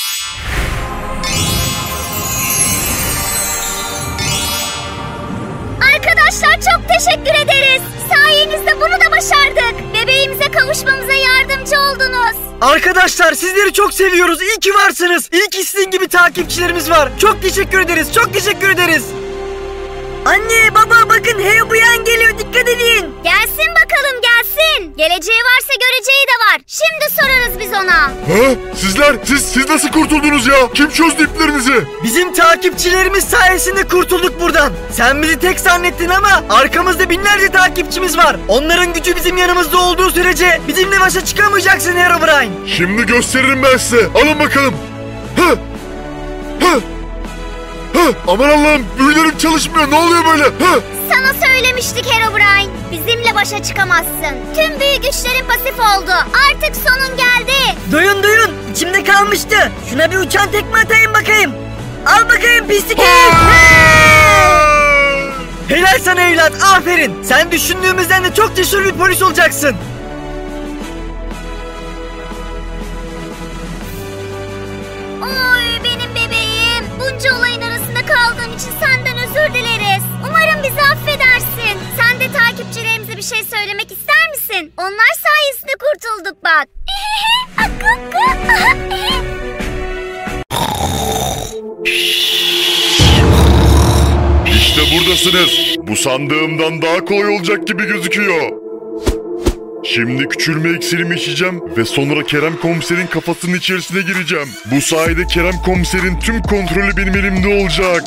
Arkadaşlar çok teşekkür ederiz. Sayenizde bunu da başardık. Bebeğimize kavuşmamıza yardımcı oldunuz. Arkadaşlar sizleri çok seviyoruz. İyi ki varsınız. İyi ki sizin gibi takipçilerimiz var. Çok teşekkür ederiz. Çok teşekkür ederiz. Anne baba bakın Herobrine geliyor, dikkat edin. Gelsin bakalım gelsin. Geleceği varsa göreceği de var. Şimdi sorarız biz ona. Ha? Sizler, siz, siz nasıl kurtuldunuz ya? Kim çözdü iplerinizi? Bizim takipçilerimiz sayesinde kurtulduk buradan. Sen bizi tek zannettin ama arkamızda binlerce takipçimiz var. Onların gücü bizim yanımızda olduğu sürece bizimle başa çıkamayacaksın Herobrine. Şimdi gösteririm ben size. Alın bakalım. Hı. Hı. Hı. Aman Allah'ım, büyülerim çalışmıyor. Ne oluyor böyle? Hı. Sana söylemiştik Herobrine. Bizimle başa çıkamazsın. Tüm büyü güçlerin pasif oldu. Artık sonun geldi. Duyun duyun, içimde kalmıştı. Şuna bir uçan tekme atayım bakayım. Al bakayım pislik herif. Helal sana evlat, aferin. Sen düşündüğümüzden de çok cesur bir polis olacaksın. Oy benim bebeğim. Bunca olayın arasında kaldığım için senden özür dileriz. Umarım bizi affedersin. Sen de takipçilerimize bir şey söylemek ister misin? Onlar sayesinde kurtulduk bak. İşte buradasınız. Bu sandığımdan daha kolay olacak gibi gözüküyor. Şimdi küçülme iksirimi içeceğim ve sonra Kerem komiserin kafasının içerisine gireceğim. Bu sayede Kerem komiserin tüm kontrolü benim elimde olacak.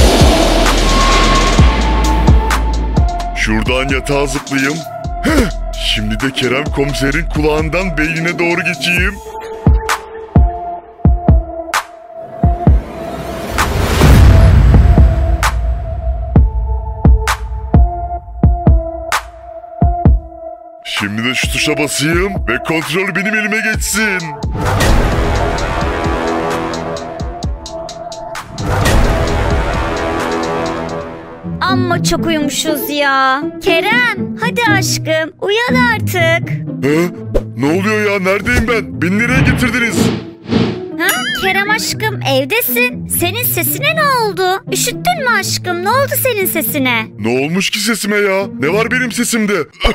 Şuradan yatağa zıplayayım. Heh, Şimdi de Kerem komiserin kulağından beynine doğru geçeyim. Şimdi de şu tuşa basayım ve kontrol benim elime geçsin. Amma çok uyumuşuz ya. Kerem hadi aşkım uyan artık. He? Ne oluyor ya? Neredeyim ben? Beni nereye getirdiniz? Ha? Kerem aşkım evdesin. Senin sesine ne oldu? Üşüttün mü aşkım? Ne oldu senin sesine? Ne olmuş ki sesime ya? Ne var benim sesimde?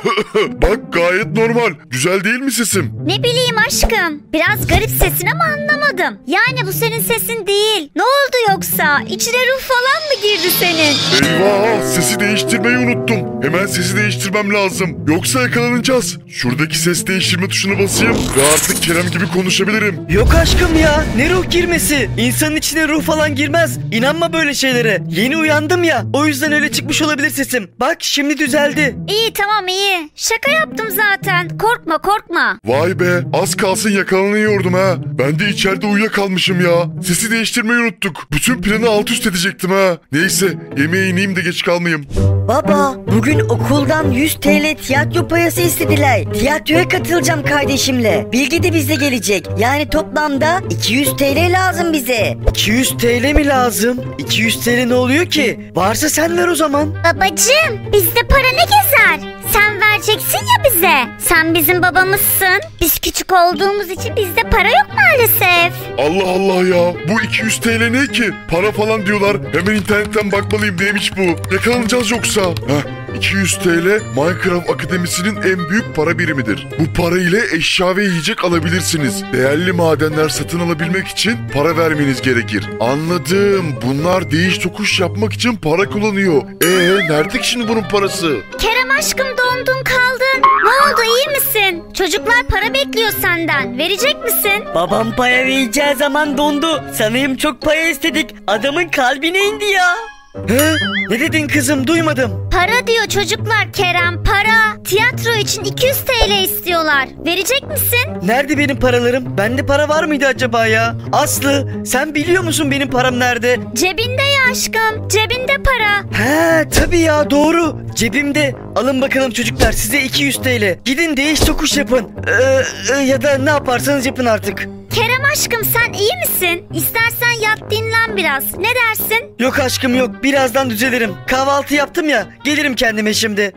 Bak gayet normal. Güzel değil mi sesim? Ne bileyim aşkım. Biraz garip sesin ama anlamadım. Yani bu senin sesin değil. Ne oldu yoksa? İçine ruh falan mı girdi senin? Eyvah! Sesi değiştirmeyi unuttum. Hemen sesi değiştirmem lazım. Yoksa yakalanacağız. Şuradaki ses değiştirme tuşuna basayım ve artık Kerem gibi konuşabilirim. Yok aşkım ya, ne ruh girmesi? İnsanın içine ruh falan girmez. İnanma böyle şeylere. Yeni uyandım ya, o yüzden öyle çıkmış olabilir sesim. Bak şimdi düzeldi. İyi tamam iyi. Şaka yaptım zaten. Korkma korkma. Vay be, az kalsın yakalanıyordum ha. Ben de içeride uyuyakalmışım ya. Sesi değiştirmeyi unuttuk. Bütün planı alt üst edecektim ha. Neyse, yemeğe ineyim de geç kalmayayım. Baba, bugün okuldan yüz T L tiyatro payası istediler. Tiyatroya katılacağım kardeşimle. Bilge de bizle gelecek. Yani toplamda iki yüz T L lazım bize. iki yüz T L mi lazım? iki yüz T L ne oluyor ki? Varsa sen ver o zaman. Babacığım bizde para ne gezer? Sen vereceksin ya bize. Sen bizim babamızsın. Biz küçük olduğumuz için bizde para yok maalesef. Allah Allah ya. Bu iki yüz T L ne ki? Para falan diyorlar. Hemen internetten bakmalıyım neymiş bu. Yakalanacağız yoksa. Heh. iki yüz T L Minecraft Akademisi'nin en büyük para birimidir. Bu para ile eşya ve yiyecek alabilirsiniz. Değerli madenler satın alabilmek için para vermeniz gerekir. Anladım. Bunlar değiş tokuş yapmak için para kullanıyor. Eee nerede ki şimdi bunun parası? Kerem aşkım dondun kaldın. Ne oldu iyi misin? Çocuklar para bekliyor senden. Verecek misin? Babam paya vereceği zaman dondu. Sanırım çok paya istedik. Adamın kalbine indi ya. He? Ne dedin kızım, duymadım. Para diyor çocuklar Kerem para. Tiyatro için iki yüz T L istiyorlar. Verecek misin? Nerede benim paralarım? Bende para var mıydı acaba ya? Aslı, sen biliyor musun benim param nerede? Cebinde ya aşkım. Cebinde para. He tabii ya, doğru. Cebimde. Alın bakalım çocuklar, size iki yüz T L. Gidin değiş tokuş yapın. Ee, e, ya da ne yaparsanız yapın artık. Kerem aşkım sen iyi misin? İstersen yat dinlen biraz. Ne dersin? Yok aşkım yok, birazdan düzelirim. Kahvaltı yaptım ya, gelirim kendime şimdi.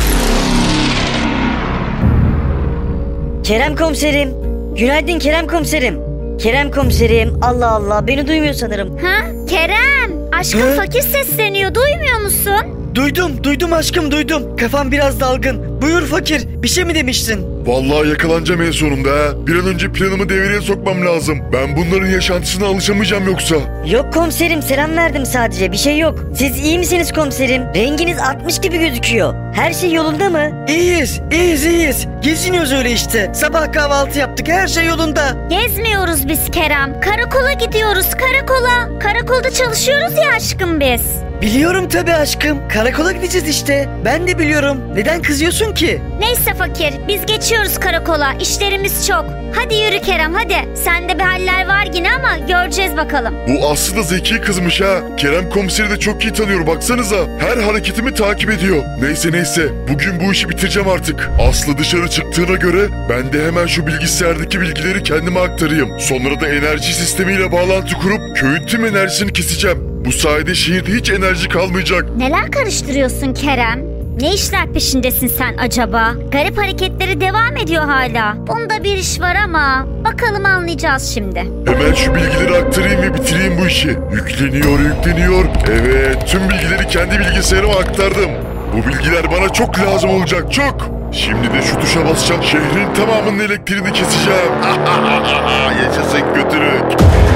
Kerem komiserim. Günaydın Kerem komiserim. Kerem komiserim. Allah Allah, beni duymuyor sanırım. Ha? Kerem. Aşkım Hı? fakir sesleniyor. Duymuyor musun? Duydum, duydum aşkım duydum. Kafam biraz dalgın. Buyur fakir, bir şey mi demiştin? Vallahi yakalanacağım en sonunda ha. Bir an önce planımı devreye sokmam lazım. Ben bunların yaşantısına alışamayacağım yoksa. Yok komiserim, selam verdim sadece, bir şey yok. Siz iyi misiniz komiserim? Renginiz artmış gibi gözüküyor. Her şey yolunda mı? İyiyiz, iyiyiz, iyiyiz. Geziniyoruz öyle işte. Sabah kahvaltı yaptık, her şey yolunda. Gezmiyoruz biz Kerem. Karakola gidiyoruz karakola. Karakolda çalışıyoruz ya aşkım biz. Biliyorum tabii aşkım. Karakola gideceğiz işte. Ben de biliyorum. Neden kızıyorsun ki? Neyse fakir biz geçiyoruz karakola. İşlerimiz çok. Hadi yürü Kerem hadi. Sende bir haller var yine ama göreceğiz bakalım. Bu Aslı da zeki kızmış ha. Kerem komiseri de çok iyi tanıyor baksanıza. Her hareketimi takip ediyor. Neyse neyse. Bugün bu işi bitireceğim artık. Aslı dışarı çıktığına göre ben de hemen şu bilgisayardaki bilgileri kendime aktarayım. Sonra da enerji sistemiyle bağlantı kurup köyün tüm enerjisini keseceğim. Bu sayede şehirde hiç enerji kalmayacak. Neler karıştırıyorsun Kerem? Ne işler peşindesin sen acaba? Garip hareketleri devam ediyor hala. Bunda bir iş var ama bakalım anlayacağız şimdi. Hemen şu bilgileri aktarayım ve bitireyim bu işi. Yükleniyor yükleniyor. Evet tüm bilgileri kendi bilgisayarıma aktardım. Bu bilgiler bana çok lazım olacak çok. Şimdi de şu tuşa basacağım. Şehrin tamamının elektriğini keseceğim. Yaşasın götürük.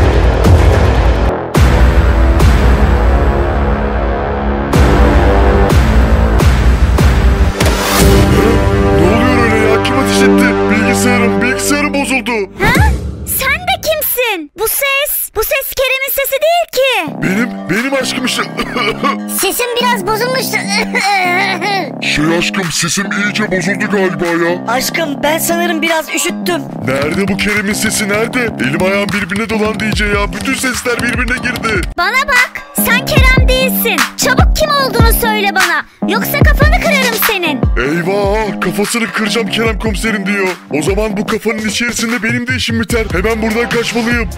Bilgisayarım, bilgisayarım bozuldu. Ha? Sen de kimsin? Bu ses, bu ses Kerem'in sesi değil ki. Benim, benim aşkım işte. Sesim biraz bozulmuştu. Şey aşkım, sesim iyice bozuldu galiba ya. Aşkım ben sanırım biraz üşüttüm. Nerede bu Kerem'in sesi, nerede? Elim ayağım birbirine dolandı iyice ya. Bütün sesler birbirine girdi. Bana bak, sen Kerem değilsin. Çabuk kim olduğunu söyle bana. Yoksa kafanı kırarım senin. Eyvah, kafasını kıracağım Kerem komiserin diyor. O zaman bu kafanın içerisinde benim de işim biter. Hemen buradan kaçmalıyım.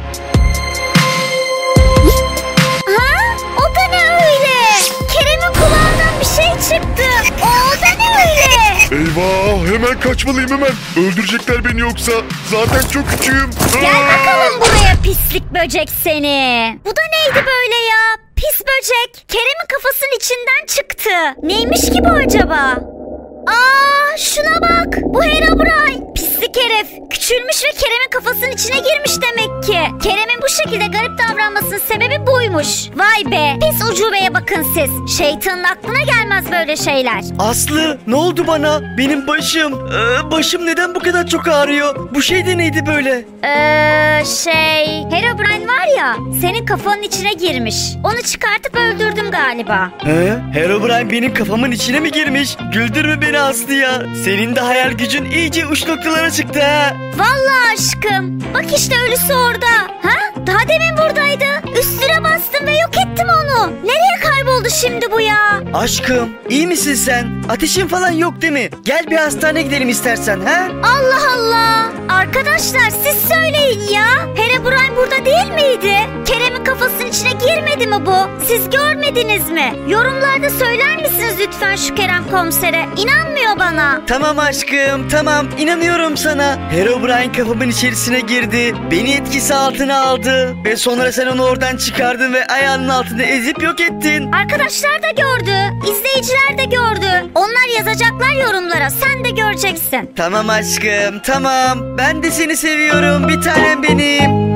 Ha? O da ne öyle? Kerem'in kulağından bir şey çıktı. O da ne öyle? Eyvah, hemen kaçmalıyım hemen. Öldürecekler beni yoksa. Zaten çok küçüğüm. Gel Aa! bakalım buraya pislik böcek seni. Bu da neydi böyle ya? Pis böcek. Kerem'in kafasının içinden çıktı. Neymiş ki bu acaba? Aa, şuna bak. Bu Herobrine. Pislik herif. Küçülmüş ve Kerem'in kafasının içine girmiş demek ki. Kerem'in bu şekilde garip davranmasının sebebi buymuş. Vay be. Pis ucubeye bakın siz. Şeytanın aklına gelmez böyle şeyler. Aslı ne oldu bana? Benim başım. Ee, başım neden bu kadar çok ağrıyor? Bu şey de neydi böyle? Eee şey... Herobrine var ya, senin kafanın içine girmiş. Onu çıkartıp öldürdüm galiba. He? Herobrine benim kafamın içine mi girmiş? Güldürme beni Aslı ya. Senin de hayal gücün iyice uç noktalara çıktı ha. Vallahi aşkım. Bak işte ölüsü orada. Ha? Daha demin buradaydı. Üstüne bastım ve yok ettim onu. Nereye kayboldu şimdi bu ya? Aşkım iyi misin sen? Ateşin falan yok değil mi? Gel bir hastaneye gidelim istersen ha? Allah Allah. Arkadaşlar siz söyleyin ya. Herobrine burada değil miydi? Kerem'in kafasının içine girmedi mi bu? Siz görmediniz mi? Yorumlarda söyler misiniz lütfen şu Kerem komisere? İnanmıyor bana. Tamam aşkım tamam inanıyorum sana. Herobrine kafamın içerisine girdi. Beni etkisi altına aldı. Ve sonra sen onu oradan çıkardın ve ayağının altında ezip yok ettin. Arkadaşlar da gördü. İzleyiciler de gördü. Onlar yazacaklar yorumlara. Sen de göreceksin. Tamam aşkım tamam. Ben de seni seviyorum bir tanem benim.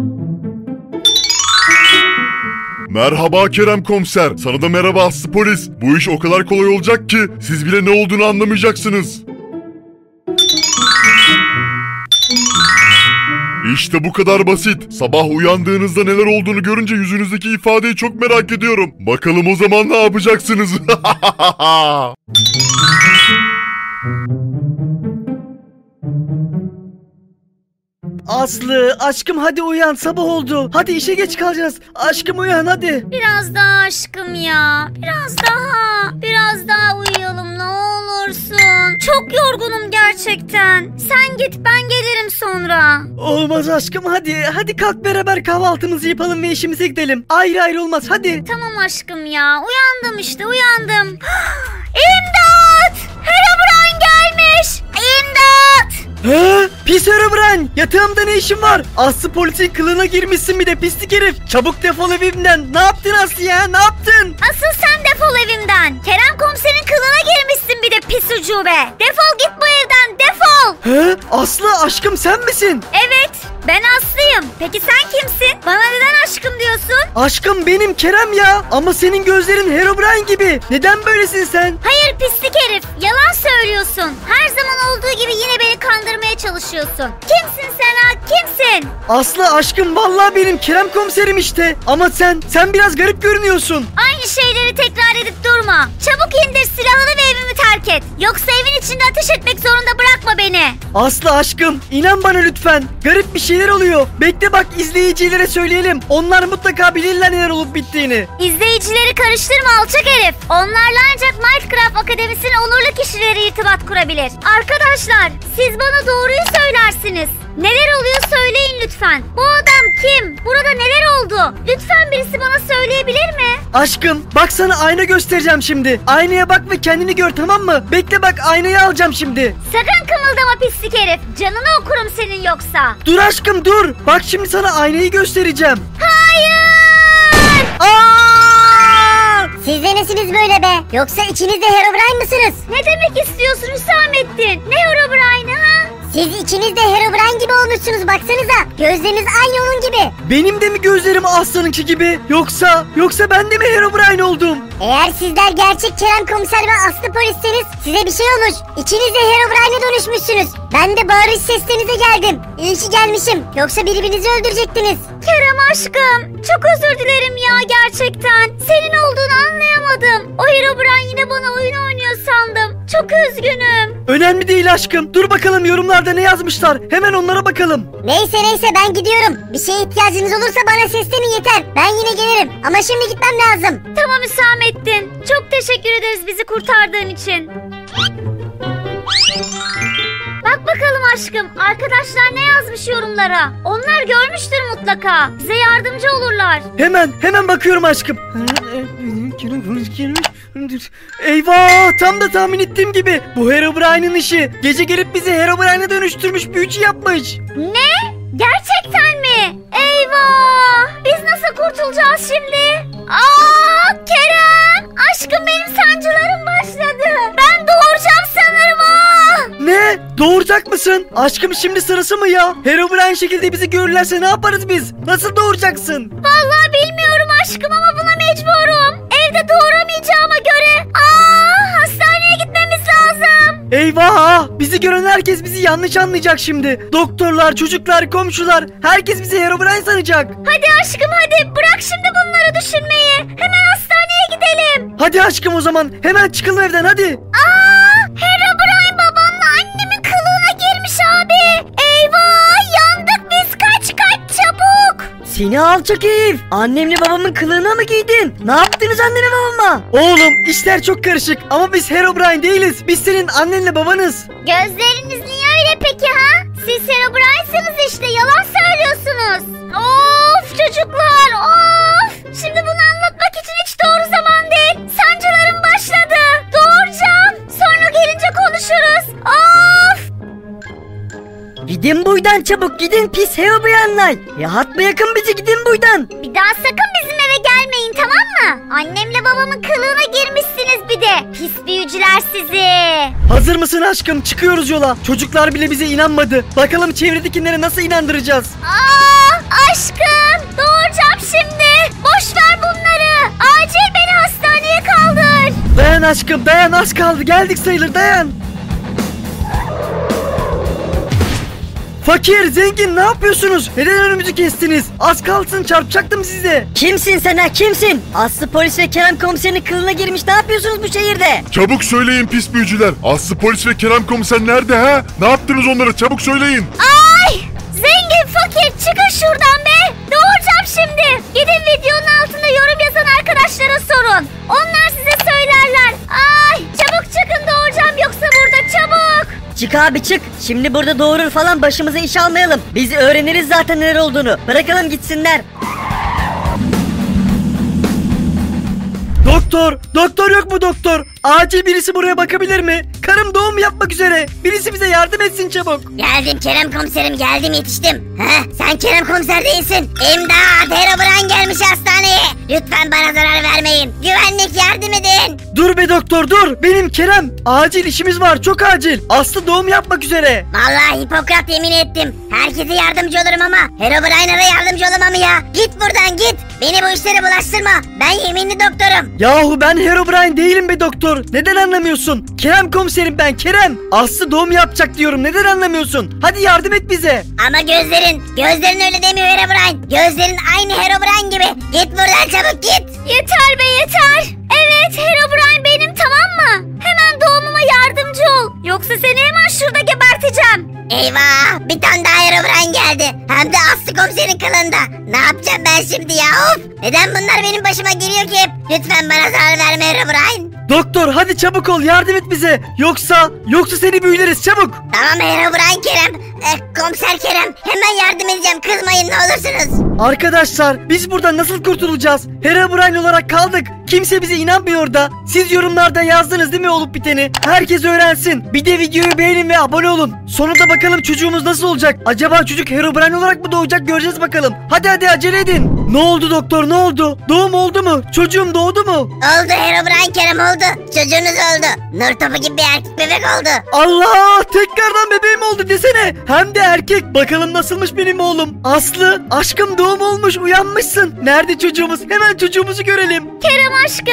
Merhaba Kerem komiser. Sana da merhaba Aslı polis. Bu iş o kadar kolay olacak ki siz bile ne olduğunu anlamayacaksınız. İşte bu kadar basit. Sabah uyandığınızda neler olduğunu görünce yüzünüzdeki ifadeyi çok merak ediyorum. Bakalım o zaman ne yapacaksınız? Aslı aşkım hadi uyan sabah oldu. Hadi işe geç kalacağız. Aşkım uyan hadi. Biraz daha aşkım ya. Biraz daha. Biraz daha uyuyalım ne olursun. Çok yorgunum gerçekten. Sen git ben gelirim sonra. Olmaz aşkım hadi. Hadi kalk beraber kahvaltımızı yapalım ve işimize gidelim. Ayrı ayrı olmaz hadi. Tamam aşkım ya. Uyandım işte uyandım. İmdat! Herobrine gelmiş. İmdat! He? Pis Herobrine! Yatağımda ne işin var? Aslı polisin kılığına girmişsin bir de pislik herif. Çabuk defol evimden. Ne yaptın Aslı ya? Ne yaptın? Asıl sen defol evimden. Kerem komiserin kılığına girmişsin bir de pis ucube. Defol git bu evden defol. He? Aslı aşkım sen misin? Evet ben Aslı'yım. Peki sen kimsin? Bana neden aşkım diyorsun? Aşkım benim Kerem ya. Ama senin gözlerin Herobrine gibi. Neden böylesin sen? Hayır pislik herif. Yalan söylüyorsun. Her zaman olduğu gibi yine beni kandırmaya çalışıyorsun. Kimsin sen ha? Kimsin? Aslı aşkım vallahi benim Kerem komiserim işte. Ama sen, sen biraz garip görünüyorsun. Aynı şeyleri tekrar edip durma. Çabuk indir silahını ve evimi terk et. Yoksa evin içinde ateş etmek zorunda bırakma beni. Aslı aşkım inan bana lütfen. Garip bir şeyler oluyor. Bekle bak izleyicilere söyleyelim. Onlar mutlaka bilirler neler olup bittiğini. İzleyicileri karıştırma alçak herif. Onlarla ancak Minecraft Akademisi'nin onurlu kişileri irtibat kurabilir. Arkadaşlar siz bana doğruyu söylersiniz. Neler oluyor söyleyin lütfen. Bu adam kim? Burada neler oldu? Lütfen birisi bana söyleyebilir mi? Aşkım bak sana ayna göstereceğim şimdi. Aynaya bak ve kendini gör tamam mı? Bekle bak aynayı alacağım şimdi. Sakın kımıldama pislik herif. Canını okurum senin yoksa. Dur aşkım dur. Bak şimdi sana aynayı göstereceğim. Hayır! Aa! Siz de nesiniz böyle be? Yoksa içinizde Herobrine mısınız? Ne demek istiyorsun Hüsamettin? Ne Herobrine'ı ha? Siz ikiniz de Herobrine gibi olmuşsunuz baksanıza. Gözleriniz aynı onun gibi. Benim de mi gözlerim Aslı'nınki gibi? Yoksa, yoksa ben de mi Herobrine oldum? Eğer sizler gerçek Kerem komiser ve Aslı polisseniz size bir şey olmuş. İkiniz de Herobrine'e dönüşmüşsünüz. Ben de bağırış seslerinize geldim. İyi ki gelmişim. Yoksa birbirinizi öldürecektiniz. Kerem aşkım, çok özür dilerim ya gerçekten. Senin olduğunu anlayamadım. O Herobrine yine bana oyun oynuyor sandım. Çok üzgünüm. Önemli değil aşkım. Dur bakalım yorumlarda ne yazmışlar. Hemen onlara bakalım. Neyse neyse ben gidiyorum. Bir şeye ihtiyacınız olursa bana seslenin yeter. Ben yine gelirim. Ama şimdi gitmem lazım. Tamam Hüsamettin. Çok teşekkür ederiz bizi kurtardığın için. Bak bakalım aşkım, arkadaşlar ne yazmış yorumlara? Onlar görmüştür mutlaka. Bize yardımcı olurlar. Hemen hemen bakıyorum aşkım. Eyvah, tam da tahmin ettiğim gibi. Bu Herobrine'in işi. Gece gelip bizi Herobrine'e dönüştürmüş, büyücü yapmış. Ne? Gerçekten mi? Eyvah! Biz nasıl kurtulacağız şimdi? Aa, Kerem! Aşkım benim sancılarım başladı. Ben doğuracağım sanırım ha. Ne? Doğuracak mısın? Aşkım şimdi sırası mı ya? Herobrine şekilde bizi görürlerse ne yaparız biz? Nasıl doğuracaksın? Vallahi bilmiyorum aşkım ama buna mecburum. Evde doğuramayacağıma göre. Aa, hastaneye gitmemiz lazım. Eyvah! Bizi gören herkes bizi yanlış anlayacak şimdi. Doktorlar, çocuklar, komşular, herkes bizi Herobrine sanacak. Hadi aşkım hadi, bırak şimdi bunları düşünmeyi. Hemen hastaneye gidelim. Hadi aşkım o zaman hemen çıkalım evden hadi. Aa, Herobrine babamla annemin kılığına girmiş abi. Eyvah, yandık biz, kaç kaç çabuk. Seni alçak herif. Annemle babamın kılığına mı giydin? Ne yaptınız anneme babama? Oğlum işler çok karışık ama biz Herobrine değiliz. Biz senin annenle babanız. Gözleriniz niye öyle peki ha? Siz Herobrine'sınız işte, yalan söylüyorsunuz. Of çocuklar of. Şimdi bunu anlatmak için hiç doğru zaman değil. Sancılarım başladı. Doğuracağım. Sonra gelince konuşuruz. Of. Gidin buradan çabuk, gidin pis Herobrine'lar. Rahat bırakın bizi, gidin buradan. Bir daha sakın bizim eve gelmeyin, tamam mı? Annemle babamın kılığına girmişsiniz bir de. Pis büyücüler sizi. Hazır mısın aşkım? Çıkıyoruz yola. Çocuklar bile bize inanmadı. Bakalım çevredekilere nasıl inandıracağız? Aa, aşkım doğuracağım şimdi. Boş ver bunları. Acil beni hastaneye kaldır. Dayan aşkım dayan, az kaldı. Geldik sayılır, dayan. Fakir, zengin, ne yapıyorsunuz? Neden önümüzü kestiniz? Az kalsın çarpacaktım size. Kimsin sen ha, kimsin? Aslı polis ve Kerem komiserin kılığına girmiş, ne yapıyorsunuz bu şehirde? Çabuk söyleyin pis büyücüler. Aslı polis ve Kerem komiser nerede ha? Ne yaptınız onlara? Çabuk söyleyin. Ay, zengin fakir çıkın şuradan be. Doğuracağım şimdi. Gidin videonun altında yorum yazan arkadaşlara sorun. Onlar size söylerler. Ay, çabuk çıkın, doğuracağım yoksa burada, çabuk. Çık abi çık. Şimdi burada doğurur falan başımıza iş almayalım. Biz öğreniriz zaten neler olduğunu. Bırakalım gitsinler. Doktor, doktor yok mu doktor? Acil birisi buraya bakabilir mi? Karım doğum yapmak üzere. Birisi bize yardım etsin çabuk. Geldim Kerem komiserim, geldim, yetiştim. Heh, sen Kerem komiser değilsin. İmdat, Herobrine gelmiş hastaneye. Lütfen bana zarar vermeyin. Güvenlik yardım edin. Dur be doktor dur. Benim Kerem. Acil işimiz var, çok acil. Aslı doğum yapmak üzere. Vallahi Hipokrat yemin ettim. Herkese yardımcı olurum ama Herobrine'a da yardımcı olamam ya. Git buradan git. Beni bu işlere bulaştırma. Ben yeminli doktorum. Yahu ben Herobrine değilim be doktor. Neden anlamıyorsun? Kerem komiserim ben, Kerem. Aslı doğum yapacak diyorum. Neden anlamıyorsun? Hadi yardım et bize. Ama gözlerin, gözlerin öyle demiyor Herobrine. Gözlerin aynı Herobrine gibi. Git buradan çabuk git. Yeter be yeter. Evet, Herobrine benim, tamam mı? Hemen doğumuma yardımcı ol. Yoksa seni hemen şurada geberteceğim. Eyvah, bir tane daha Herobrine geldi. Hem de Aslı komiserin kılığında. Ne yapacağım ben şimdi ya, of. Neden bunlar benim başıma geliyor ki hep? Lütfen bana zarar verme Herobrine. Doktor hadi çabuk ol, yardım et bize. Yoksa, yoksa seni büyüleriz, çabuk. Tamam Herobrine Kerem. Eh, komiser Kerem, hemen yardım edeceğim, kızmayın ne olursunuz. Arkadaşlar biz buradan nasıl kurtulacağız? Herobrine olarak kaldık. Kimse bize inanmıyor da. Siz yorumlarda yazdınız değil mi olup biteni? Herkes öğrensin. Bir de videoyu beğenin ve abone olun. Sonunda bakalım çocuğumuz nasıl olacak? Acaba çocuk Herobrine olarak mı doğacak, göreceğiz bakalım. Hadi hadi acele edin. Ne oldu doktor, ne oldu? Doğum oldu mu? Çocuğum doğdu mu? Oldu Herobrine Kerem, oldu. Çocuğunuz oldu. Nur topu gibi bir erkek bebek oldu. Allah, tekrardan bebeğim oldu desene. Hem de erkek. Bakalım nasılmış benim oğlum. Aslı aşkım doğum olmuş, uyanmışsın. Nerede çocuğumuz? Hemen çocuğumuzu görelim. Kerem aşkım,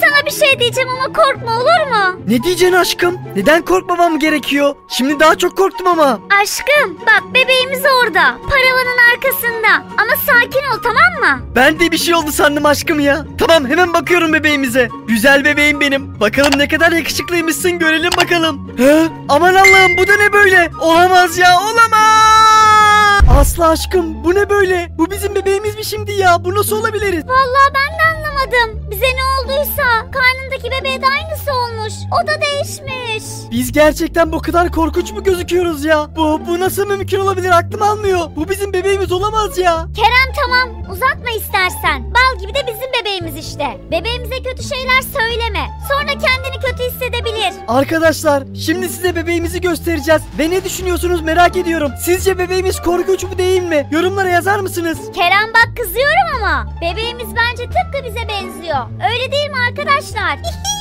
Sana bir şey diyeceğim ama korkma, olur mu? Ne diyeceksin aşkım? Neden korkmamam gerekiyor? Şimdi daha çok korktum ama. Aşkım bak, bebeğimiz orada. Paravanın arkasında. Ama sakin ol, tamam mı? Ben de bir şey oldu sandım aşkım ya. Tamam, hemen bakıyorum bebeğimize. Güzel bebeğim benim. Bakalım ne kadar yakışıklıymışsın, görelim bakalım. He? Aman Allah'ım, bu da ne böyle? Olamaz ya, olamaz. Aslı aşkım, bu ne böyle? Bu bizim bebeğimiz mi şimdi ya? Bu nasıl olabilir? Vallahi ben de anlamadım. Bize ne olduysa karnındaki bebeğe de aynısı olmuş. O da değişmiş. Biz gerçekten bu kadar korkunç mu gözüküyoruz ya? Bu, bu nasıl mümkün olabilir? Aklım almıyor. Bu bizim bebeğimiz olamaz ya. Kerem tamam, uzatma istersen. Bal gibi de bizim bebeğimiz işte. Bebeğimize kötü şeyler söyleme. Sonra kendini kötü hissedebilir. Arkadaşlar, şimdi size bebeğimizi göstereceğiz. Ve ne düşünüyorsunuz merak ediyorum. Sizce bebeğimiz korkunç mu değil mi? Yorumlara yazar mısınız? Kerem bak, kızıyorum ama. Bebeğimiz bence tıpkı bize benziyor. Öyle değil mi arkadaşlar?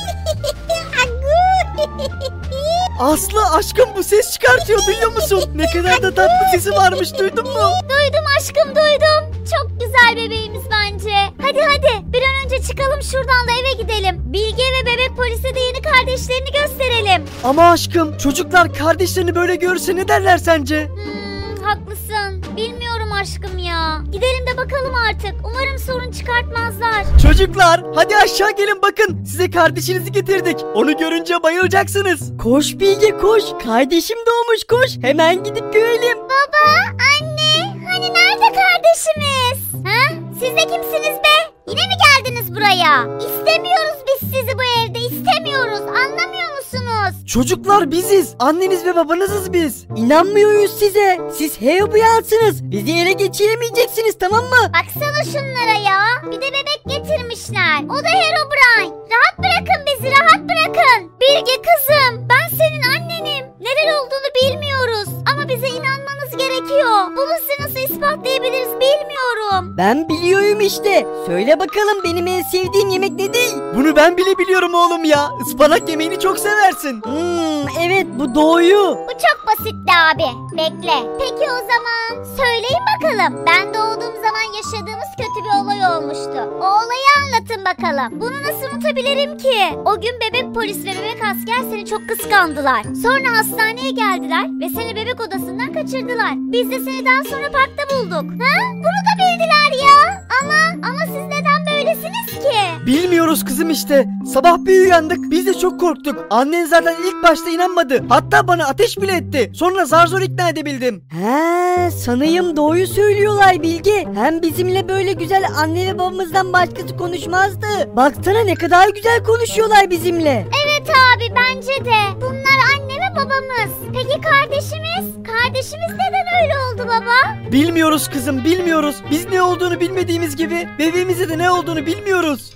Aslı aşkım, bu ses çıkartıyor, duyuyor musun? Ne kadar da tatlı sesi varmış, duydun mu? Duydum aşkım, duydum. Çok güzel bebeğimiz bence. Hadi hadi, bir an önce çıkalım şuradan da eve gidelim. Bilge ve bebek polise de yeni kardeşlerini gösterelim. Ama aşkım, çocuklar kardeşlerini böyle görse ne derler sence? Hmm, haklısın. Bilmiyorum aşkım ya. Gidelim de bakalım artık. Umarım sorun çıkartmazlar. Çocuklar, hadi aşağı gelin, bakın. Size kardeşinizi getirdik. Onu görünce bayılacaksınız. Koş Bilge, koş. Kardeşim doğmuş, koş. Hemen gidip görelim. Baba, anne, hani nerede kardeşimiz? Ha? Siz de kimsiniz be? Yine mi geldiniz buraya? İstemiyoruz biz sizi bu evde, istemiyoruz. Anlamıyor musunuz? Çocuklar, biziz. Anneniz ve babanızız biz. İnanmıyoruz size. Siz heyobuyansınız. Bizi ele geçiremeyeceksiniz, tamam mı? Baksana şunlara ya. Bir de bebek getirmişler. O da Herobrine. Rahat bırakın bizi, rahat bırakın. Bilge kızım, ben senin annenim. Neler olduğunu bilmiyoruz. Ama bize inanmanız gerekiyor. Bunu size nasıl ispatlayabiliriz bilmiyorum. Ben biliyorum işte. Söyle bakalım, benim en sevdiğim yemek ne değil? Bunu ben bile biliyorum oğlum ya. Ispanak yemeğini çok seversin. Hmm, evet, bu doğuyu. Bu çok basitti abi. Bekle. Peki o zaman söyleyin bakalım. Ben doğduğum zaman yaşadığımız kötü bir olay olmuştu. O olayı anlatın bakalım. Bunu nasıl unutabilirim ki? O gün bebek polis ve bebek asker seni çok kıskandılar. Sonra hastaneye geldiler ve seni bebek odasından kaçırdılar. Biz de seni daha sonra parkta bulduk. Ha? Bunu da bildiler ya. Ama ama siz neden böylesiniz ki? Bilmiyoruz kızım işte. Sabah bir uyandık, biz de çok korktuk. Annen zaten ilk başta inanmadı. Hatta bana ateş bile etti. Sonra zar zor ikna edebildim. He, sanayım doğuyu söylüyorlar Bilge. Hem bizimle böyle güzel anne ve babamızdan başkası konuşmazdı. Baksana ne kadar güzel konuşuyorlar bizimle. Evet abi, bence de. Bunlar anne ve babamız. Peki kardeşimiz? Kardeşimiz neden öyle oldu baba? Bilmiyoruz kızım, bilmiyoruz. Biz ne olduğunu bilmediğimiz gibi bebeğimize de ne olduğunu bilmiyoruz.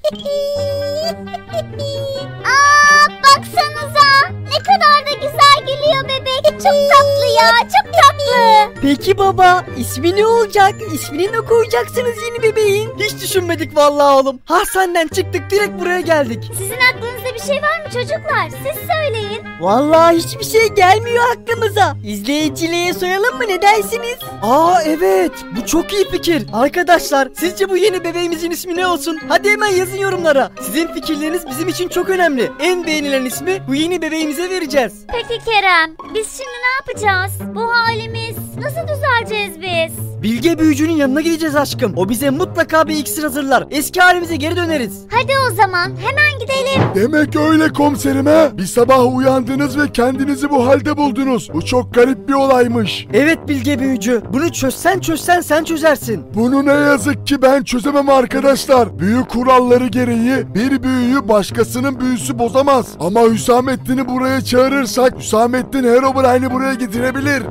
Aa, baksanıza. Ne kadar da güzel gülüyor bebek. Çok tatlı ya, çok tatlı. Peki baba, ismi ne olacak? İsmini ne koyacaksınız yeni bebeğin? Hiç düşünmedik vallahi oğlum. Hastaneden çıktık, direkt buraya geldik. Sizin aklınızda bir şey var mı çocuklar? Siz söyleyin. Vallahi hiçbir şey gelmiyor aklımıza. İzleyiciliğe soralım mı, ne dersiniz? Aa evet, bu çok iyi fikir. Arkadaşlar, sizce bu yeni bebeğimizin ismi ne olsun? Hadi hemen yazın yorumlara. Sizin fikirleriniz bizim için çok önemli. En beğenilen ismi bu yeni bebeğimize vereceğiz. Peki Kerem, biz şimdi ne yapacağız? Bu halimiz nasıl düzeleceğiz biz? Bilge büyücünün yanına gideceğiz aşkım. O bize mutlaka bir iksir hazırlar. Eski halimize geri döneriz. Hadi o zaman hemen gidelim. Demek öyle komiserim he. Bir sabah uyandınız ve kendinizi bu halde buldunuz. Bu çok garip bir olaymış. Evet Bilge büyücü. Bunu çözsen çözsen sen çözersin. Bunu ne yazık ki ben çözemem arkadaşlar. Büyü kuralları gereği bir büyüyü başkasının büyüsü bozamaz. Ama Hüsamettin'i buraya çağırırsak Hüsamettin Herobrine'i buraya getirebilir.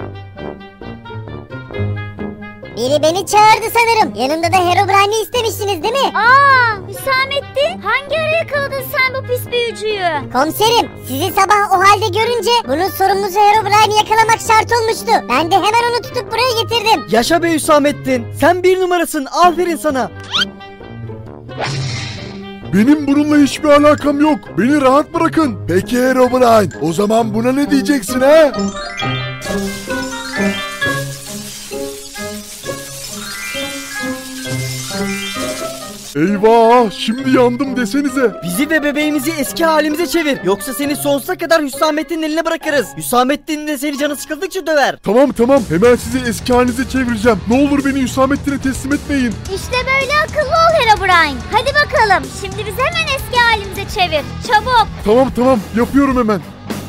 Biri beni çağırdı sanırım. Yanımda da Herobrine'i istemiştiniz değil mi? Aa, Hüsamettin, hangi ara yakaladın sen bu pis büyücüyü? Komiserim, sizi sabah o halde görünce bunun sorumlusu Herobrine'i yakalamak şart olmuştu. Ben de hemen onu tutup buraya getirdim. Yaşa be Hüsamettin. Sen bir numarasın. Aferin sana. Benim bununla hiçbir alakam yok. Beni rahat bırakın. Peki Herobrine, o zaman buna ne diyeceksin ha? Eyvah, şimdi yandım desenize. Bizi ve bebeğimizi eski halimize çevir. Yoksa seni sonsuza kadar Hüsamettin'in eline bırakırız. Hüsamettin de seni canı sıkıldıkça döver. Tamam tamam, hemen sizi eski halinize çevireceğim. Ne olur beni Hüsamettin'e teslim etmeyin. İşte böyle akıllı ol Herobrine. Hadi bakalım. Şimdi bizi hemen eski halimize çevir. Çabuk. Tamam tamam, yapıyorum hemen.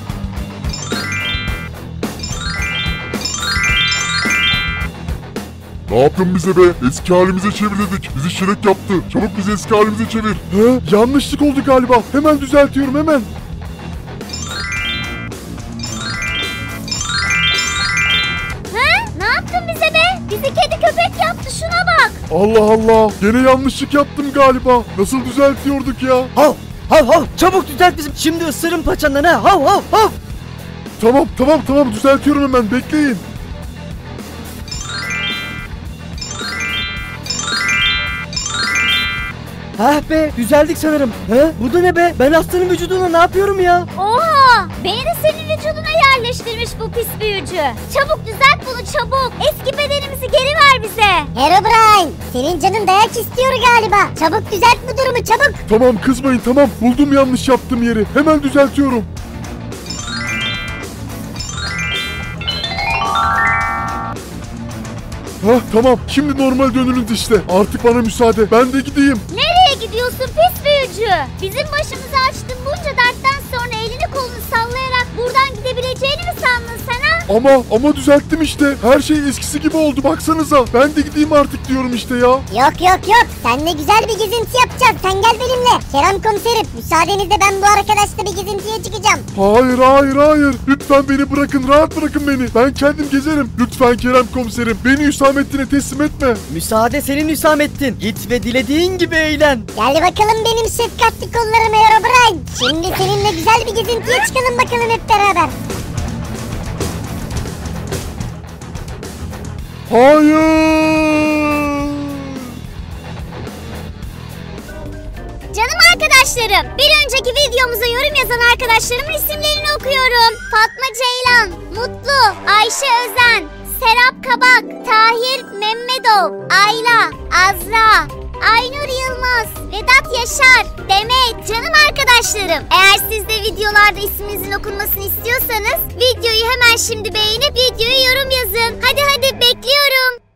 Ne yaptın bize be? Eski halimize çevir dedik. Bizi şirek yaptı. Çabuk bizi eski halimize çevir. He, yanlışlık oldu galiba. Hemen düzeltiyorum hemen. He? Ne yaptın bize be? Bizi kedi köpek yaptı, şuna bak. Allah Allah, gene yanlışlık yaptım galiba. Nasıl düzeltiyorduk ya? Hav hav hav, çabuk düzelt bizim. Şimdi ısırın paçandan ha. Hav hav hav. Tamam tamam tamam, düzeltiyorum hemen, bekleyin. Ah be, düzeldik sanırım. He? Bu da ne be? Ben aslanın vücuduna ne yapıyorum ya? Oha! Beni de senin vücuduna yerleştirmiş bu pis büyücü. Çabuk düzelt bunu, çabuk. Eski bedenimizi geri ver bize. Herobrine, senin canın dayak istiyor galiba. Çabuk düzelt bu durumu, çabuk. Tamam, kızmayın, tamam. Buldum yanlış yaptığım yeri. Hemen düzeltiyorum. Hah, tamam. Şimdi normal dönünüz işte. Artık bana müsaade. Ben de gideyim. Nereye gidiyorsun pis büyücü? Bizim başımıza açtığın bunca dertten sonra elini kolunu sallayarak buradan gidebileceğini mi sandın sen ha? Ama ama düzelttim işte. Her şey eskisi gibi oldu, baksanıza. Ben de gideyim artık diyorum işte ya. Yok yok yok, seninle güzel bir gezinti yapacağız. Sen gel benimle. Kerem komiserim, müsaadenizle ben bu arkadaşla bir gezintiye çıkacağım. Hayır hayır hayır. Lütfen beni bırakın. Rahat bırakın beni. Ben kendim gezerim. Lütfen Kerem komiserim. Beni Hüsamettin'e teslim etme. Müsaade senin Hüsamettin. Git ve dilediğin gibi eğlen. Gel bakalım benim şefkatli kollarıma Herobrine. Şimdi seninle güzel bir gezintiye çıkalım bakalım hep beraber. Hayır. Canım arkadaşlarım, bir önceki videomuza yorum yazan arkadaşlarımın isimlerini okuyorum. Fatma Ceylan, Mutlu, Ayşe Özen, Serap Kabak, Tahir Memmedov, Ayla, Azra, Aynur Yılmaz, Vedat Yaşar, Demet. Canım arkadaşlarım, eğer siz de videolarda isminizin okunmasını istiyorsanız videoyu hemen şimdi beğenip videoya yorum yazın. Hadi hadi bekliyorum.